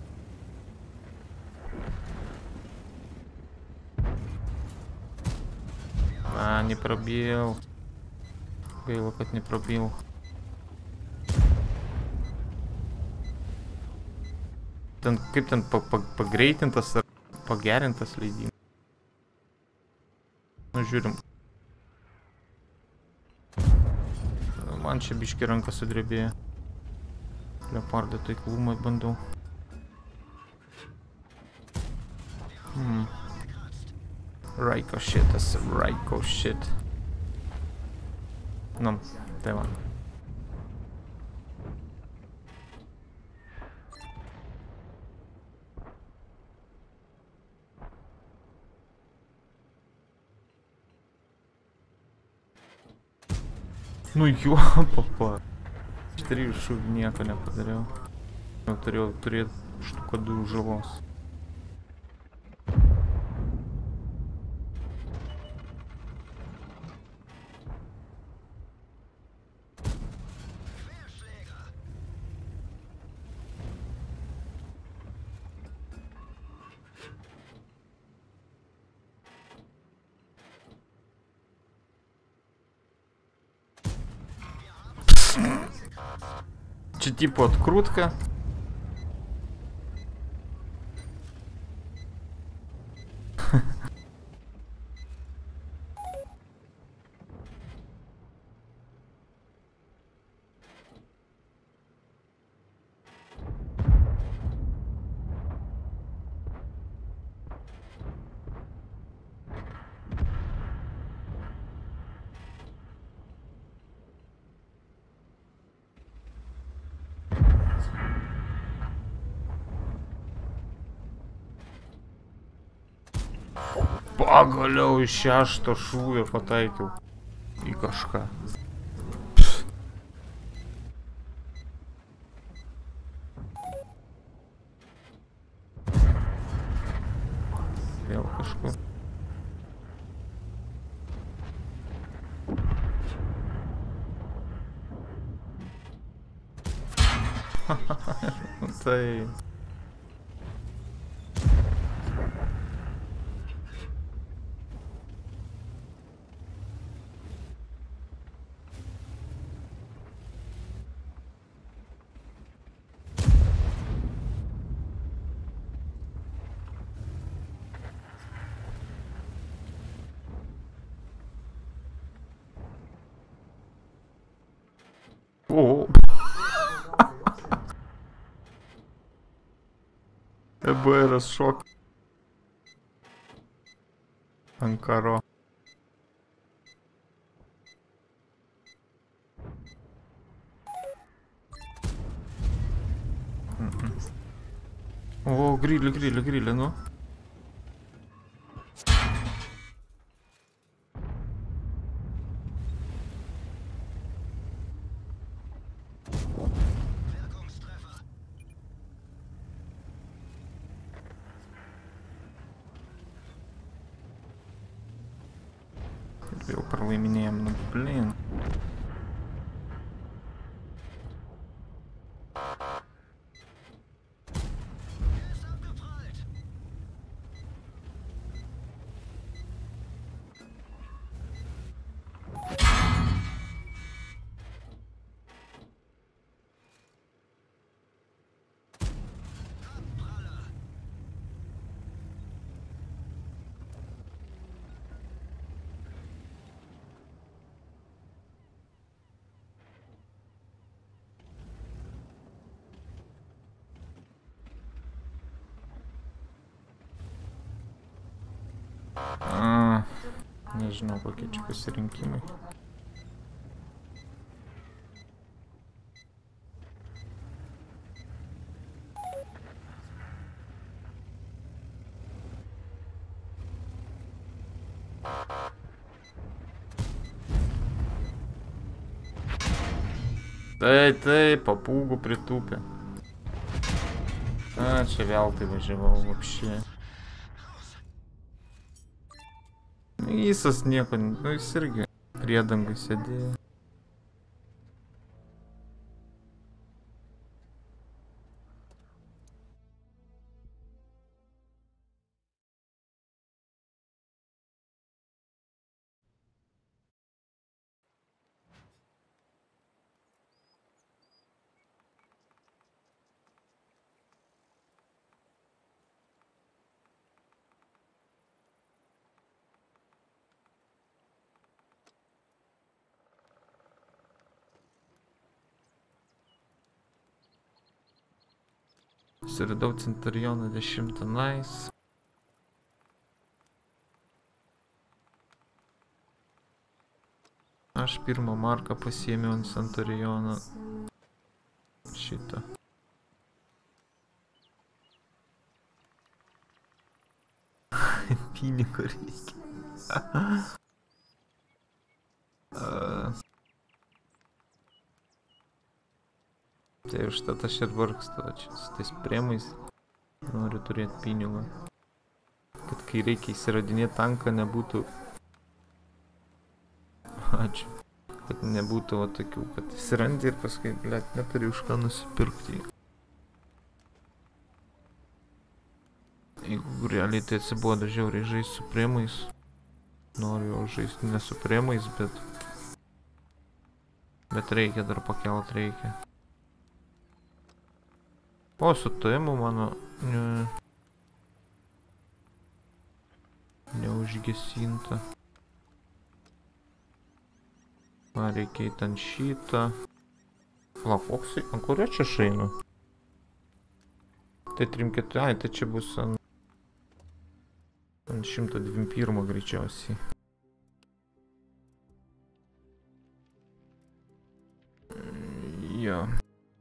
A, neprabėjau. Gaila, kad neprabėjau. Ten, kaip ten pa, pa, pagreitintas ar pagerintas leidimas. Nu, žiūrim. Man čia biški ranka sudrebėjo. Leopardo taiklumą bandau. Hmm. Raiko šitas, Raiko shit. Nu, tai va. Nu jo, papa. Iš trijų šūvių nieko nepadariau. Jau turėjau turėti štuką du žalos. Čia tipo открутка. Pagaliau iš šešto šūvio pataikiau į kažką. Vėl kažkur. Tai... O. E B R šok. Ankaro. Mhm. grilį, grilį, grilį, nu. Ir jau pralaiminėjom, nu, blin. A, nežinau, kokie čia pasirinkimai. Tai, tai, papūgų pritūpė. A, čia vėl tai važiavau, vapšė. Jisas nieko, nu jis irgi priedangai sėdėjo. Suridau Centurioną dešimtą, nice. Aš pirmą marką pasiėmiau ant Centurioną. Šitą. Pinigų reikia. uh. Tai užtat aš ir vargstu, čia su tais prėmais noriu turėti pinigą. Kad kai reikia įsiradinėti tanką, nebūtų... Ačiū. Kad nebūtų va tokių, kad įsirandi ir paskui, blėt, neturi už ką nusipirkti. Jeigu realiai tai atsibodo žiauriai žaisti su prėmais. Noriu jau žaisti ne su prėmais, bet... Bet reikia dar pakelt, reikia. O, su taimu mano ne, neužgesinta. Man reikia į ten šitą. Lafoksai, ant kurio čia aš einu? Tai trim keturi, ai, tai čia bus ant... Ant šimto dvidešimt pirmo greičiausiai. Jo.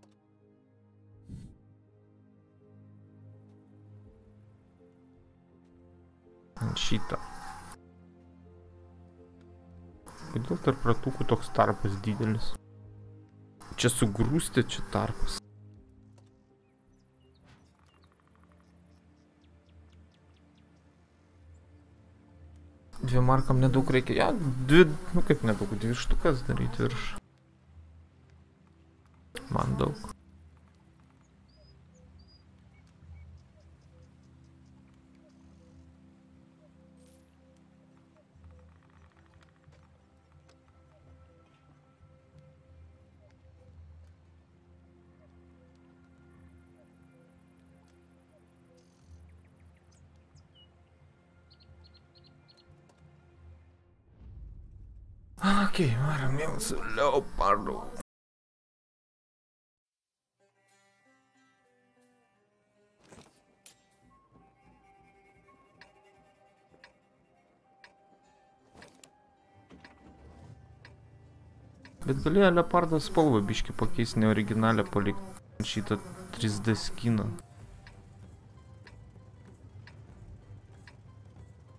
Ant šitą. Kodėl tarp ratukų toks tarpas didelis? Čia sugrūsti, čia tarpas. Dvi markam nedaug reikia. Ja, dvi, nu kaip nedaug, dvi štukas daryti virš. Man daug. Okei, varam jau su leopardu. Bet galėjo leopardo spalvą biškį pakeisti, ne originalią palikti šitą trys D skiną.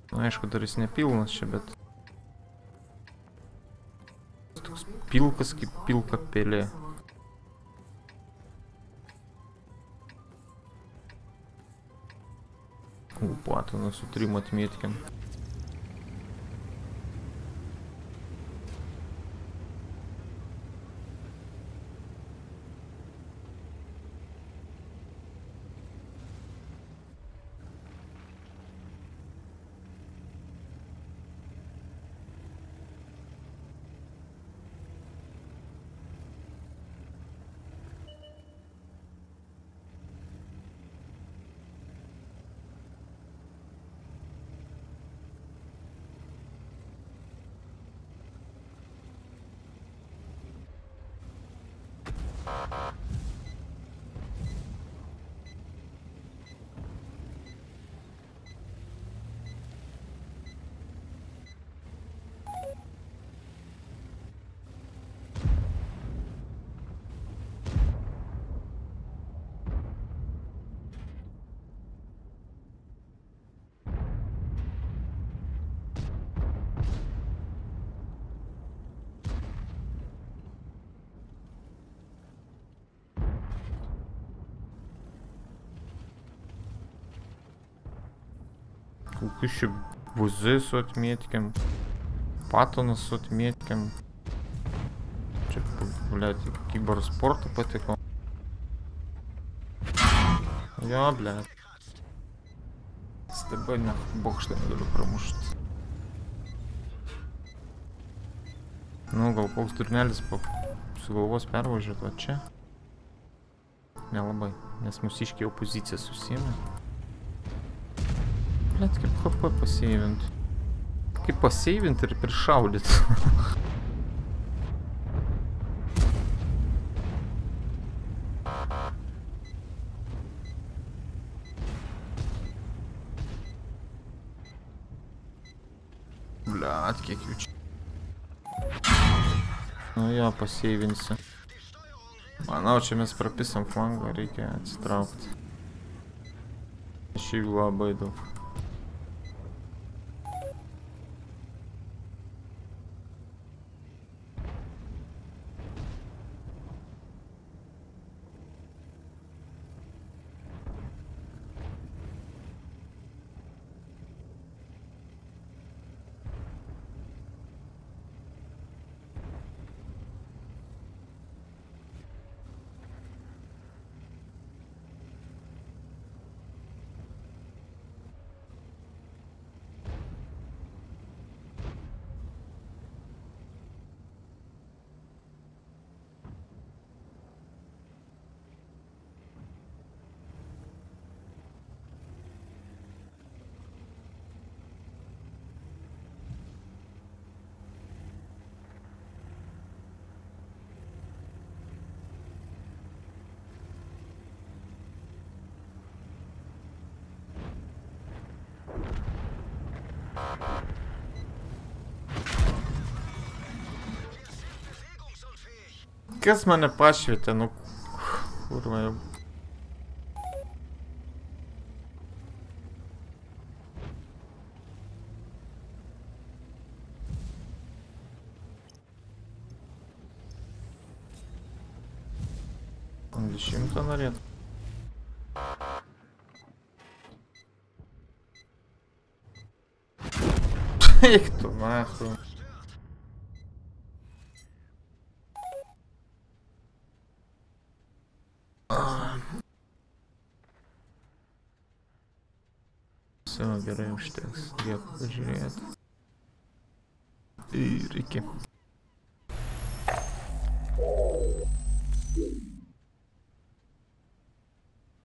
Na, aišku, dar jis nepilnas čia, bet... Toks pilkas kaip pilka pelė. Upatonas su trim atmėtkiam. Kokius čia buzai su atmėtkiam, patonas su atmėtkiam. Čia, blėt, į kibersportą patiko. Jo, blėt. Steba, ne, bokštą negaliu pramušti. Nu, gal koks turnelis sugalvos pervažiuoti, o čia? Nelabai, nes mūsiškiai opozicija susėmė. Blet, kaip H P paseivint. Kaip paseivint ir prišaudyt. Blet, kiek jų čia. Nu jo, paseivinsiu. Manau, čia mes prapisam flangą, reikia atsitraukti. Šiaip labai daug. Kas mane pašvietė, nu... Kurva jau... Dešimtą norėtų. Eik tu, nachu. Все, gerai užteks. Dėkui, pažiūrėti. Ir iki.